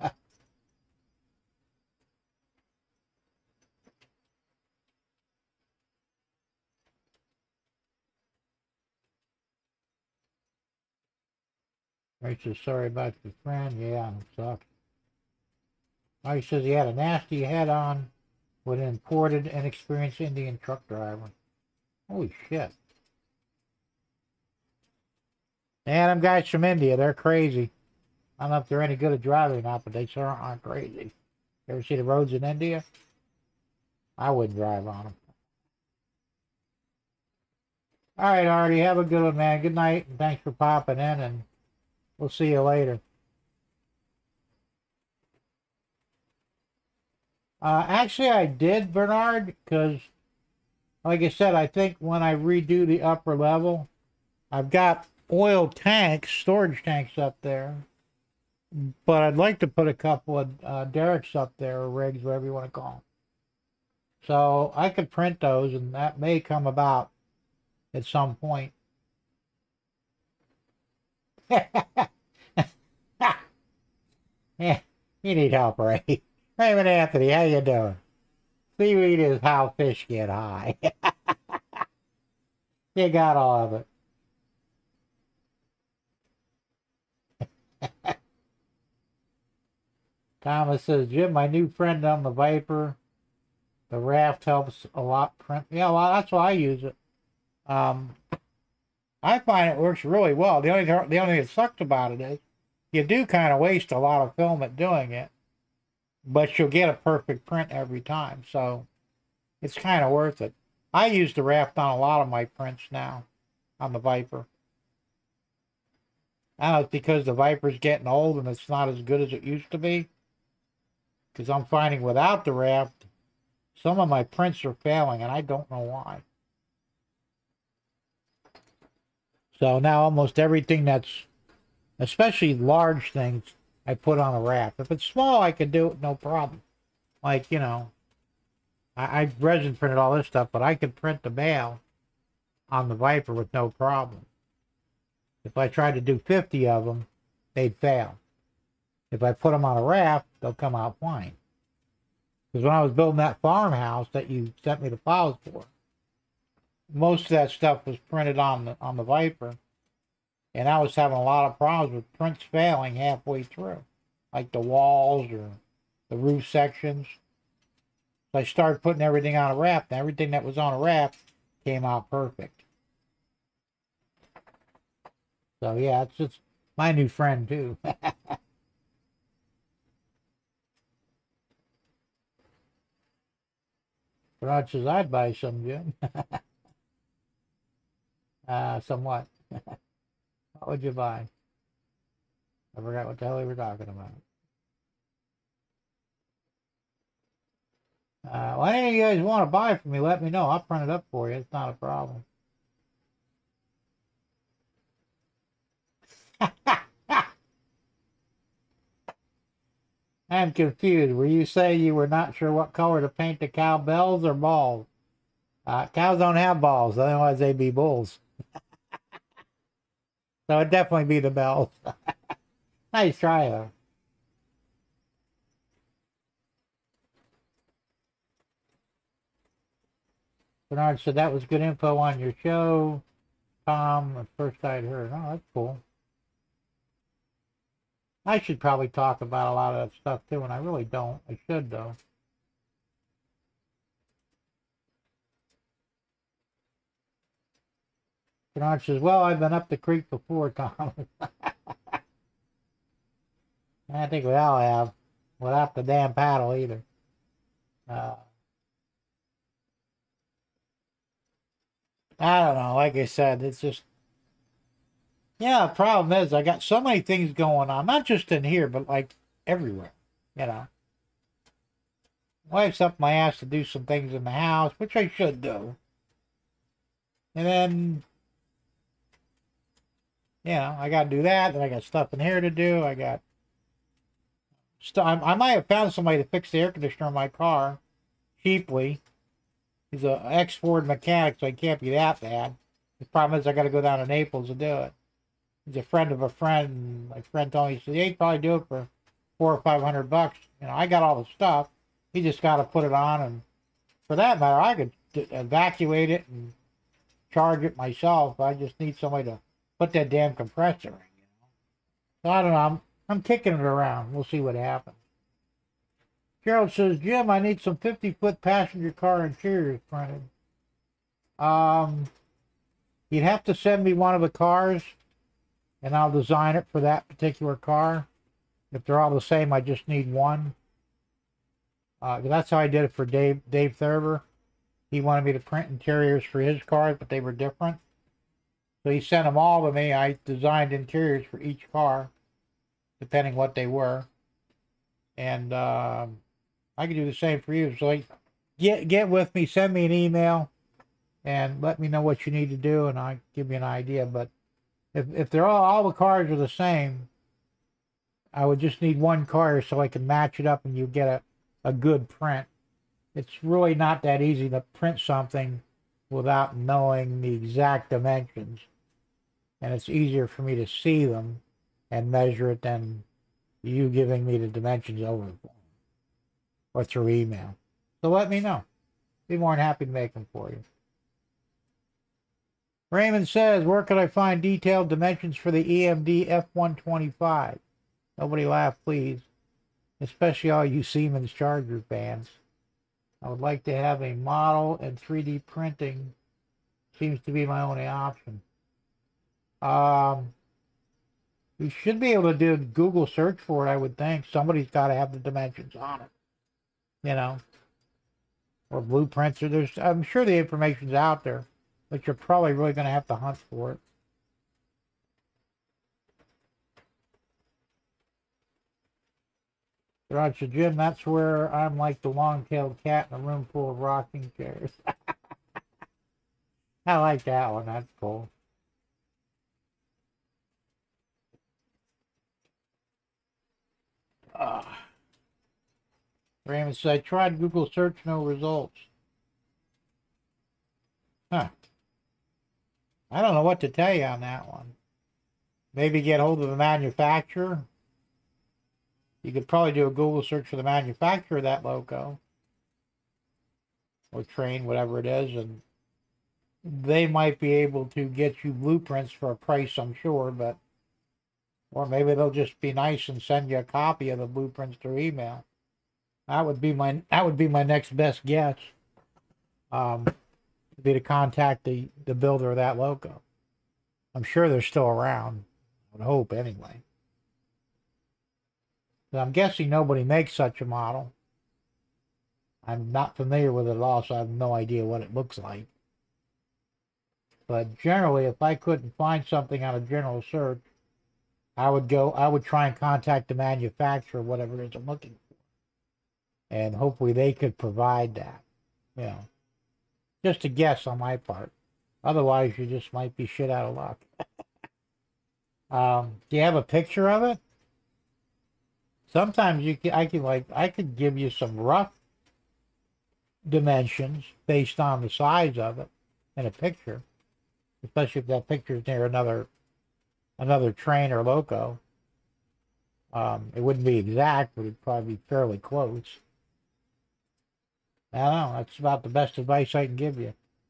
[SPEAKER 1] Artie says, sorry about your friend. Yeah, it sucks. Artie says he had a nasty head-on with an imported, inexperienced Indian truck driver. Holy shit. Man, them guys from India, they're crazy. I don't know if they're any good at driving or not, but they sure aren't crazy. You ever see the roads in India? I wouldn't drive on them. All right, Artie, have a good one, man. Good night, and thanks for popping in, and we'll see you later. Actually, I did, Bernard, because, like I said, I think when I redo the upper level, I've got oil tanks, storage tanks up there, but I'd like to put a couple of derricks up there, or rigs, whatever you want to call them. So I could print those, and that may come about at some point. Yeah, you need help, Ray. Raymond Anthony, how you doing? Seaweed is how fish get high. You got all of it. Thomas says, Jim, my new friend on the Viper, the raft helps a lot print. Yeah, well, that's why I use it. I find it works really well. The only thing that sucks about it is you do kind of waste a lot of film at doing it, but you'll get a perfect print every time, so it's kind of worth it. I use the raft on a lot of my prints now on the Viper. I don't know, it's because the Viper's getting old and it's not as good as it used to be. Because I'm finding without the raft, some of my prints are failing, and I don't know why. So now almost everything that's, especially large things, I put on a raft. If it's small, I can do it no problem. Like, you know, I resin printed all this stuff, but I could print the bale on the Viper with no problem. If I tried to do 50 of them, they'd fail. If I put them on a raft, they'll come out fine. Because when I was building that farmhouse that you sent me the files for, most of that stuff was printed on the Viper, and I was having a lot of problems with prints failing halfway through, like the walls or the roof sections. So I started putting everything on a raft, and everything that was on a raft came out perfect. So yeah, it's just my new friend too. Rod says I'd buy some, Jim. Somewhat. What would you buy? I forgot what the hell we were talking about. Well, any of you guys want to buy from me, let me know. I'll print it up for you. It's not a problem. I'm confused. Were you saying you were not sure what color to paint the cow, bells or balls? Cows don't have balls, otherwise they'd be bulls. So it'd definitely be the bells. Nice try, though. Bernard said that was good info on your show, Tom. The first I'd heard. Oh, that's cool. I should probably talk about a lot of that stuff too, and I really don't. I should, though. Bernard says, well, I've been up the creek before, Tom. I think we all have, without the damn paddle either. I don't know. Like I said, it's just, yeah, the problem is I got so many things going on, not just in here, but like everywhere, you know. Wife's up my ass to do some things in the house, which I should do. And then, you know, I got to do that. Then I got stuff in here to do. I got stuff. I might have found somebody to fix the air conditioner in my car cheaply. He's an ex-Ford mechanic, so he can't be that bad. The problem is I got to go down to Naples to do it. He's a friend of a friend. And my friend told me, he said, yeah, he'd probably do it for $400 or $500. You know, I got all the stuff. He just got to put it on, and for that matter, I could evacuate it and charge it myself. I just need somebody to put that damn compressor in, you know. So I don't know. I'm kicking it around. We'll see what happens. Gerald says, Jim, I need some 50-foot passenger car interiors printed. You'd have to send me one of the cars, and I'll design it for that particular car. If they're all the same, I just need one. That's how I did it for Dave Thurber. He wanted me to print interiors for his cars, but they were different. So he sent them all to me. I designed interiors for each car, depending what they were. And I could do the same for you. So get with me, send me an email, and let me know what you need to do, and I'll give you an idea. But if they're all the cars are the same, I would just need one car so I can match it up and you get a good print. It's really not that easy to print something without knowing the exact dimensions. And it's easier for me to see them and measure it than you giving me the dimensions over the phone or through email. So let me know. Be more than happy to make them for you. Raymond says, where could I find detailed dimensions for the EMD F125? Nobody laugh, please. Especially all you Siemens Charger fans. I would like to have a model, and 3D printing seems to be my only option. You should be able to do a Google search for it, I would think. Somebody's got to have the dimensions on it. You know. Or blueprints. Or I'm sure the information's out there. But you're probably really going to have to hunt for it. Roger Jim, that's where I'm like the long-tailed cat in a room full of rocking chairs. I like that one. That's cool. Raymond said, I tried Google search, no results. Huh. I don't know what to tell you on that one. maybe get hold of the manufacturer. You could probably do a Google search for the manufacturer of that loco or train, whatever it is, and they might be able to get you blueprints for a price, I'm sure, but or maybe they'll just be nice and send you a copy of the blueprints through email. That would be my next best guess. Be to contact the builder of that loco. I'm sure they're still around. I would hope anyway. But I'm guessing nobody makes such a model. I'm not familiar with it at all, so I have no idea what it looks like. But generally, if I couldn't find something on a general search, I would try and contact the manufacturer, whatever it is I'm looking for. And hopefully they could provide that. You know, just a guess on my part. Otherwise, you just might be shit out of luck. Do you have a picture of it? Sometimes I could give you some rough dimensions based on the size of it in a picture, especially if that picture is near another train or loco. It wouldn't be exact, but it'd probably be fairly close. I don't know. That's about the best advice I can give you.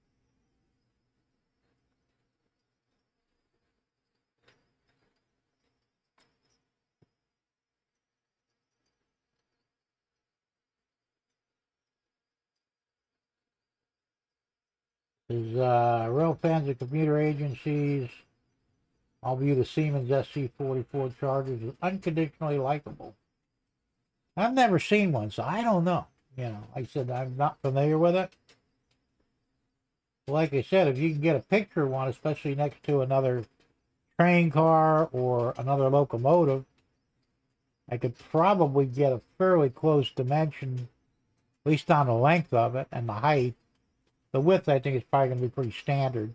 [SPEAKER 1] There's real fans of computer agencies. I'll view the Siemens SC44 Chargers as unconditionally likable. I've never seen one, so I don't know. You know, like I said, I'm not familiar with it. Like I said, if you can get a picture of one, especially next to another train car or another locomotive, I could probably get a fairly close dimension, at least on the length of it and the height. The width, I think, is probably going to be pretty standard.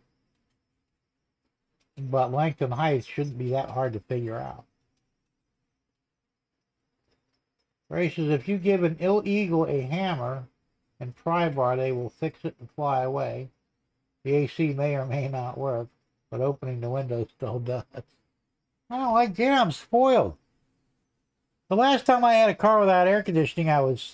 [SPEAKER 1] But length and height shouldn't be that hard to figure out. Ray says, if you give an illegal a hammer and pry bar, they will fix it and fly away. The AC may or may not work, but opening the window still does. I don't like that. I'm spoiled. The last time I had a car without air conditioning, I was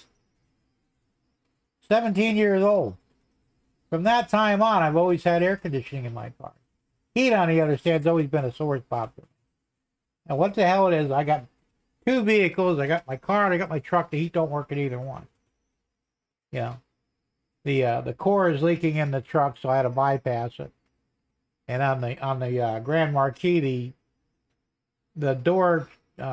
[SPEAKER 1] 17 years old. From that time on, I've always had air conditioning in my car. Heat, on the other hand, has always been a sore spot for me. And what the hell it is, I got two vehicles. I got my car and I got my truck. The heat don't work in either one. You know, the core is leaking in the truck, so I had to bypass it. And on the Grand Marquis, the door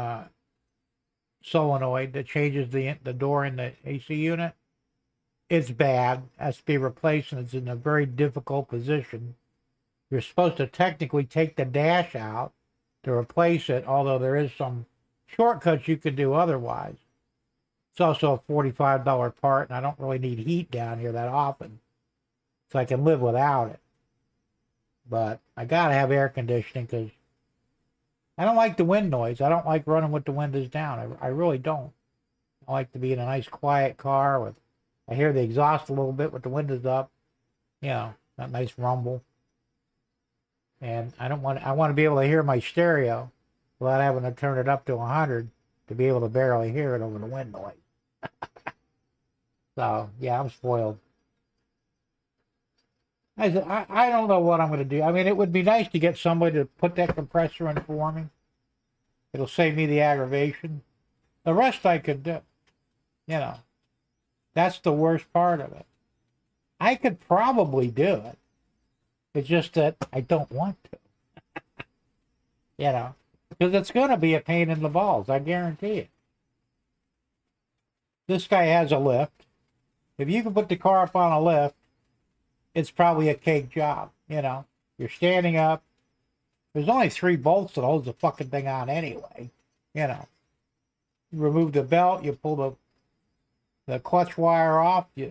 [SPEAKER 1] solenoid that changes the door in the AC unit, it's bad. Has to be replaced, and it's in a very difficult position. You're supposed to technically take the dash out to replace it, although there is some shortcuts you could do otherwise. It's also a $45 part, and I don't really need heat down here that often, so I can live without it. But I gotta have air conditioning because I don't like the wind noise. I don't like running with the windows down. I really don't. I like to be in a nice quiet car with, I hear the exhaust a little bit with the windows up, you know, that nice rumble. And I want to be able to hear my stereo without having to turn it up to 100 to be able to barely hear it over the wind noise. So, yeah, I'm spoiled. I don't know what I'm going to do. I mean, it would be nice to get somebody to put that compressor in for me. It'll save me the aggravation. The rest I could do. You know, that's the worst part of it. I could probably do it. It's just that I don't want to. You know, because it's going to be a pain in the balls. I guarantee it. This guy has a lift. If you can put the car up on a lift, it's probably a cake job. You know, you're standing up. There's only 3 bolts that holds the fucking thing on anyway. You know, you remove the belt, you pull the clutch wire off, you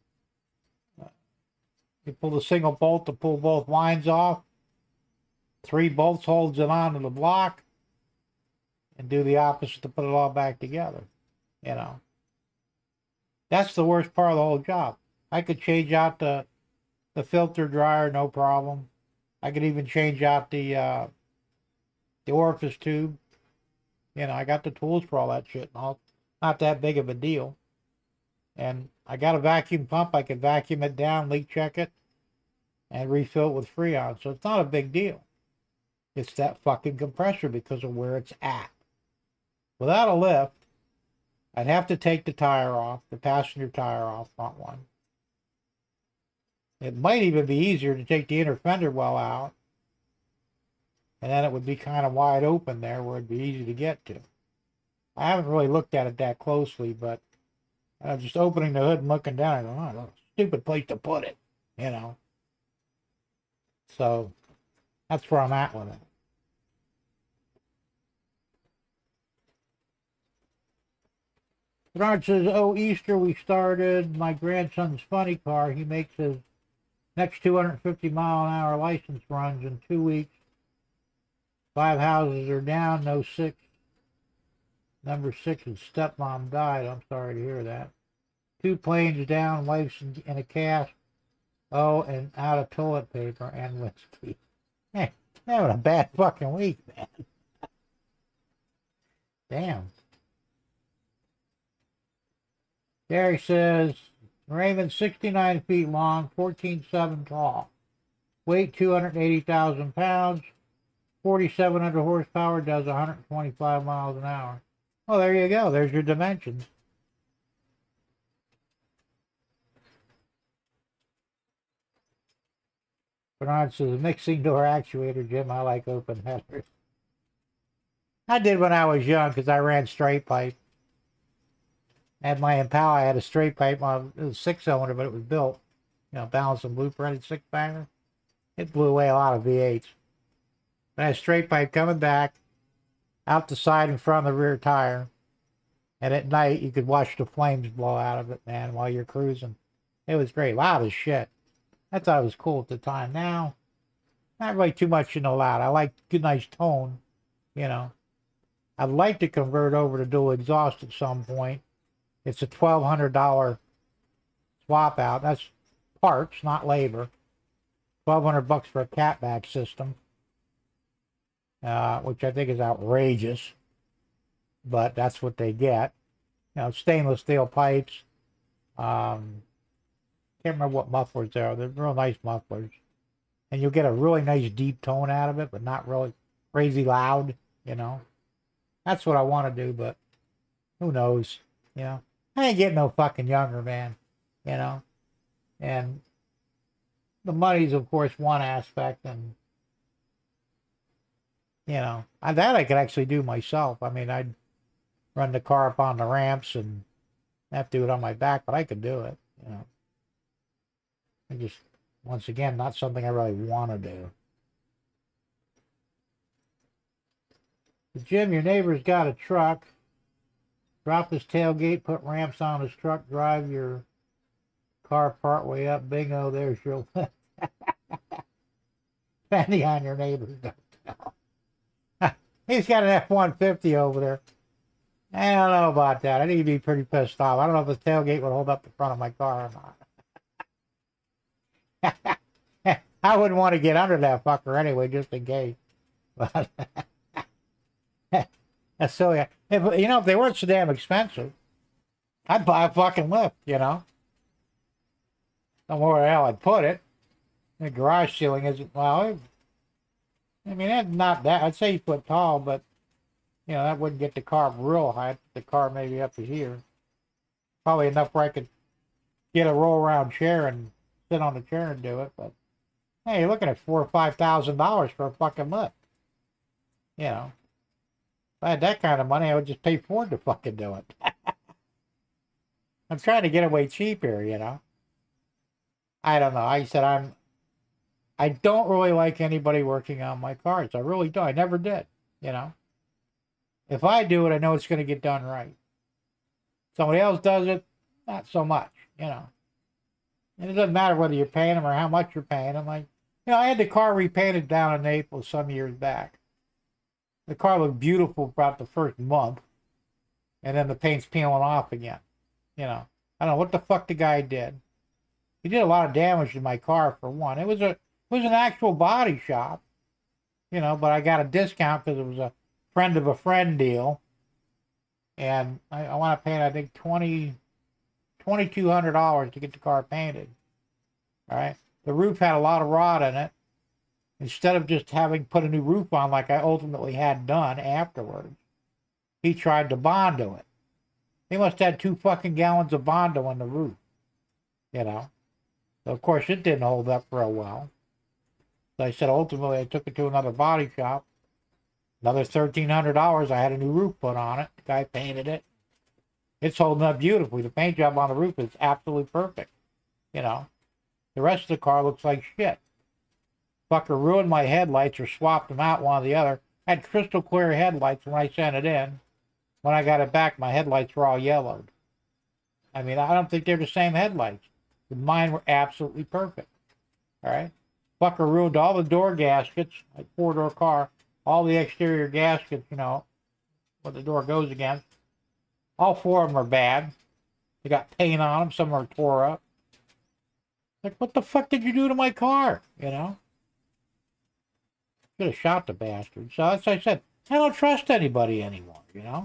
[SPEAKER 1] pull the single bolt to pull both lines off. 3 bolts holds it onto the block, and do the opposite to put it all back together. You know, that's the worst part of the whole job. I could change out the filter dryer, no problem. I could even change out the the orifice tube. You know, I got the tools for all that shit and all. Not that big of a deal. And I got a vacuum pump. I can vacuum it down, leak check it, and refill it with Freon. So it's not a big deal. It's that fucking compressor because of where it's at. Without a lift, I'd have to take the tire off, the passenger tire off, front one. It might even be easier to take the inner fender well out. And then it would be kind of wide open there where it'd be easy to get to. I haven't really looked at it that closely, but just opening the hood and looking down, I go, oh, that's a stupid place to put it, you know. So that's where I'm at with it. Bernard says, oh, Easter we started my grandson's funny car. He makes his next 250-mile-an-hour license runs in 2 weeks. 5 houses are down, no 6. Number 6, his stepmom died. I'm sorry to hear that. 2 planes down, wife's in a cast. Oh, and out of toilet paper and whiskey. Hey, having a bad fucking week, man. Damn. Gary says, Raymond, 69 feet long, 14.7 tall. Weight 280,000 pounds. 4,700 horsepower, does 125 miles an hour. Well, there you go. There's your dimensions. Bernard says, mixing door actuator, Jim. I like open headers. I did when I was young because I ran straight pipe. At my Impala, I had a straight pipe. Well, it was 6-cylinder, but it was built, you know, balanced and blueprinted 6-bagger. It blew away a lot of V8s. But I had a straight pipe coming back, out the side and front of the rear tire. And at night, you could watch the flames blow out of it, man, while you're cruising. It was great. Loud as shit. I thought it was cool at the time. Now, not really too much in the loud. I like good, nice tone, you know. I'd like to convert over to dual exhaust at some point. It's a $1,200 swap out. That's parts, not labor. $1,200 for a catback system, which I think is outrageous, but that's what they get. You know, stainless steel pipes. Can't remember what mufflers they are. They're real nice mufflers, and you'll get a really nice deep tone out of it, but not really crazy loud. You know, that's what I want to do, but who knows? You know, I ain't getting no fucking younger, man. You know, and the money's of course one aspect, and you know, that I could actually do myself. I mean, I'd run the car up on the ramps and have to do it on my back, but I could do it. You know, I just, once again, not something I really want to do. Jim, your neighbor's got a truck. Drop his tailgate, put ramps on his truck, drive your car partway up. Bingo, there's your lift. Depending on your neighbor's don't. He's got an F-150 over there. I don't know about that. I think he'd be pretty pissed off. I don't know if his tailgate would hold up the front of my car or not. I wouldn't want to get under that fucker anyway, just in case. But that's silly. If, you know, if they weren't so damn expensive, I'd buy a fucking lift, you know. Don't know where the hell I'd put it. The garage ceiling isn't, well, I mean, it's not that. I'd say 8 foot tall, but, you know, that wouldn't get the car real high. The car maybe up to here. Probably enough where I could get a roll-around chair and sit on the chair and do it. But, hey, you're looking at $4,000 or $5,000 for a fucking lift. You know. If I had that kind of money, I would just pay Ford to fucking do it. I'm trying to get away cheap here, you know. I don't know. I said I don't really like anybody working on my cars. I really don't. I never did, you know. If I do it, I know it's going to get done right. Somebody else does it, not so much, you know. And it doesn't matter whether you're paying them or how much you're paying them. Like, you know, I had the car repainted down in Naples some years back. The car looked beautiful for about the first month, and then the paint's peeling off again. You know, I don't know what the fuck the guy did. He did a lot of damage to my car for one. It was an actual body shop, you know, but I got a discount because it was a friend of a friend deal. And I want to pay, I think, $2,200 to get the car painted. All right. The roof had a lot of rot in it. Instead of just having put a new roof on like I ultimately had done afterwards, he tried to Bondo it. He must have had 2 fucking gallons of Bondo on the roof, you know. So, of course, it didn't hold up real well. So I said, ultimately, I took it to another body shop. Another $1,300, I had a new roof put on it. The guy painted it. It's holding up beautifully. The paint job on the roof is absolutely perfect, you know. The rest of the car looks like shit. Fucker ruined my headlights or swapped them out, one or the other. I had crystal clear headlights when I sent it in. When I got it back, my headlights were all yellowed. I mean, I don't think they're the same headlights. Mine were absolutely perfect. All right? Fucker ruined all the door gaskets, like 4-door car, all the exterior gaskets, you know, what the door goes against. All 4 of them are bad. They got paint on them. Some are tore up. Like, what the fuck did you do to my car? You know? Should have shot the bastard. So as I said, I don't trust anybody anymore, you know?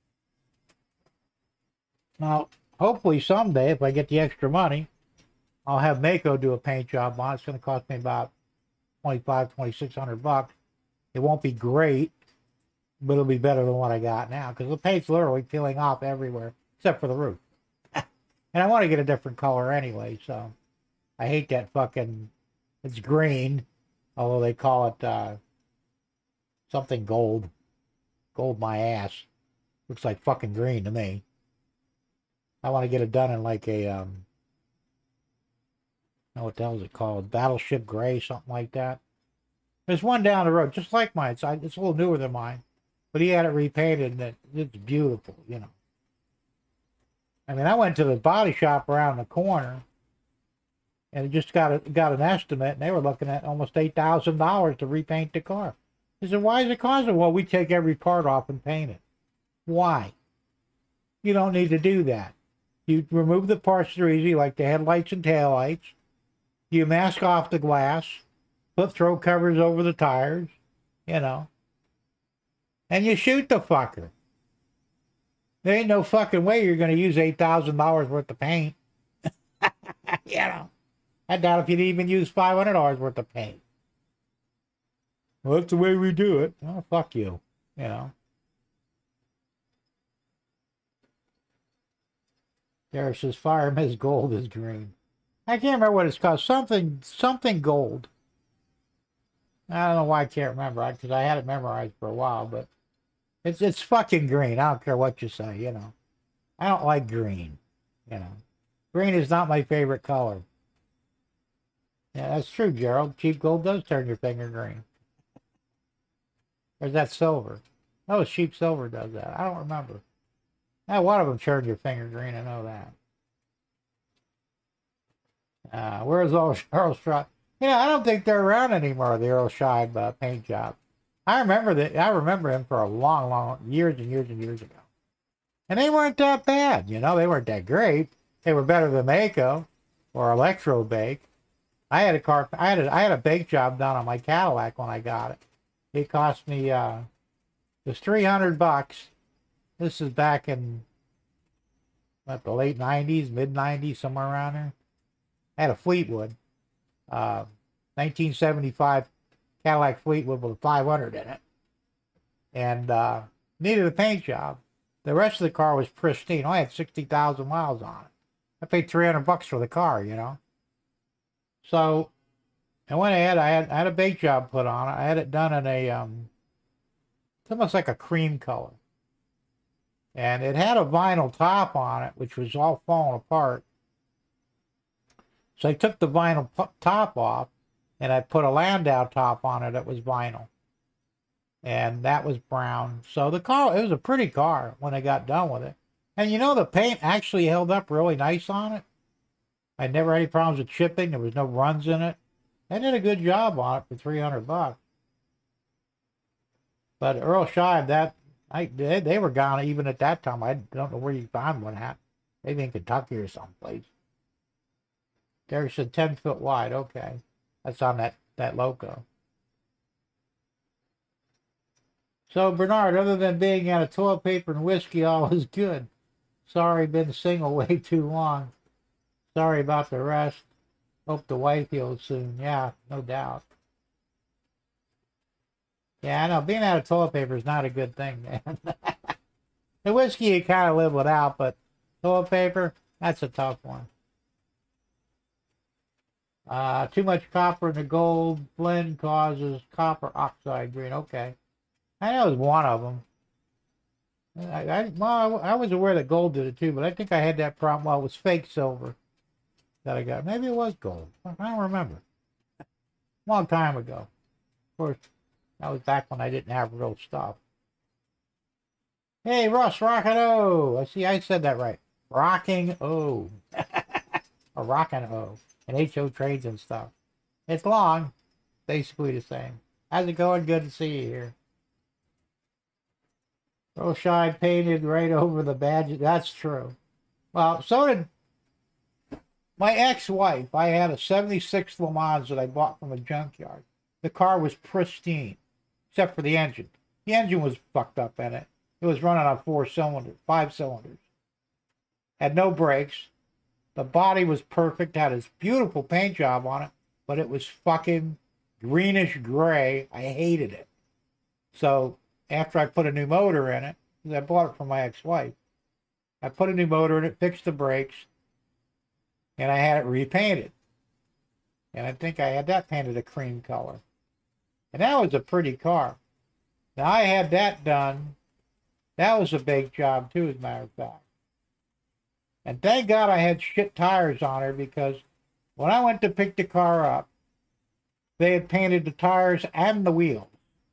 [SPEAKER 1] Now, hopefully someday, if I get the extra money, I'll have Mako do a paint job on it. It's going to cost me about $2,600. It won't be great, but it'll be better than what I got now, because the paint's literally peeling off everywhere, except for the roof. And I want to get a different color anyway, so I hate that fucking, it's green, although they call it something gold. Gold my ass. Looks like fucking green to me. I want to get it done in like a, what the hell is it called? Battleship gray, something like that. There's one down the road, just like mine. It's a little newer than mine. But he had it repainted, and it's beautiful, you know. I mean, I went to the body shop around the corner, and just got an estimate, and they were looking at almost $8,000 to repaint the car. I said, why is it costing? Well, we take every part off and paint it. Why? You don't need to do that. You remove the parts that are easy, like the headlights and taillights. You mask off the glass, put throw covers over the tires, you know, and you shoot the fucker. There ain't no fucking way you're going to use $8,000 worth of paint. You know, I doubt if you'd even use $500 worth of paint. Well, that's the way we do it. Oh, fuck you, you know. There it says Fireman's gold is green. I can't remember what it's called. Something gold. I don't know why I can't remember, because I had it memorized for a while, but it's fucking green. I don't care what you say, you know. I don't like green, you know. Green is not my favorite color. Yeah, that's true, Gerald. Cheap gold does turn your finger green. Or is that silver? Oh, cheap silver does that. I don't remember. Now, one of them turned your finger green. I know that. Where's Earl Scheib? You know, I don't think they're around anymore, the Earl Scheib paint job. I remember him for a long years and years and years ago. And they weren't that bad, you know. They weren't that great. They were better than Mako or Electro Bake. I had a bake job done on my Cadillac when I got it. It cost me it was $300. This is back in the late 90s, mid 90s, somewhere around there. I had a Fleetwood, 1975 Cadillac Fleetwood with a 500 in it, and needed a paint job. The rest of the car was pristine. I had 60,000 miles on it. I paid $300 for the car, you know. So I went ahead. I had a bake job put on it. I had it done in a it's almost like a cream color. And it had a vinyl top on it, which was all falling apart. So I took the vinyl top off, and I put a Landau top on it that was vinyl. And that was brown. So the car, it was a pretty car when I got done with it. And you know, the paint actually held up really nice on it. I never had any problems with chipping. There was no runs in it. They did a good job on it for $300. But Earl Scheib, they were gone even at that time. I don't know where you found one at. Maybe in Kentucky or someplace. There said 10 foot wide. Okay. That's on that logo. So, Bernard, other than being out of toilet paper and whiskey, all is good. Sorry, been single way too long. Sorry about the rest. Hope the wife heals soon. Yeah, no doubt. Yeah, I know. Being out of toilet paper is not a good thing, man. The whiskey you kind of live without, but toilet paper, that's a tough one. Too much copper in the gold blend causes copper oxide green. Okay. I know it was one of them. I was aware that gold did it too, but I think I had that problem. Well, it was fake silver that I got. Maybe it was gold. I don't remember. Long time ago. Of course, that was back when I didn't have real stuff. Hey, Russ, rockin' O. I see, I said that right. Rocking O. Or rockin' O. And HO trades and stuff. It's long. Basically the same. How's it going? Good to see you here. Roshai painted right over the badge. That's true. Well, so did my ex-wife. I had a 76 Le Mans that I bought from a junkyard. The car was pristine, except for the engine. The engine was fucked up in it. It was running on 5 cylinders. Had no brakes. The body was perfect, had this beautiful paint job on it, but it was fucking greenish gray. I hated it. So after I put a new motor in it, because I bought it from my ex-wife, I put a new motor in it, fixed the brakes, and I had it repainted. And I think I had that painted a cream color. And that was a pretty car. Now I had that done. That was a big job too, as a matter of fact. And thank God I had shit tires on her, because when I went to pick the car up, they had painted the tires and the wheels.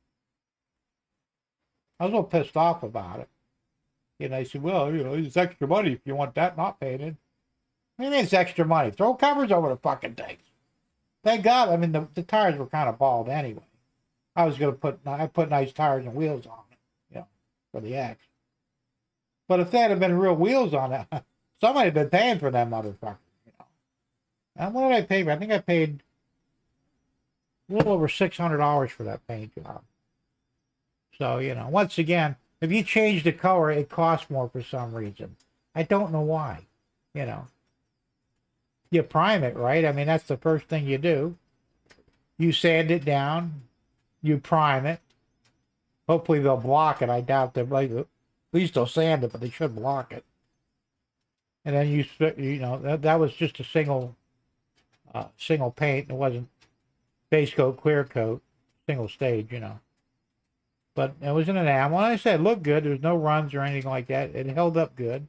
[SPEAKER 1] I was a little pissed off about it. And I said, well, it's extra money if you want that not painted. I mean, it's extra money. Throw covers over the fucking things. Thank God. I mean, the tires were kind of bald anyway. I was going to I put nice tires and wheels on it, for the X. But if that had been real wheels on it, somebody had been paying for that motherfucker, And what did I pay for? I think I paid a little over $600 for that paint job. So, once again, if you change the color, it costs more for some reason. I don't know why, You prime it, right? I mean, that's the first thing you do. You sand it down. You prime it. Hopefully they'll block it. I doubt they'll, at least they'll sand it, but they should block it. And then that was just a single paint. It wasn't base coat, clear coat, single stage, But it was an enamel. And I said, it looked good. There was no runs or anything like that. It held up good.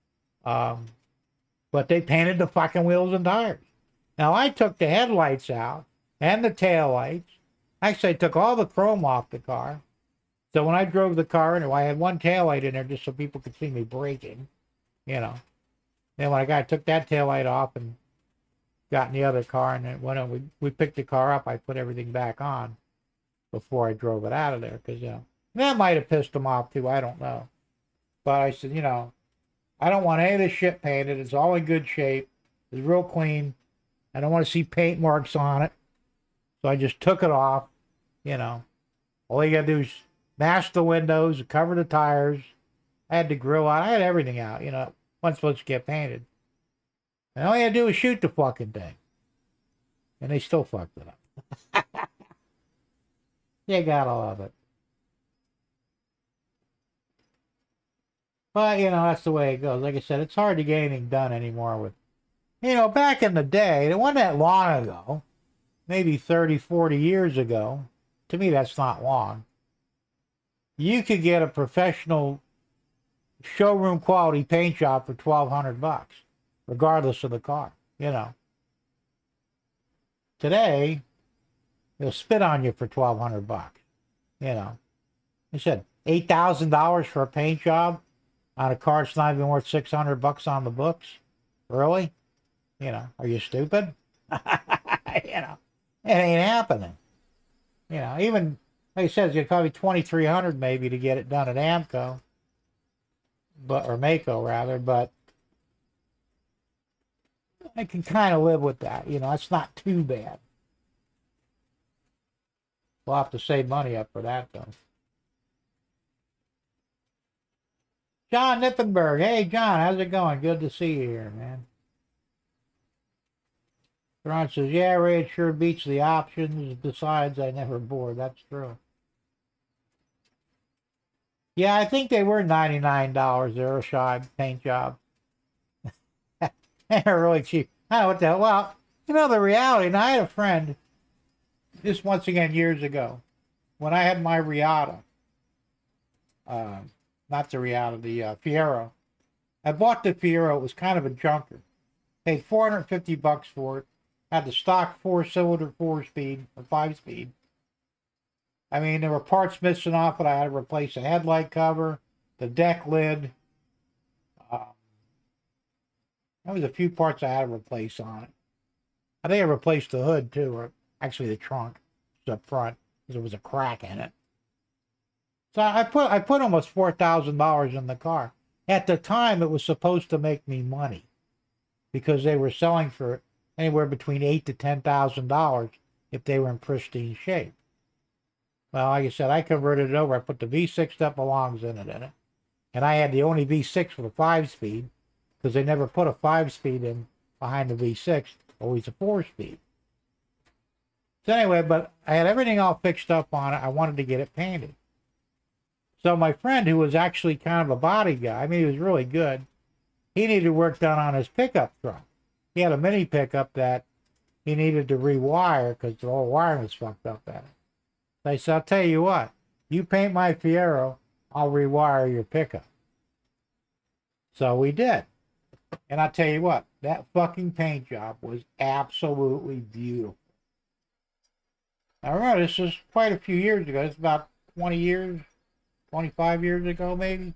[SPEAKER 1] But they painted the fucking wheels and tires. Now, I took the headlights out and the taillights. Actually, I took all the chrome off the car. So when I drove the car in, I had one taillight in there just so people could see me braking, Then when I took that taillight off and got in the other car, and then when we picked the car up, I put everything back on before I drove it out of there, because, that might have pissed them off too, I don't know. But I said, I don't want any of this shit painted. It's all in good shape. It's real clean. I don't want to see paint marks on it. So I just took it off, All you got to do is mask the windows, cover the tires. I had the grill out. I had everything out, Wasn't supposed to get painted. And all you had to do was shoot the fucking thing. And they still fucked it up. You gotta love it. But, that's the way it goes. Like I said, it's hard to get anything done anymore with, back in the day, it wasn't that long ago, maybe 30, 40 years ago. To me, that's not long. You could get a professional showroom quality paint job for $1,200, regardless of the car, Today, they'll spit on you for $1,200, I said, $8,000 for a paint job on a car that's not even worth $600 on the books? Really? Are you stupid? It ain't happening. Even, like I said, it's probably $2,300 maybe to get it done at Amco. Or Mako rather, but I can kind of live with that. It's not too bad. We'll have to save money up for that, though. John Nippenberg. Hey, John, how's it going? Good to see you here, man. Ron says, yeah, Ray, it sure beats the options. Besides, I never bored. That's true. Yeah, I think they were $99, Aeroshy paint job. They're really cheap. I don't know what the hell. Well, you know, the reality, and I had a friend, this once again years ago, when I had my Riata, not the Riata, the Fiero. I bought the Fiero. It was kind of a junker. Paid $450 for it. Had the stock 4-cylinder 4-speed or 5-speed. I mean, there were parts missing off it. I had to replace the headlight cover, the deck lid. There was a few parts I had to replace on it. I think I replaced the hood too, or actually the trunk up front, because there was a crack in it. So I put almost $4,000 in the car. At the time, it was supposed to make me money because they were selling for anywhere between $8,000 to $10,000 if they were in pristine shape. Well, like I said, I converted it over. I put the V6 that belongs in it, and I had the only V6 with a 5-speed because they never put a 5-speed in behind the V6, always a 4-speed. So anyway, but I had everything all fixed up on it. I wanted to get it painted. So my friend, who was actually kind of a body guy, I mean, he was really good, he needed work done on his pickup truck. He had a mini pickup that he needed to rewire because the whole wiring was fucked up at it. So I said, I'll tell you what, you paint my Fiero, I'll rewire your pickup. So we did. And I'll tell you what, that fucking paint job was absolutely beautiful. Now remember, this was quite a few years ago. It's about 20 years, 25 years ago maybe.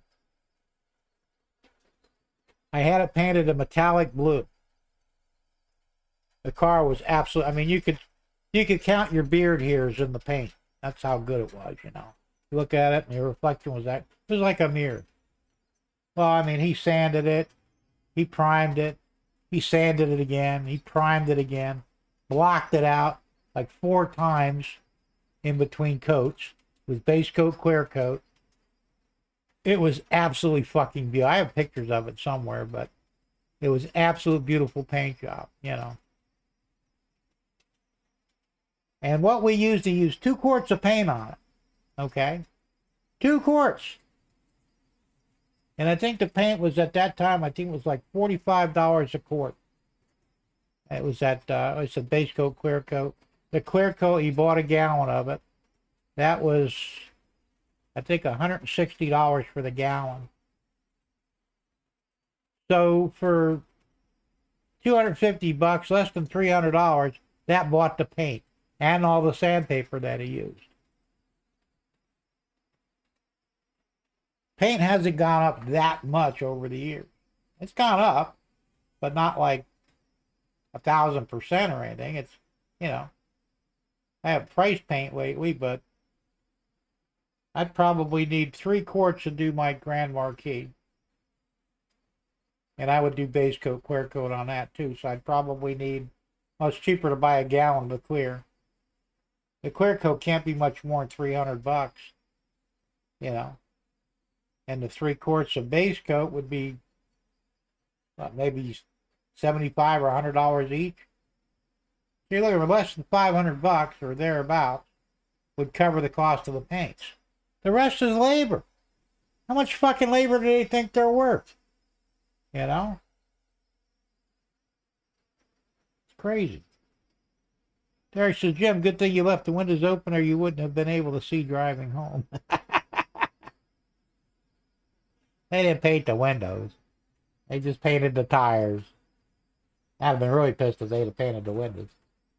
[SPEAKER 1] I had it painted a metallic blue. The car was absolutely, I mean, you could count your beard hairs in the paint. That's how good it was, you know. You look at it and your reflection was it was like a mirror. Well, I mean, he sanded it, he primed it, he sanded it again, he primed it again, blocked it out like 4 times in between coats with base coat, clear coat. It was absolutely fucking beautiful. I have pictures of it somewhere, but it was absolute beautiful paint job, you know. And what we used, to use 2 quarts of paint on it, okay? 2 quarts. And I think the paint was at that time, I think it was like $45 a quart. It was at, it's a base coat, clear coat. The clear coat, he bought a gallon of it. That was, I think, $160 for the gallon. So for $250, less than $300, that bought the paint and all the sandpaper that he used. Paint hasn't gone up that much over the years. It's gone up, but not like 1,000% or anything. It's, you know, I have price paint lately, but I'd probably need 3 quarts to do my Grand Marquis. And I would do base coat, clear coat on that too. So I'd probably need, well, it's cheaper to buy a gallon to clear. The clear coat can't be much more than $300, you know. And the 3 quarts of base coat would be maybe $75 or $100 each. So you're looking for less than $500 or thereabouts would cover the cost of the paints. The rest is labor. How much fucking labor do they think they're worth? You know? It's crazy. Derek says, Jim, good thing you left the windows open or you wouldn't have been able to see driving home. They didn't paint the windows. They just painted the tires. I'd have been really pissed if they'd have painted the windows.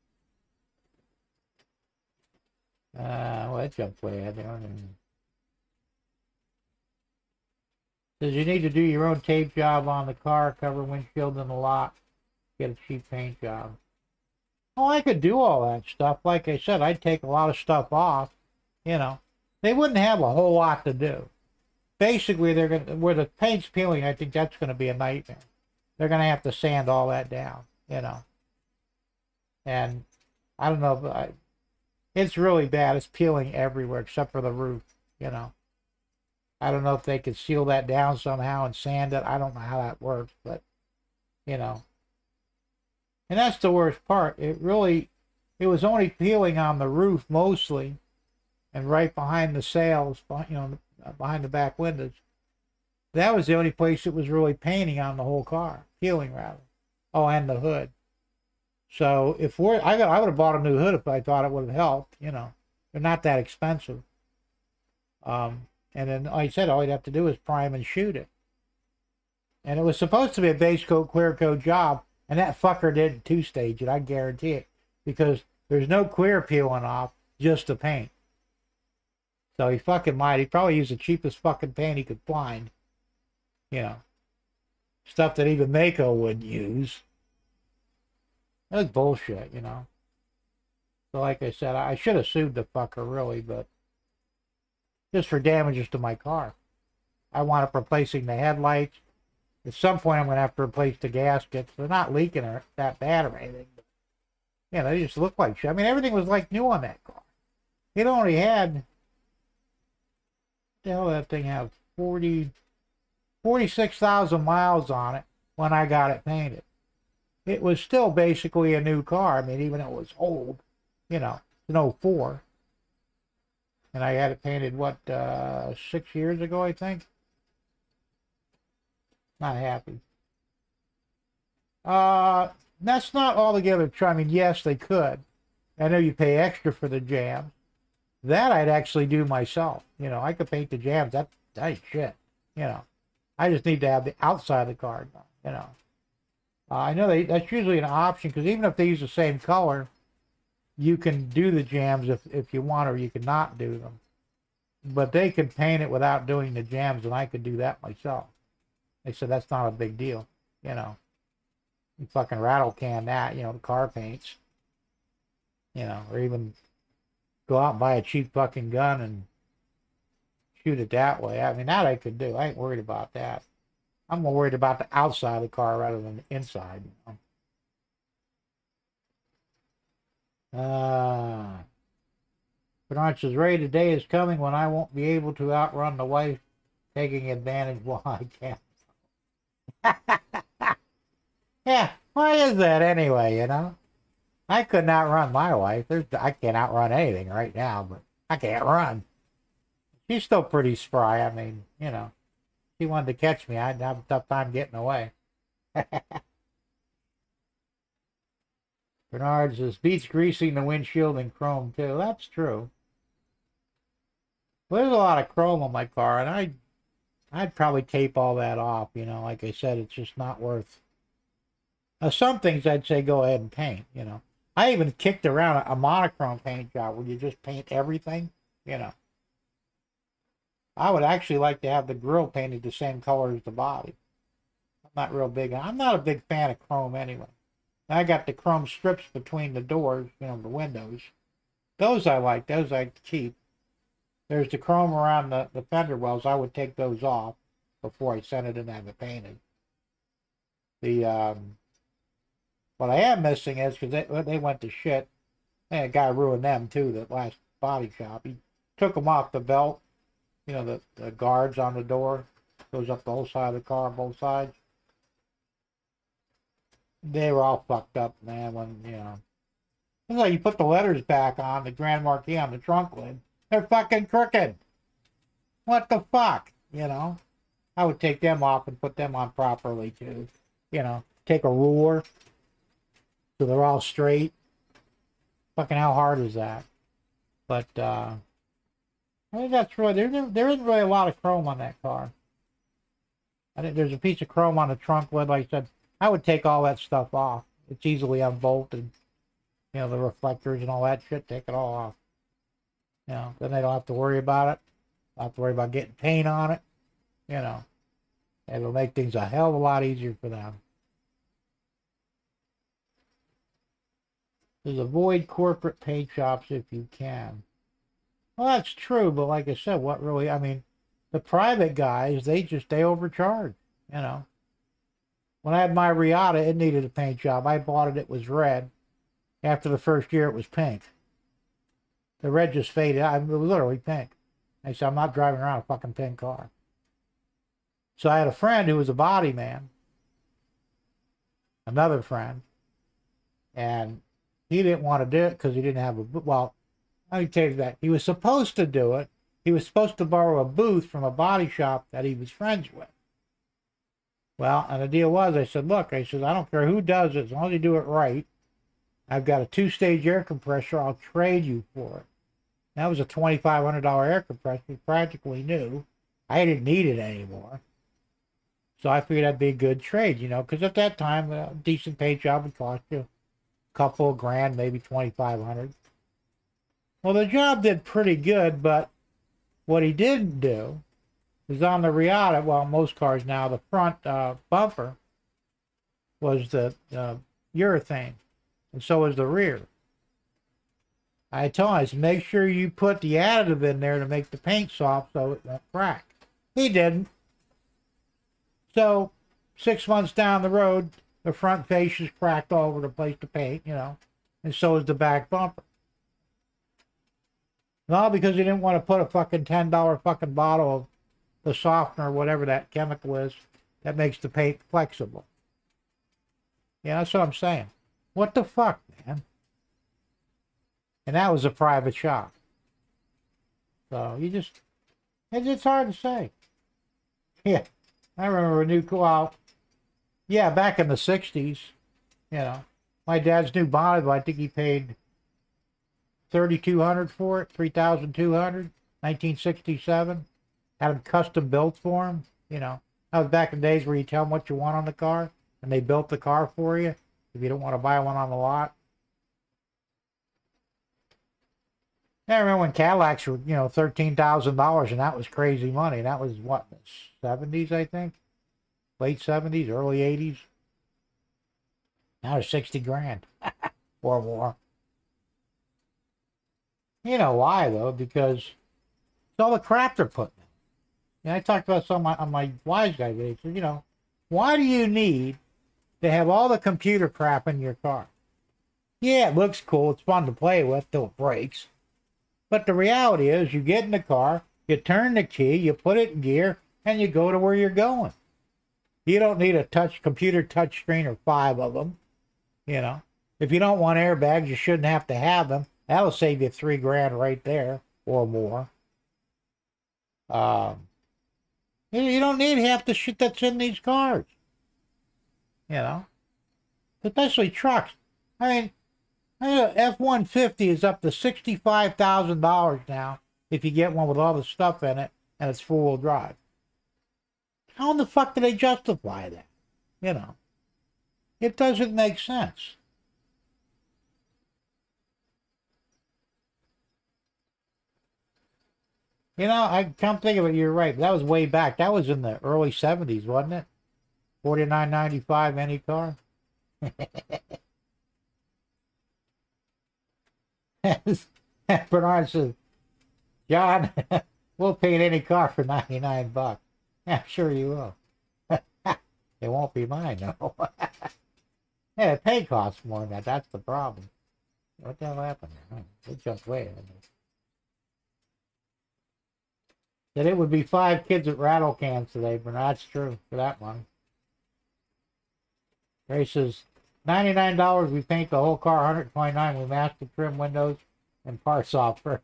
[SPEAKER 1] Well, that jumped way ahead there. Says you need to do your own tape job on the car, cover windshield in the lot, get a cheap paint job. Oh, I could do all that stuff. Like I said, I'd take a lot of stuff off. You know, they wouldn't have a whole lot to do. Basically, they're gonna, where the paint's peeling, I think that's going to be a nightmare. They're going to have to sand all that down, you know. And I don't know, but it's really bad. It's peeling everywhere except for the roof, you know. I don't know if they could seal that down somehow and sand it. I don't know how that works, but, you know. And that's the worst part. It was only peeling on the roof mostly and right behind the sails, you know, behind the back windows. That was the only place it was really painting on the whole car, peeling rather. Oh, and the hood. So I would have bought a new hood if I thought it would have helped. You know, they're not that expensive. And then, like I said, all you'd have to do is prime and shoot it. And it was supposed to be a base coat, clear coat job, and that fucker didn't two-stage it. I guarantee it, because there's no clear peeling off, just the paint. So he fucking lied. He probably used the cheapest fucking paint he could find. You know, stuff that even Mako wouldn't use. That was bullshit, you know. So like I said, I should have sued the fucker, really, but just for damages to my car. I wound up replacing the headlights. At some point, I'm going to have to replace the gaskets. They're not leaking or that bad or anything. But, you know, they just look like shit. I mean, everything was like new on that car. It only had, what the hell did that thing have? 46,000 miles on it when I got it painted. It was still basically a new car. I mean, even though it was old, you know, it's an '04. And I had it painted, what, 6 years ago, I think? Not happy. That's not altogether true. I mean, yes, they could. I know you pay extra for the jams. That I'd actually do myself. You know, I could paint the jams. That ain't shit. You know, I just need to have the outside of the car done, you know. I know that's usually an option, because even if they use the same color, you can do the jams if you want, or you can not do them. But they could paint it without doing the jams, and I could do that myself. They said that's not a big deal, you know. You fucking rattle can that, you know, the car paints. You know, or even go out and buy a cheap fucking gun and shoot it that way. I mean, that I could do. I ain't worried about that. I'm more worried about the outside of the car rather than the inside, you know. Bernard says, Ray, the day is coming when I won't be able to outrun the wife taking advantage while I can. Yeah, why is that anyway, you know? I couldn't outrun my wife. I can't outrun anything right now, but I can't run. She's still pretty spry. I mean, you know, if she wanted to catch me, I'd have a tough time getting away. Bernard says, beats greasing the windshield in chrome, too. That's true. Well, there's a lot of chrome on my car, and I'd probably tape all that off, you know. Like I said, it's just not worth. Some things I'd say go ahead and paint, you know. I even kicked around a monochrome paint job where you just paint everything, you know. I would actually like to have the grill painted the same color as the body. I'm not a big fan of chrome anyway. I got the chrome strips between the doors, you know, the windows. Those I like. Those I keep. There's the chrome around the fender wells. I would take those off before I sent it in to have it painted. What I am missing is, because they went to shit, and a guy ruined them too, the last body shop. He took them off the belt, you know, the guards on the door. Goes up the whole side of the car on both sides. They were all fucked up, man, when, you know. It's like you put the letters back on, the Grand Marquis on the trunk lid. They're fucking crooked. What the fuck, you know? I would take them off and put them on properly, too. You know, take a ruler so they're all straight. Fucking how hard is that? But, I think that's really, there isn't really a lot of chrome on that car. I think there's a piece of chrome on the trunk lid, like I said. I would take all that stuff off. It's easily unbolted. You know, the reflectors and all that shit, take it all off. You know, then they don't have to worry about it. Don't have to worry about getting paint on it. You know, it'll make things a hell of a lot easier for them. There's avoid corporate paint shops if you can. Well, that's true, but like I said, what really, I mean, the private guys, they overcharge, you know. When I had my Riata, it needed a paint job. I bought it was red. After the first year, it was pink. The red just faded out. It was literally pink. I said, I'm not driving around a fucking pink car. So I had a friend who was a body man, another friend, and he didn't want to do it because he didn't have a, well, let me tell you that. He was supposed to do it. He was supposed to borrow a booth from a body shop that he was friends with. Well, and the deal was, I said, look, I said, I don't care who does it, as long as you do it right. I've got a 2-stage air compressor. I'll trade you for it. That was a $2,500 air compressor, practically new. I didn't need it anymore. So I figured that'd be a good trade, you know, because at that time, a decent paid job would cost you a couple of grand, maybe $2,500. Well, the job did pretty good, but what he didn't do is on the Riata, well, most cars now, the front bumper was the urethane, and so was the rear. I told him, I said, make sure you put the additive in there to make the paint soft so it won't crack. He didn't. So 6 months down the road, the front face is cracked all over the place to paint, you know, and so is the back bumper. All because he didn't want to put a fucking $10 fucking bottle of the softener, whatever that chemical is, that makes the paint flexible. Yeah, that's what I'm saying. What the fuck, man? And that was a private shop. So you just, it's hard to say. Yeah, I remember a new, well, yeah, back in the 60s, you know, my dad's new bonnet, I think he paid $3,200 for it, $3,200, 1967. Had them custom built for him, you know. That was back in the days where you tell them what you want on the car, and they built the car for you if you don't want to buy one on the lot. I remember when Cadillacs were, you know, $13,000, and that was crazy money. That was, what, the 70s, I think? Late 70s, early 80s. Now they're 60 grand or more. You know why, though? Because it's all the crap they're putting in. And I talked about some on my Wise Guy video. You know, why do you need to have all the computer crap in your car? Yeah, it looks cool. It's fun to play with till it breaks. But the reality is, you get in the car, you turn the key, you put it in gear, and you go to where you're going. You don't need a computer touch screen or 5 of them. You know, if you don't want airbags, you shouldn't have to have them. That'll save you $3 grand right there or more. You don't need half the shit that's in these cars. You know, especially trucks. I mean, F-150 is up to $65,000 now if you get one with all the stuff in it and it's four-wheel drive. How in the fuck do they justify that? You know, it doesn't make sense. You know, I come think of it, you're right. That was way back. That was in the early 70s, wasn't it? $49.95 any car. Bernard says, John, we'll paint any car for 99 bucks. Yeah, sure you will. It won't be mine, though. Yeah, the paint costs more than that. That's the problem. What the hell happened there? It jumped way ahead. That it would be 5 kids at rattle cans today, but that's true for that one. Ray says, $99 we paint the whole car, $129 we master trim windows and parts off first.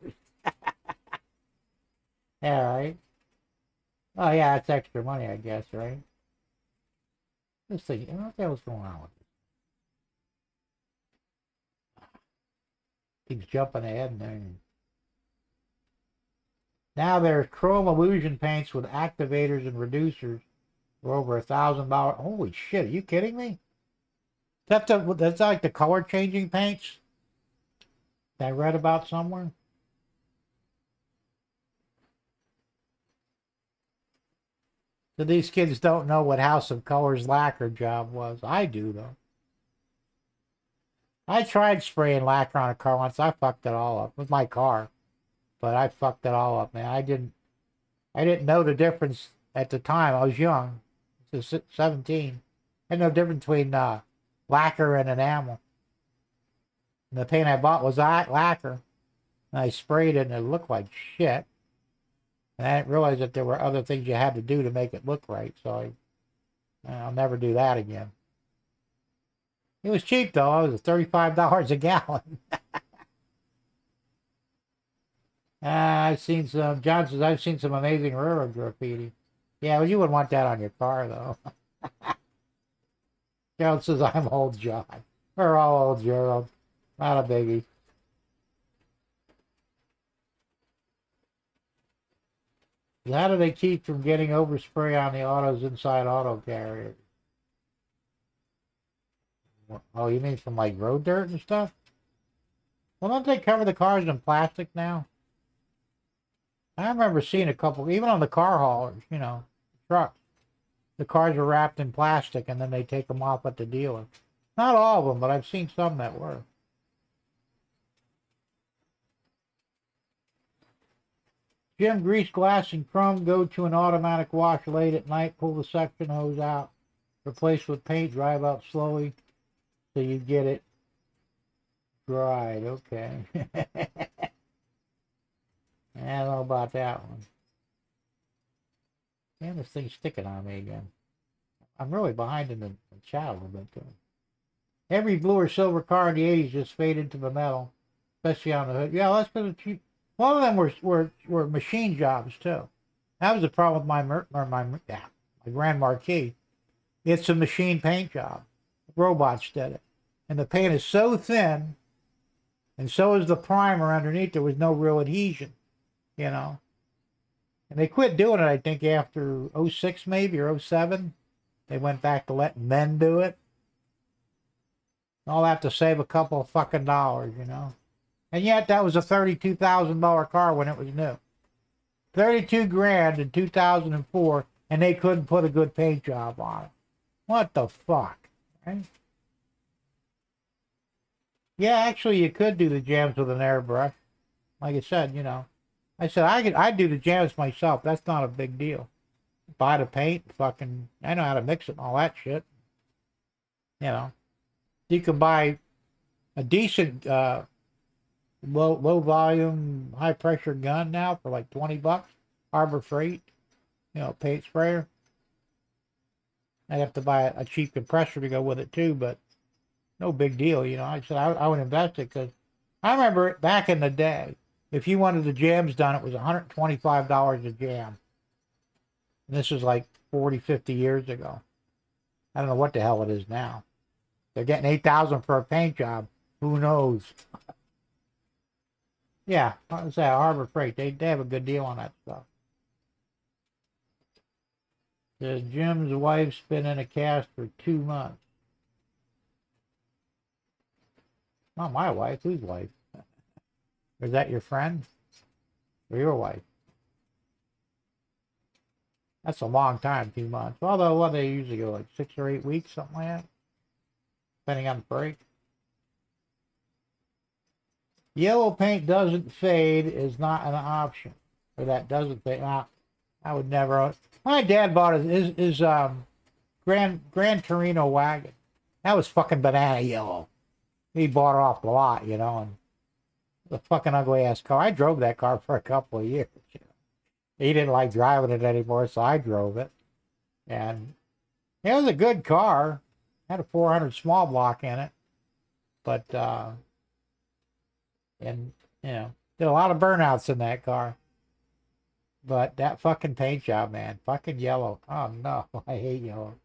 [SPEAKER 1] Yeah, right? Oh yeah, that's extra money, I guess, right? Let's see, what the hell's going on with this? Keeps jumping ahead and there. Now there's chrome illusion paints with activators and reducers for over $1,000. Holy shit, are you kidding me? That's like the color changing paints that I read about somewhere. So these kids don't know what House of Colors lacquer job was. I do, though. I tried spraying lacquer on a car once. I fucked it all up with my car. But I fucked it all up, man. I didn't know the difference at the time. I was young, 17. I had no difference between lacquer and enamel. And the paint I bought was lacquer. And I sprayed it and it looked like shit. And I didn't realize that there were other things you had to do to make it look right, so I'll never do that again. It was cheap, though. It was $35 a gallon. I've seen some, John says, I've seen some amazing railroad graffiti. Yeah, well, you wouldn't want that on your car, though. Gerald says, I'm old John. We're all old, Gerald. Not a biggie. How do they keep from getting overspray on the autos inside auto carriers? Oh, you mean from like road dirt and stuff? Well, don't they cover the cars in plastic now? I remember seeing a couple, even on the car haulers, you know, trucks. The cars are wrapped in plastic and then they take them off at the dealer. Not all of them, but I've seen some that were. Jim, grease, glass, and chrome go to an automatic wash late at night. Pull the suction hose out. Replace with paint. Drive out slowly so you get it dried. Okay. I don't know about that one. Man, this thing's sticking on me again. I'm really behind in the chat a little bit too. Every blue or silver car in the 80s just faded to the metal, especially on the hood. Yeah, that's because it's cheap. One of them were machine jobs too. That was the problem with my Grand Marquis. It's a machine paint job. Robots did it, and the paint is so thin, and so is the primer underneath. There was no real adhesion, you know. And they quit doing it, I think, after 06 maybe or 07. They went back to letting men do it. All that to save a couple of fucking dollars, you know. And yet that was a $32,000 car when it was new. 32 grand in 2004, and they couldn't put a good paint job on it. What the fuck, right? Yeah, actually you could do the jams with an airbrush. Like I said, you know. I said I'd do the jams myself. That's not a big deal. Buy the paint, fucking, I know how to mix it and all that shit. You know. You can buy a decent low volume, high pressure gun now for like $20. Harbor Freight, you know, paint sprayer. I'd have to buy a cheap compressor to go with it too, but no big deal, you know. I said I would invest it because I remember back in the day, if you wanted the jams done, it was $125 a jam. And this was like 40, 50 years ago. I don't know what the hell it is now. They're getting $8,000 for a paint job. Who knows? Yeah, I was at Harbor Freight. They have a good deal on that stuff. Says Jim's wife's been in a cast for 2 months. Not my wife. Whose wife? Is that your friend? Or your wife? That's a long time, 2 months. Although, what, they usually go like 6 or 8 weeks, something like that. Depending on the break. Yellow paint doesn't fade is not an option. Or that doesn't fade. Nah, I would never. My dad bought his Gran Torino wagon. That was fucking banana yellow. He bought it off the lot, you know, and the fucking ugly ass car. I drove that car for a couple of years. You know. He didn't like driving it anymore, so I drove it. And it was a good car. Had a 400 small block in it. But, and, you know, did a lot of burnouts in that car. But that fucking paint job, man. Fucking yellow. Oh, no. I hate yellow.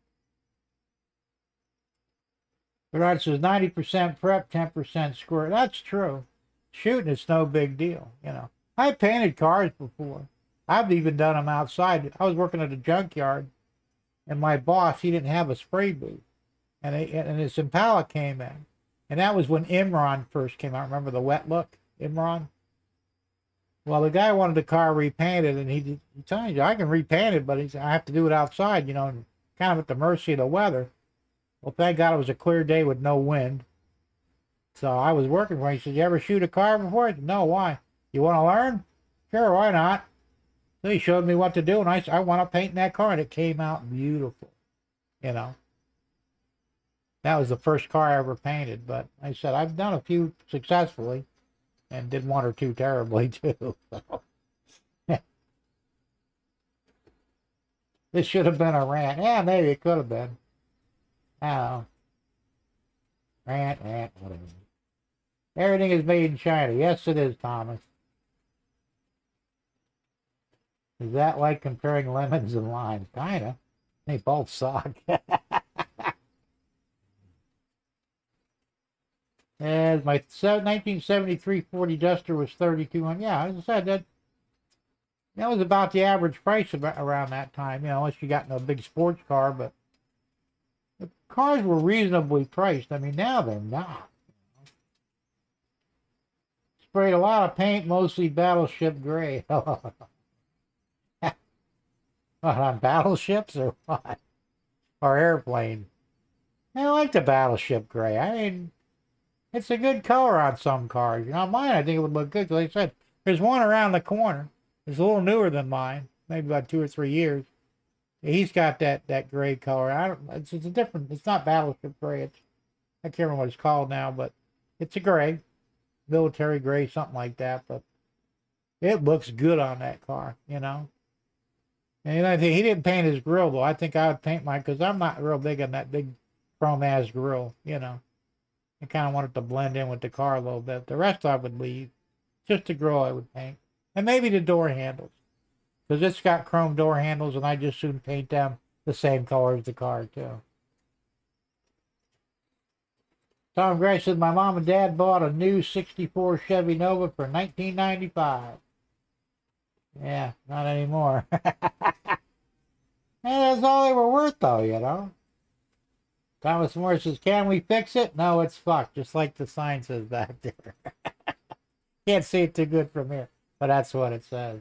[SPEAKER 1] Bernard says 90% prep, 10% squirt. That's true. Shooting is no big deal, you know. I painted cars before. I've even done them outside. I was working at a junkyard, and my boss, he didn't have a spray booth. And his Impala came in. And that was when Imron first came out. Remember the wet look, Imron? Well, the guy wanted the car repainted, and he told you, I can repaint it, but I have to do it outside, you know, and kind of at the mercy of the weather. Well, thank God it was a clear day with no wind. So I was working for him. He said, you ever shoot a car before? I said, no, why? You want to learn? Sure, why not? So he showed me what to do, and I went up painting that car, and it came out beautiful, you know. That was the first car I ever painted, but I said, I've done a few successfully, and did one or two terribly, too. So. This should have been a rant. Yeah, maybe it could have been. I don't know. Rant, whatever. Everything is made in China. Yes, it is, Thomas. Is that like comparing lemons and limes? Kinda. They both suck. As my 1973 40 Duster was 32. Yeah, as I said, that was about the average price around that time, unless you got in a big sports car, but the cars were reasonably priced. I mean, now they're not. Sprayed a lot of paint, mostly Battleship Gray. What, on battleships or what? Or airplane? I like the Battleship Gray. I mean, it's a good color on some cars. Mine I think it would look good. Like I said, there's one around the corner. It's a little newer than mine, maybe about 2 or 3 years. He's got that gray color. It's a different. It's not Battleship Gray. I can't remember what it's called now, but it's a gray, military gray, something like that. But it looks good on that car, And I think he didn't paint his grill though. I think I would paint mine because I'm not real big on that big chrome ass grill, I kind of want it to blend in with the car a little bit. The rest I would leave. Just the grill I would paint. And maybe the door handles. Because it's got chrome door handles and I just soon paint them the same color as the car too. Tom Gray said my mom and dad bought a new 64 Chevy Nova for $19.95. Yeah, not anymore. And that's all they were worth though, Thomas Moore says, can we fix it? No, it's fucked, just like the sign says back there. Can't see it too good from here, but that's what it says.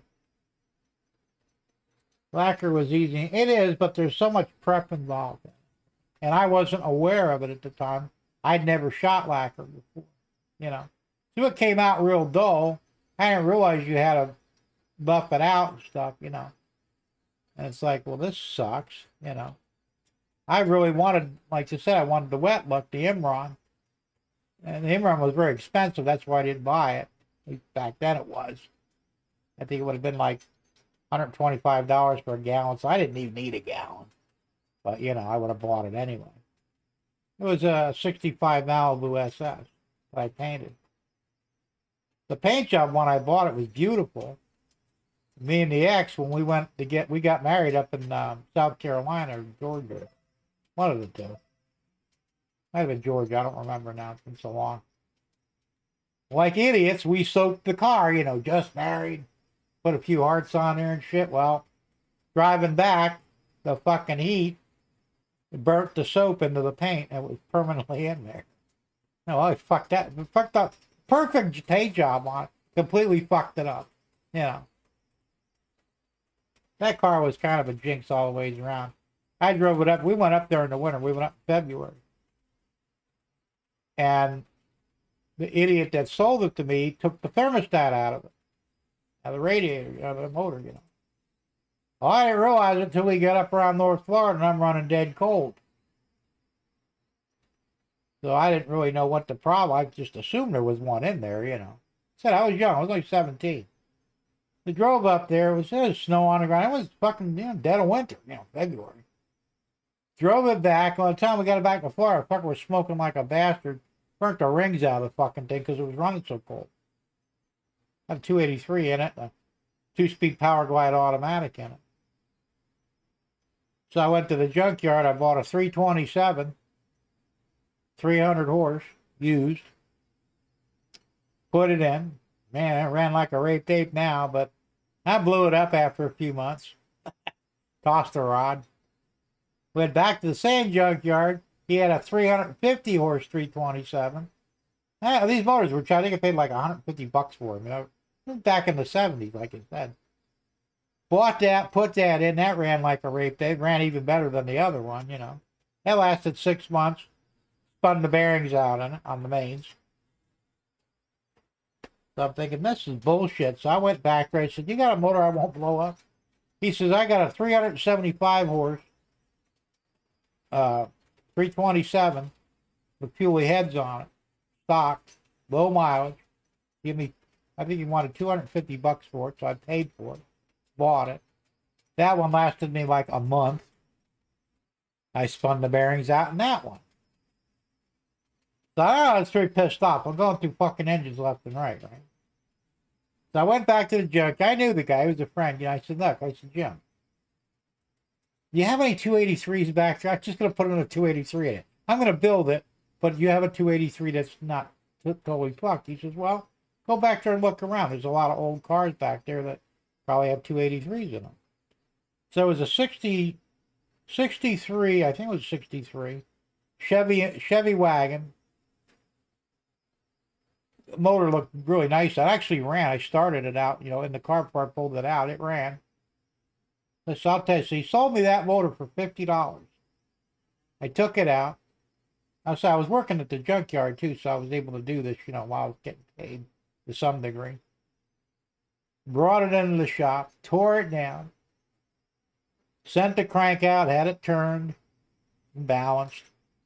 [SPEAKER 1] Lacquer was easy. It is, but there's so much prep involved in it. And I wasn't aware of it at the time. I'd never shot lacquer before, So it came out real dull. I didn't realize you had to buff it out and stuff, And it's like, well, this sucks, I really wanted, like I said, I wanted the wet look, the Imron. And the Imron was very expensive. That's why I didn't buy it. At least back then it was. I think it would have been like $125 for a gallon. So I didn't even need a gallon. But, I would have bought it anyway. It was a 65 Malibu SS that I painted. The paint job when I bought it was beautiful. Me and the ex, when we got married up in South Carolina or Georgia. One of the two. Might have been Georgia. I don't remember now. It's been so long. Like idiots, we soaked the car, just married. Put a few hearts on there and shit. Well, driving back, the fucking heat burnt the soap into the paint. And it was permanently in there. No, I fucked that. Fucked up. Perfect paint job on it. Completely fucked it up. That car was kind of a jinx all the ways around. I drove it up. We went up there in the winter. We went up in February. And the idiot that sold it to me took the thermostat out of it. Out of the radiator, out of the motor, Well, I didn't realize it until we got up around North Florida and I'm running dead cold. So I didn't really know what the problem. I just assumed there was one in there, Said I was young. I was like 17. We drove up there. There was snow on the ground. It was fucking dead of winter, February. Drove it back. By the time we got it back to Florida, the fucker was smoking like a bastard. Burnt the rings out of the fucking thing because it was running so cold. Had a 283 in it, a 2-speed power glide automatic in it. So I went to the junkyard. I bought a 327, 300 horse, used. Put it in. Man, it ran like a rape tape now, but I blew it up after a few months. Tossed the rod. Went back to the same junkyard. He had a 350 horse 327. These motors were, I think I paid like $150 for them. Back in the 70s, like I said. Bought that, put that in. That ran like a rape tape. Ran even better than the other one, That lasted 6 months. Spun the bearings out on the mains. So I'm thinking, this is bullshit. So I went back there. I said, you got a motor I won't blow up? He says, I got a 375 horse, 327 with pulley heads on it, stock, low mileage. I think he wanted $250 for it, so I paid for it, bought it. That one lasted me like a month. I spun the bearings out in that one. So I was pretty pissed off. I'm going through fucking engines left and right? So I went back to the junk. I knew the guy. He was a friend. I said, look, I said, Jim, do you have any 283s back there? I'm just going to put another 283 in it. I'm going to build it, but you have a 283 that's not totally fucked. He says, well, go back there and look around. There's a lot of old cars back there that probably have 283s in them. So it was a 63, I think it was 63, Chevy wagon. The motor looked really nice. It actually ran. I started it out, in the car before I pulled it out. It ran. So I'll tell you, so he sold me that motor for $50. I took it out. I was working at the junkyard too, so I was able to do this, while I was getting paid to some degree. Brought it into the shop, tore it down, sent the crank out, had it turned, and balanced,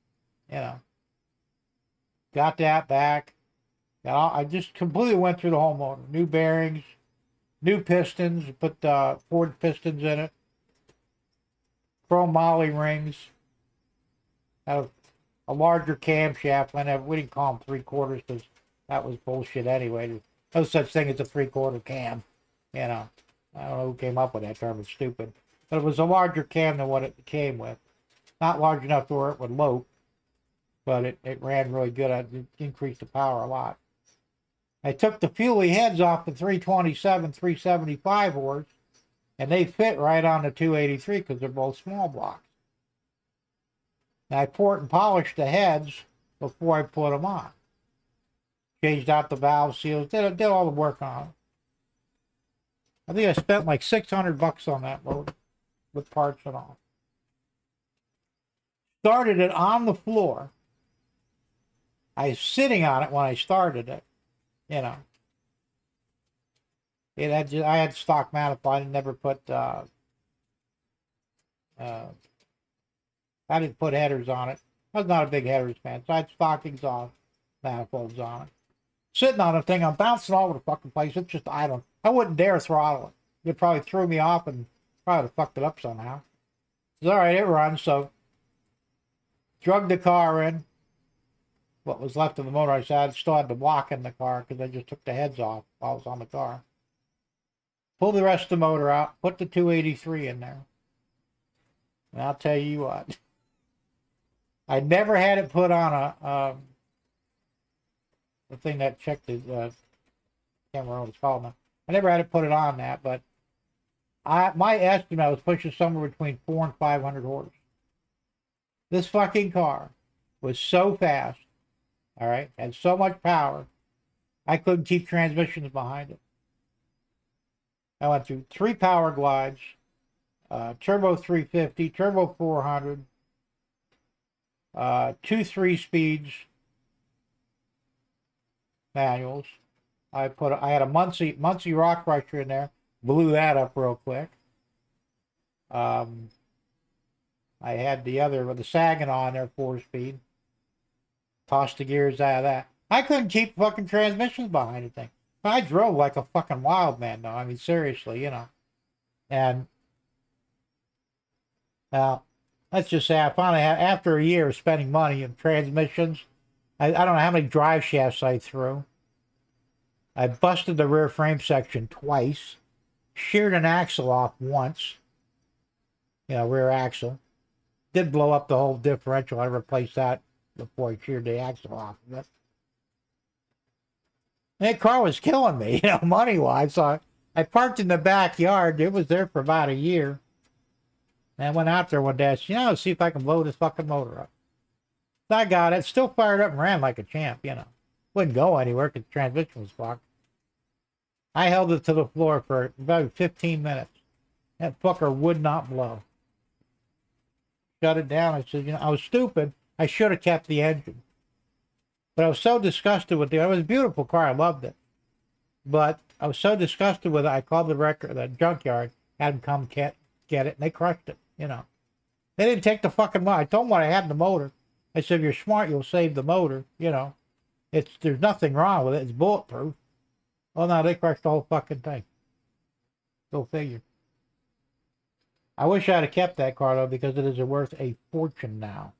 [SPEAKER 1] Got that back. I just completely went through the whole motor. New bearings, new pistons, put Ford pistons in it, chrome moly rings, had a larger camshaft. We didn't call them 3/4 because that was bullshit anyway. There's no such thing as a 3/4 cam. I don't know who came up with that term. It's stupid. But it was a larger cam than what it came with. Not large enough to where it would lope, but it ran really good. It increased the power a lot. I took the fuelie heads off the 327, 375 horse, and they fit right on the 283 because they're both small blocks. And I poured and polished the heads before I put them on. Changed out the valve seals, did all the work on them. I think I spent like $600 on that motor with parts and all. Started it on the floor. I was sitting on it when I started it. I had stock manifold. I never put I didn't put headers on it. I was not a big headers fan, so I had stock exhaust manifolds on it. Sitting on the thing, I'm bouncing all over the fucking place. It's just idling. I wouldn't dare throttle it. It probably threw me off and probably fucked it up somehow. It's all right, it runs. So drug the car in. What was left of the motor, I still had the block in the car because I just took the heads off while I was on the car. Pulled the rest of the motor out, put the 283 in there. And I'll tell you what, I never had it put on the thing that checked the, can't remember what it's called now. I never had it put it on that, but my estimate, I was pushing somewhere between 400 and 500 horse. This fucking car was so fast. All right, had so much power, I couldn't keep transmissions behind it. I went through 3 power glides, turbo 350, turbo 400, 2 3-speeds manuals. I had a Muncie rock crusher in there, blew that up real quick. I had the other with the Saginaw in there, 4-speed. Tossed the gears out of that. I couldn't keep fucking transmissions behind the thing. I drove like a fucking wild man, though. I mean, seriously, And now, let's just say I finally had, after a year of spending money in transmissions, I don't know how many drive shafts I threw. I busted the rear frame section twice. Sheared an axle off once. Rear axle. Did blow up the whole differential. I replaced that before I sheared the axle off of it. That car was killing me, money-wise. So I parked in the backyard. It was there for about a year. And I went out there one day. I said, see if I can blow this fucking motor up. So I got it. Still fired up and ran like a champ, Wouldn't go anywhere because the transmission was fucked. I held it to the floor for about 15 minutes. That fucker would not blow. Shut it down. I said, I was stupid. I should have kept the engine. But I was so disgusted with it. It was a beautiful car. I loved it. But I was so disgusted with it, I called the junkyard, had them come get it, and they crushed it, They didn't take the fucking motor. I told them what I had in the motor. I said, if you're smart, you'll save the motor, There's nothing wrong with it. It's bulletproof. Oh, no, they crushed the whole fucking thing. Go figure. I wish I'd have kept that car, though, because it is worth a fortune now.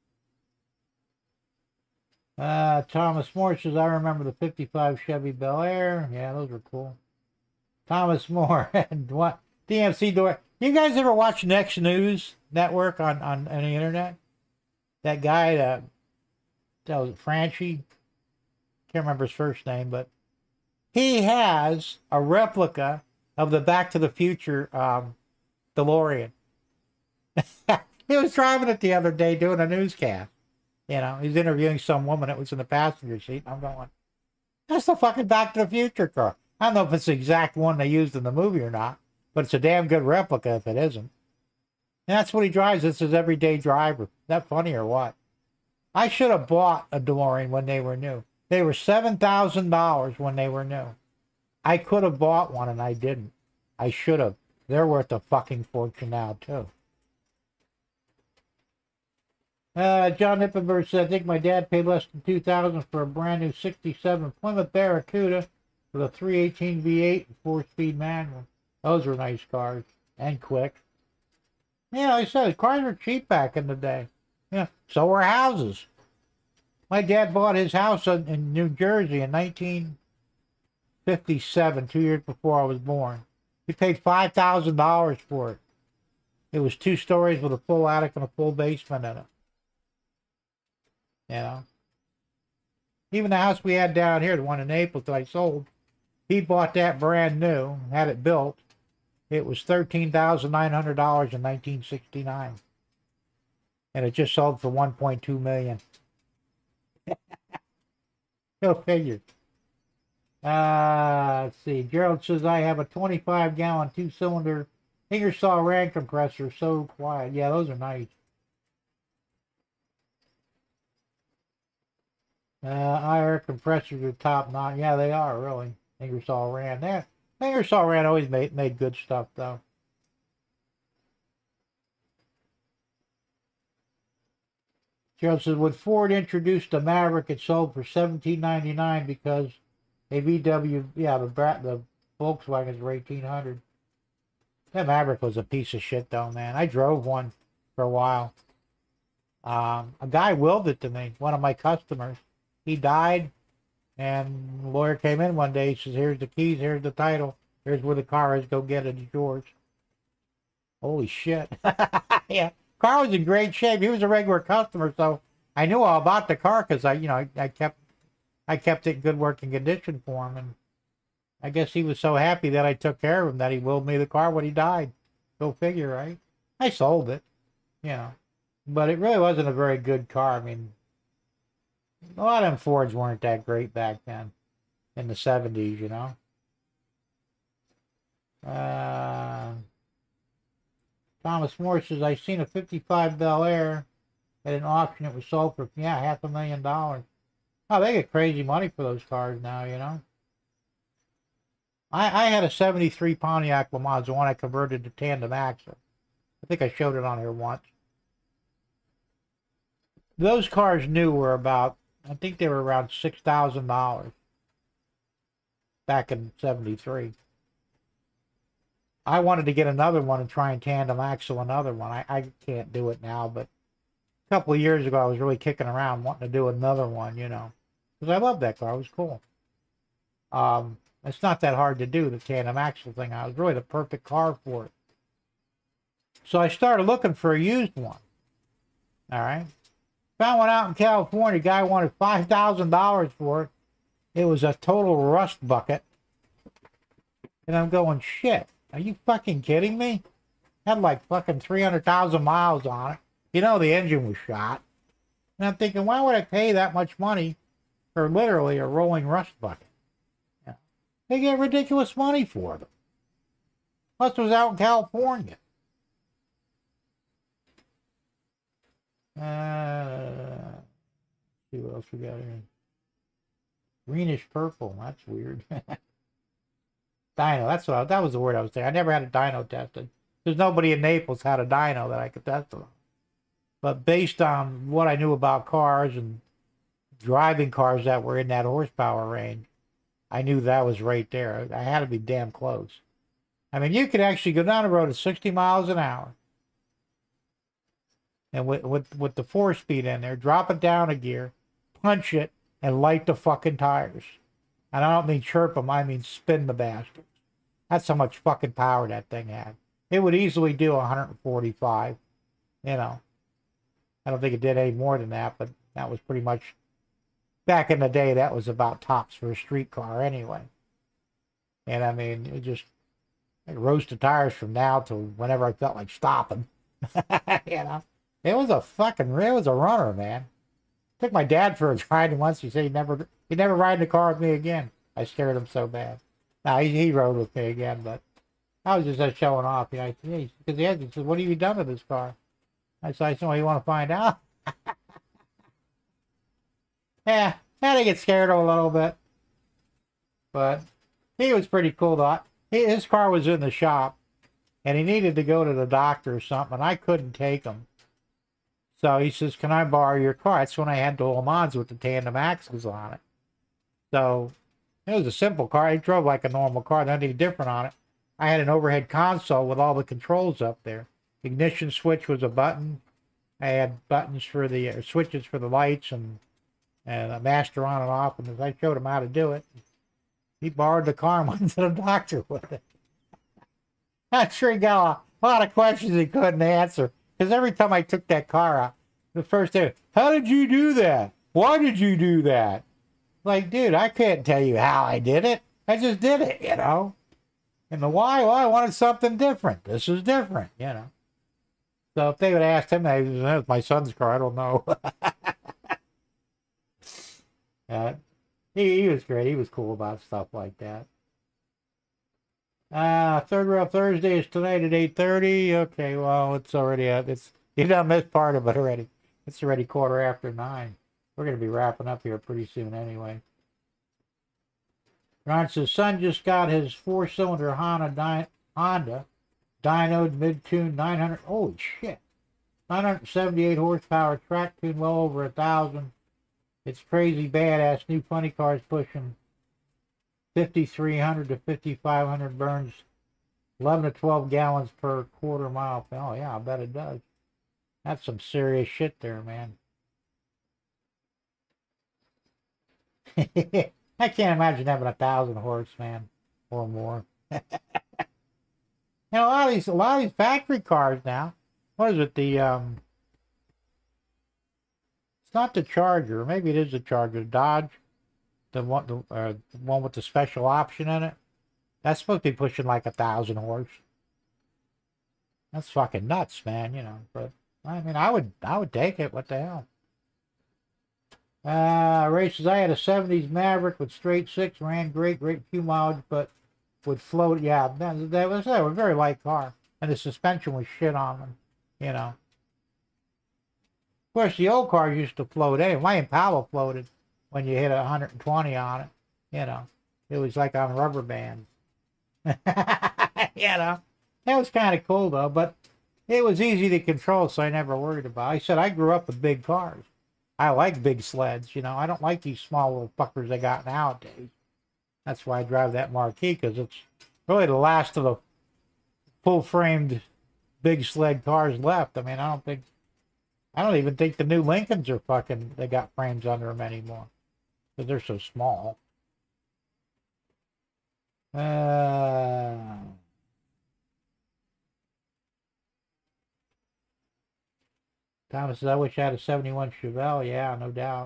[SPEAKER 1] Thomas Moore says, I remember the 55 Chevy Bel Air. Yeah, those were cool. Thomas Moore and what? DMC Door. You guys ever watch Next News Network on the internet? That guy, that was Franchi. Can't remember his first name, but he has a replica of the Back to the Future DeLorean. He was driving it the other day doing a newscast. You know, he's interviewing some woman that was in the passenger seat. I'm going, that's the fucking Back to the Future car. I don't know if it's the exact one they used in the movie or not, but it's a damn good replica if it isn't. And that's what he drives. It's his everyday driver. Is that funny or what? I should have bought a DeLorean when they were new. They were $7,000 when they were new. I could have bought one and I didn't. I should have. They're worth a fucking fortune now, too. John Nippenberg said, I think my dad paid less than $2,000 for a brand new 67 Plymouth Barracuda with a 318 V8 and 4-speed manual. Those were nice cars and quick. Yeah, like I said, cars were cheap back in the day. Yeah, so were houses. My dad bought his house in New Jersey in 1957, 2 years before I was born. He paid $5,000 for it. It was 2 stories with a full attic and a full basement in it. You know? Even the house we had down here, the one in Naples that I sold, he bought that brand new, had it built. It was $13,900 in 1969. And it just sold for $1.2 million. Go figure. Let's see. Gerald says, I have a 25-gallon 2-cylinder Ingersoll Rand compressor. So quiet. Yeah, those are nice. IR compressors are top notch. Yeah, they are, really. Ingersoll Rand. Ingersoll Rand always made good stuff, though. Gerald says, when Ford introduced the Maverick, it sold for $17.99 because a VW, yeah, the Volkswagens were $1,800. That Maverick was a piece of shit, though, man. I drove one for a while. A guy willed it to me, one of my customers. He died, and the lawyer came in one day. He says, here's the keys, here's the title, here's where the car is, go get it, it's yours. Holy shit. Yeah, car was in great shape. He was a regular customer, so I knew all about the car because I kept it in good working condition for him, and I guess he was so happy that I took care of him that he willed me the car when he died. Go figure, right? I sold it, but it really wasn't a very good car. I mean, a lot of them Fords weren't that great back then, in the 70s, Thomas Moore says, I seen a 55 Bel Air at an auction. It was sold for, $500,000. Oh, they get crazy money for those cars now, I had a 73 Pontiac Le Mans, the one I converted to tandem axle. I think I showed it on here once. Those cars new were about, I think they were around $6,000 back in 73. I wanted to get another one and try and tandem axle another one. I can't do it now, but a couple of years ago I was really kicking around wanting to do another one, because I love that car. It was cool. It's not that hard to do, the tandem axle thing. I was really the perfect car for it. So I started looking for a used one. All right. Found one out in California. The guy wanted $5,000 for it. It was a total rust bucket. And I'm going, shit, are you fucking kidding me? Had like fucking 300,000 miles on it. The engine was shot. And I'm thinking, why would I pay that much money for literally a rolling rust bucket? They get ridiculous money for them. Plus, it was out in California. See what else we got here. Greenish purple. That's weird. Dyno. That was the word I was saying. I never had a dyno tested. There's nobody in Naples had a dyno that I could test it on. But based on what I knew about cars and driving cars that were in that horsepower range, I knew that was right there. I had to be damn close. I mean, you could actually go down the road at 60 miles an hour. And with the 4-speed in there, drop it down a gear, punch it, and light the fucking tires. And I don't mean chirp them, I mean spin the bastards. That's how much fucking power that thing had. It would easily do 145, you know. I don't think it did any more than that, but that was pretty much, back in the day, that was about tops for a street car anyway. And I mean, it rose the tires from now to whenever I felt like stopping. You know. It was a runner, man. Took my dad for a ride once. He said he'd never ride in the car with me again. I scared him so bad. Now he rode with me again, but I was just showing off. You know, because he said, "What have you done to this car?" I said, "Well, you want to find out?" Yeah, I had to get scared a little bit, but he was pretty cool though. His car was in the shop, and he needed to go to the doctor or something, and I couldn't take him. So he says, "Can I borrow your car?" That's when I had the Le Mans with the tandem axles on it. So it was a simple car. It drove like a normal car, nothing different on it. I had an overhead console with all the controls up there. Ignition switch was a button. I had buttons for the switches for the lights and a master on and off. And as I showed him how to do it, he borrowed the car and went to the doctor with it. I'm sure he got a lot of questions he couldn't answer. Because every time I took that car out, the first day, "How did you do that? Why did you do that?" Like, dude, I can't tell you how I did it. I just did it, you know. And the why? Well, I wanted something different. This is different, you know. So if they would have asked him, that was my son's car, I don't know. He was great. He was cool about stuff like that. Third Rail Thursday is tonight at 8:30. Okay, well, it's already, you done missed part of it already. It's already 9:15. We're going to be wrapping up here pretty soon anyway. Ron says, son just got his 4-cylinder Honda dynoed mid-tune 900, holy shit, 978 horsepower, track tune well over 1,000. It's crazy badass. New funny cars pushing 5,300 to 5,500 burns, 11 to 12 gallons per quarter mile. Oh yeah, I bet it does. That's some serious shit there, man. I can't imagine having 1,000 horse, man, or more. You know, a lot of these factory cars now. What is it? It's not the Charger. Maybe it is the Charger. Dodge, the one with the special option in it. That's supposed to be pushing like 1,000 horse. That's fucking nuts, man. You know, but I mean, I would take it. What the hell? Races. I had a 70s Maverick with straight six, ran great fuel mileage, but would float. Yeah, they were a very light car, and the suspension was shit on them. You know. Of course, the old cars used to float anyway. My Impala floated when you hit 120 on it. You know, it was like on rubber bands. You know, that was kind of cool though, but it was easy to control, so I never worried about it. I said I grew up with big cars. I like big sleds, you know. I don't like these small little fuckers they got nowadays. That's why I drive that Marquis, because it's really the last of the full-framed big sled cars left. I mean, I don't even think the new Lincolns are fucking, they got frames under them anymore, because they're so small. Thomas says, I wish I had a 71 Chevelle. Yeah, no doubt.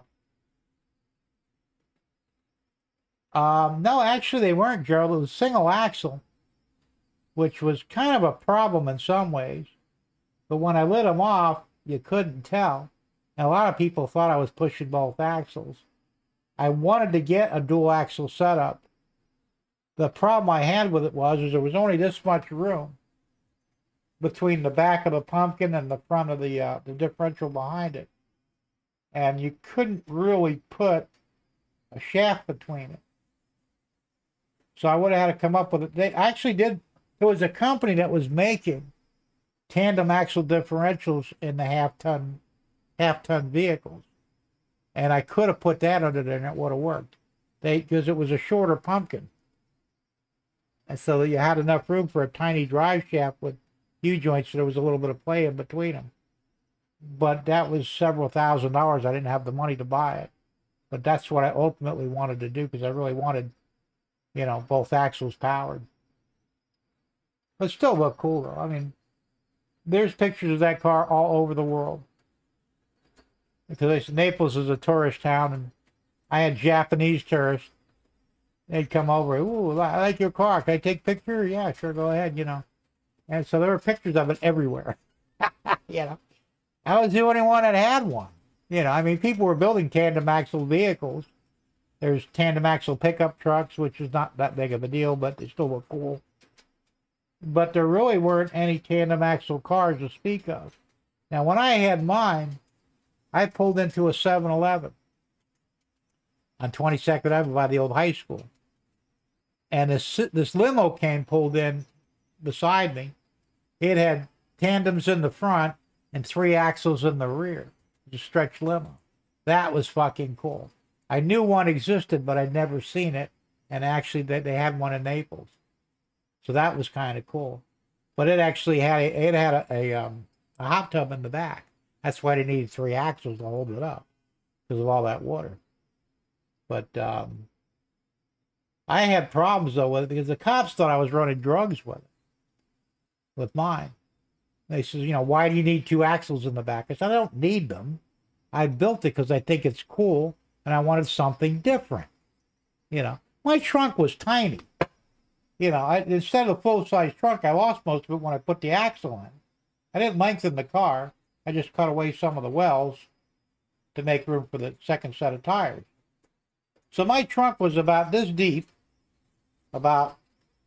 [SPEAKER 1] No, actually they weren't, Gerald. It was single axle, which was kind of a problem in some ways. But when I lit them off, you couldn't tell. And a lot of people thought I was pushing both axles. I wanted to get a dual axle setup. The problem I had with it was there was only this much room between the back of the pumpkin and the front of the differential behind it. And you couldn't really put a shaft between it. So I would have had to come up with it. They actually did, there was a company that was making tandem axle differentials in the half-ton vehicles. And I could have put that under there and it would have worked. Because it was a shorter pumpkin. And so you had enough room for a tiny drive shaft with U-joints, so there was a little bit of play in between them. But that was several $1,000s. I didn't have the money to buy it. But that's what I ultimately wanted to do, because I really wanted, you know, both axles powered. But still look cool, though. I mean, there's pictures of that car all over the world. Because Naples is a tourist town, and I had Japanese tourists. They'd come over. Ooh, I like your car. Can I take a picture? Yeah, sure, go ahead, you know. And so there were pictures of it everywhere. You know, I was the only one that had one. You know, I mean, people were building tandem axle vehicles. There's tandem axle pickup trucks, which is not that big of a deal, but they still look cool. But there really weren't any tandem axle cars to speak of. Now, when I had mine, I pulled into a 7-Eleven on 22nd Avenue by the old high school. And this limo pulled in beside me. It had tandems in the front and 3 axles in the rear. Just stretch limo. That was fucking cool. I knew one existed, but I'd never seen it. And actually, they had one in Naples. So that was kind of cool. But it actually had a hot tub in the back. That's why they needed 3 axles to hold it up, because of all that water. But I had problems, though, with it, because the cops thought I was running drugs with mine. They said, you know, why do you need 2 axles in the back? I said, I don't need them. I built it because I think it's cool, and I wanted something different. You know, my trunk was tiny. You know, instead of a full-size trunk, I lost most of it when I put the axle in. I didn't lengthen the car. I just cut away some of the wells to make room for the second set of tires. So my trunk was about this deep, about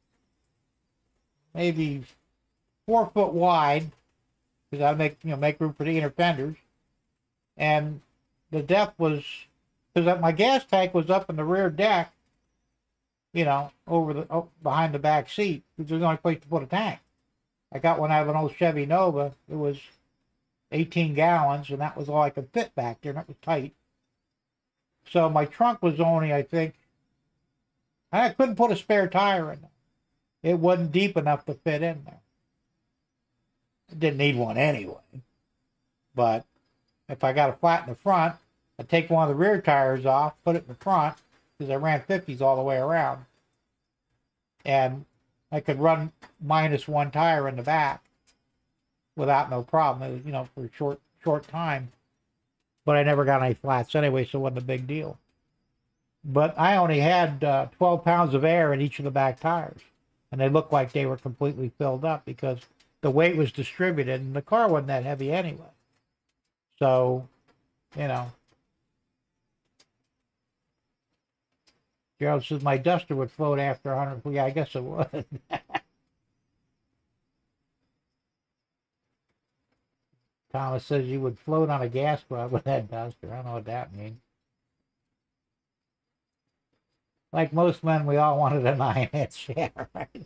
[SPEAKER 1] maybe 4 foot wide, because I make room for the inner fenders. And the depth was, because my gas tank was up in the rear deck, you know, behind the back seat, which was the only place to put a tank. I got one out of an old Chevy Nova. It was 18 gallons, and that was all I could fit back there, and it was tight. So my trunk was only, I think, I couldn't put a spare tire in there. It wasn't deep enough to fit in there. I didn't need one anyway. But if I got a flat in the front, I'd take one of the rear tires off, put it in the front, because I ran 50s all the way around. And I could run -1 tire in the back without no problem. It was, you know, for a short time. But I never got any flats anyway, so it wasn't a big deal. But I only had 12 pounds of air in each of the back tires. And they looked like they were completely filled up because the weight was distributed, and the car wasn't that heavy anyway. So, you know. Gerald says, my Duster would float after 100. Yeah, I guess it would. Thomas says you would float on a gas cloud with that Duster. I don't know what that means. Like most men, we all wanted a 9-inch. Yeah, right.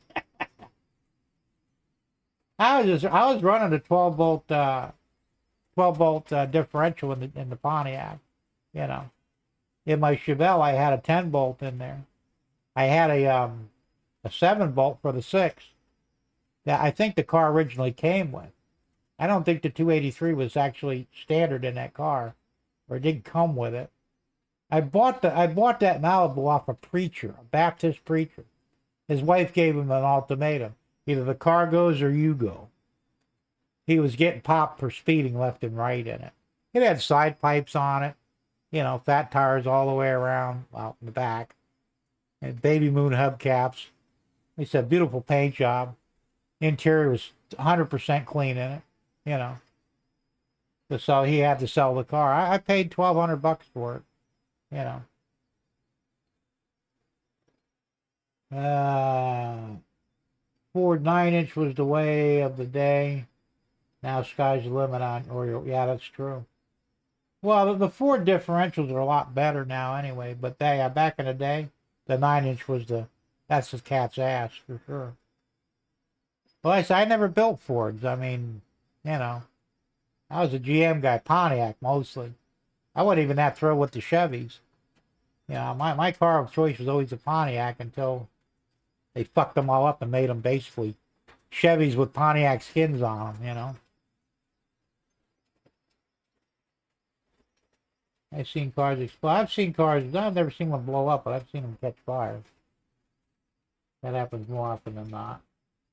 [SPEAKER 1] I was running a 12 volt differential in the Pontiac, you know. In my Chevelle, I had a 10 bolt in there. I had a 7 bolt for the 6 that I think the car originally came with. I don't think the 283 was actually standard in that car, or it didn't come with it. I bought that Malibu off a preacher, a Baptist preacher. His wife gave him an ultimatum: either the car goes or you go. He was getting popped for speeding left and right in it. It had side pipes on it, you know, fat tires all the way around, out in the back, and baby moon hubcaps. He said beautiful paint job. Interior was 100% clean in it, you know. So he had to sell the car. I paid $1,200 for it, you know. Ford 9-inch was the way of the day. Now sky's the limit on Oriole. Yeah, that's true. Well, the Ford differentials are a lot better now anyway, but back in the day, the 9-inch was that's the cat's ass for sure. Well, I never built Fords. I mean, you know, I was a GM guy, Pontiac mostly. I wasn't even that thrilled with the Chevys. You know, my car of choice was always a Pontiac until They fucked them all up and made them basically Chevys with Pontiac skins on them, you know. I've seen cars explode. I've seen cars, I've never seen one blow up, but I've seen them catch fire. That happens more often than not.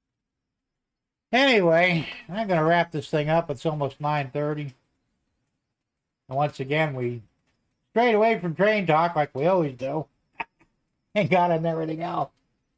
[SPEAKER 1] Anyway, I'm going to wrap this thing up. It's almost 9:30. And once again, we strayed away from train talk like we always do. And got into everything else.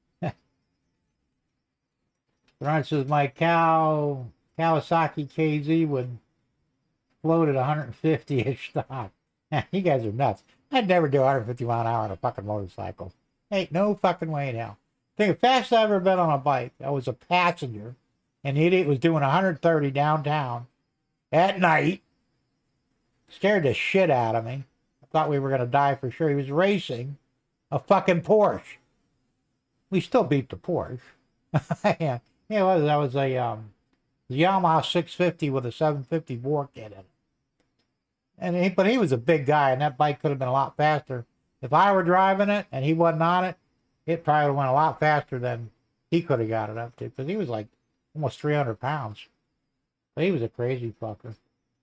[SPEAKER 1] Ron says, my Kawasaki KZ would float at 150-ish stock. You guys are nuts. I'd never do 150 mile an hour on a fucking motorcycle. Ain't no fucking way in hell. Think the fastest I've ever been on a bike, I was a passenger, and the idiot was doing 130 downtown at night. Scared the shit out of me. I thought we were going to die for sure. He was racing a fucking Porsche. We still beat the Porsche. Yeah, it was. That was a Yamaha 650 with a 750 bore kit in it. But he was a big guy, and that bike could have been a lot faster. If I were driving it and he wasn't on it, it probably would have went a lot faster than he could have got it up to, because he was like almost 300 pounds. But he was a crazy fucker.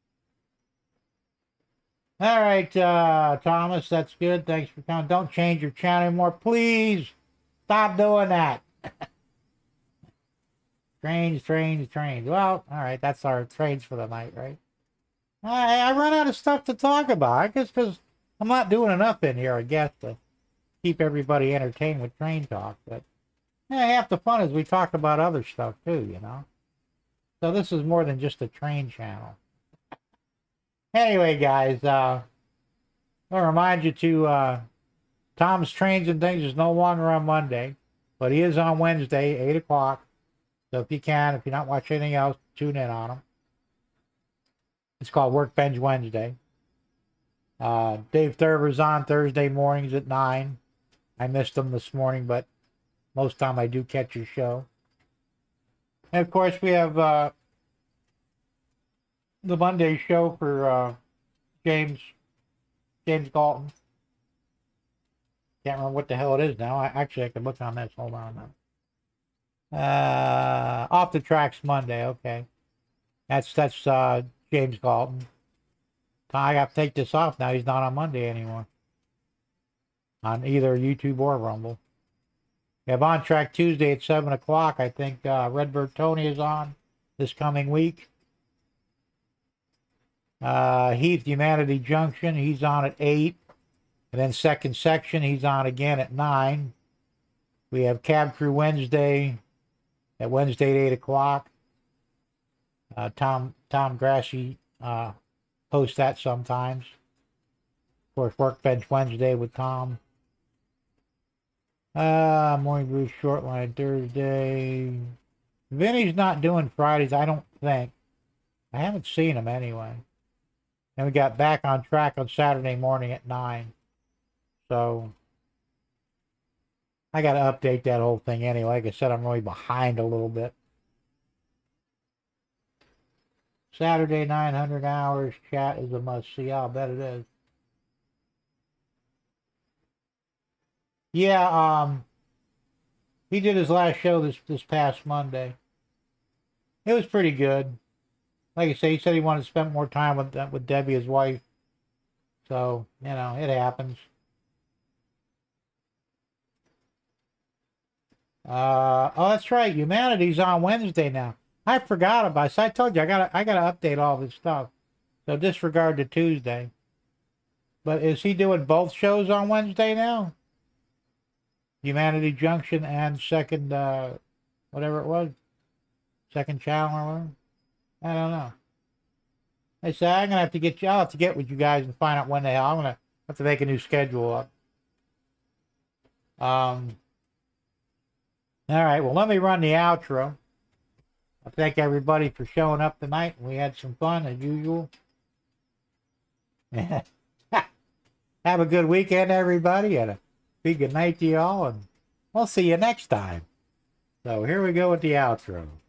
[SPEAKER 1] All right, Thomas, that's good. Thanks for coming. Don't change your channel anymore. Please stop doing that. Trains. Well, all right, that's our trains for the night, right? I run out of stuff to talk about. I guess because I'm not doing enough in here, I guess, to keep everybody entertained with train talk. But yeah, half the fun is we talk about other stuff too, you know. So this is more than just a train channel. Anyway, guys, I'll remind you to Tom's Trains and Things is no longer on Monday, but he is on Wednesday, 8 o'clock. So if you're not watching anything else, tune in on him. It's called Workbench Wednesday. Dave Thurber's on Thursday mornings at 9. I missed him this morning, but most of the time I do catch his show. And of course, we have the Monday show for James Galton. Can't remember what the hell it is now. I can look on this. Hold on now. Off the Tracks Monday. Okay, that's James Galton. I got to take this off now. He's not on Monday anymore. On either YouTube or Rumble. We have On Track Tuesday at 7 o'clock. I think Redbird Tony is on this coming week. Heath Humanity Junction, he's on at 8. And then Second Section, he's on again at 9. We have Cab Crew Wednesday at 8 o'clock. Tom Grassi posts that sometimes. Of course, Workbench Wednesday with Tom. Morning Brew Shortline Thursday. Vinny's not doing Fridays, I don't think. I haven't seen him anyway. And we got Back on Track on Saturday morning at 9. So I got to update that whole thing anyway. Like I said, I'm really behind a little bit. Saturday, 900 hours. Chat is a must-see. I'll bet it is. Yeah, he did his last show this past Monday. It was pretty good. Like I say, he said he wanted to spend more time with Debbie, his wife. So, you know, it happens. Oh, that's right. Humanity's on Wednesday now. I forgot about it. So I told you I gotta update all this stuff. So disregard the Tuesday. But is he doing both shows on Wednesday now? Humanity Junction and second whatever it was. Second channel or whatever. I don't know. I say I'm gonna have to get you. I'll have to get with you guys and find out when the hell. I'm gonna have to make a new schedule up. All right. Well, let me run the outro. I thank everybody for showing up tonight. We had some fun as usual. Have a good weekend, everybody, and a big good night to y'all. And we'll see you next time. So here we go with the outro.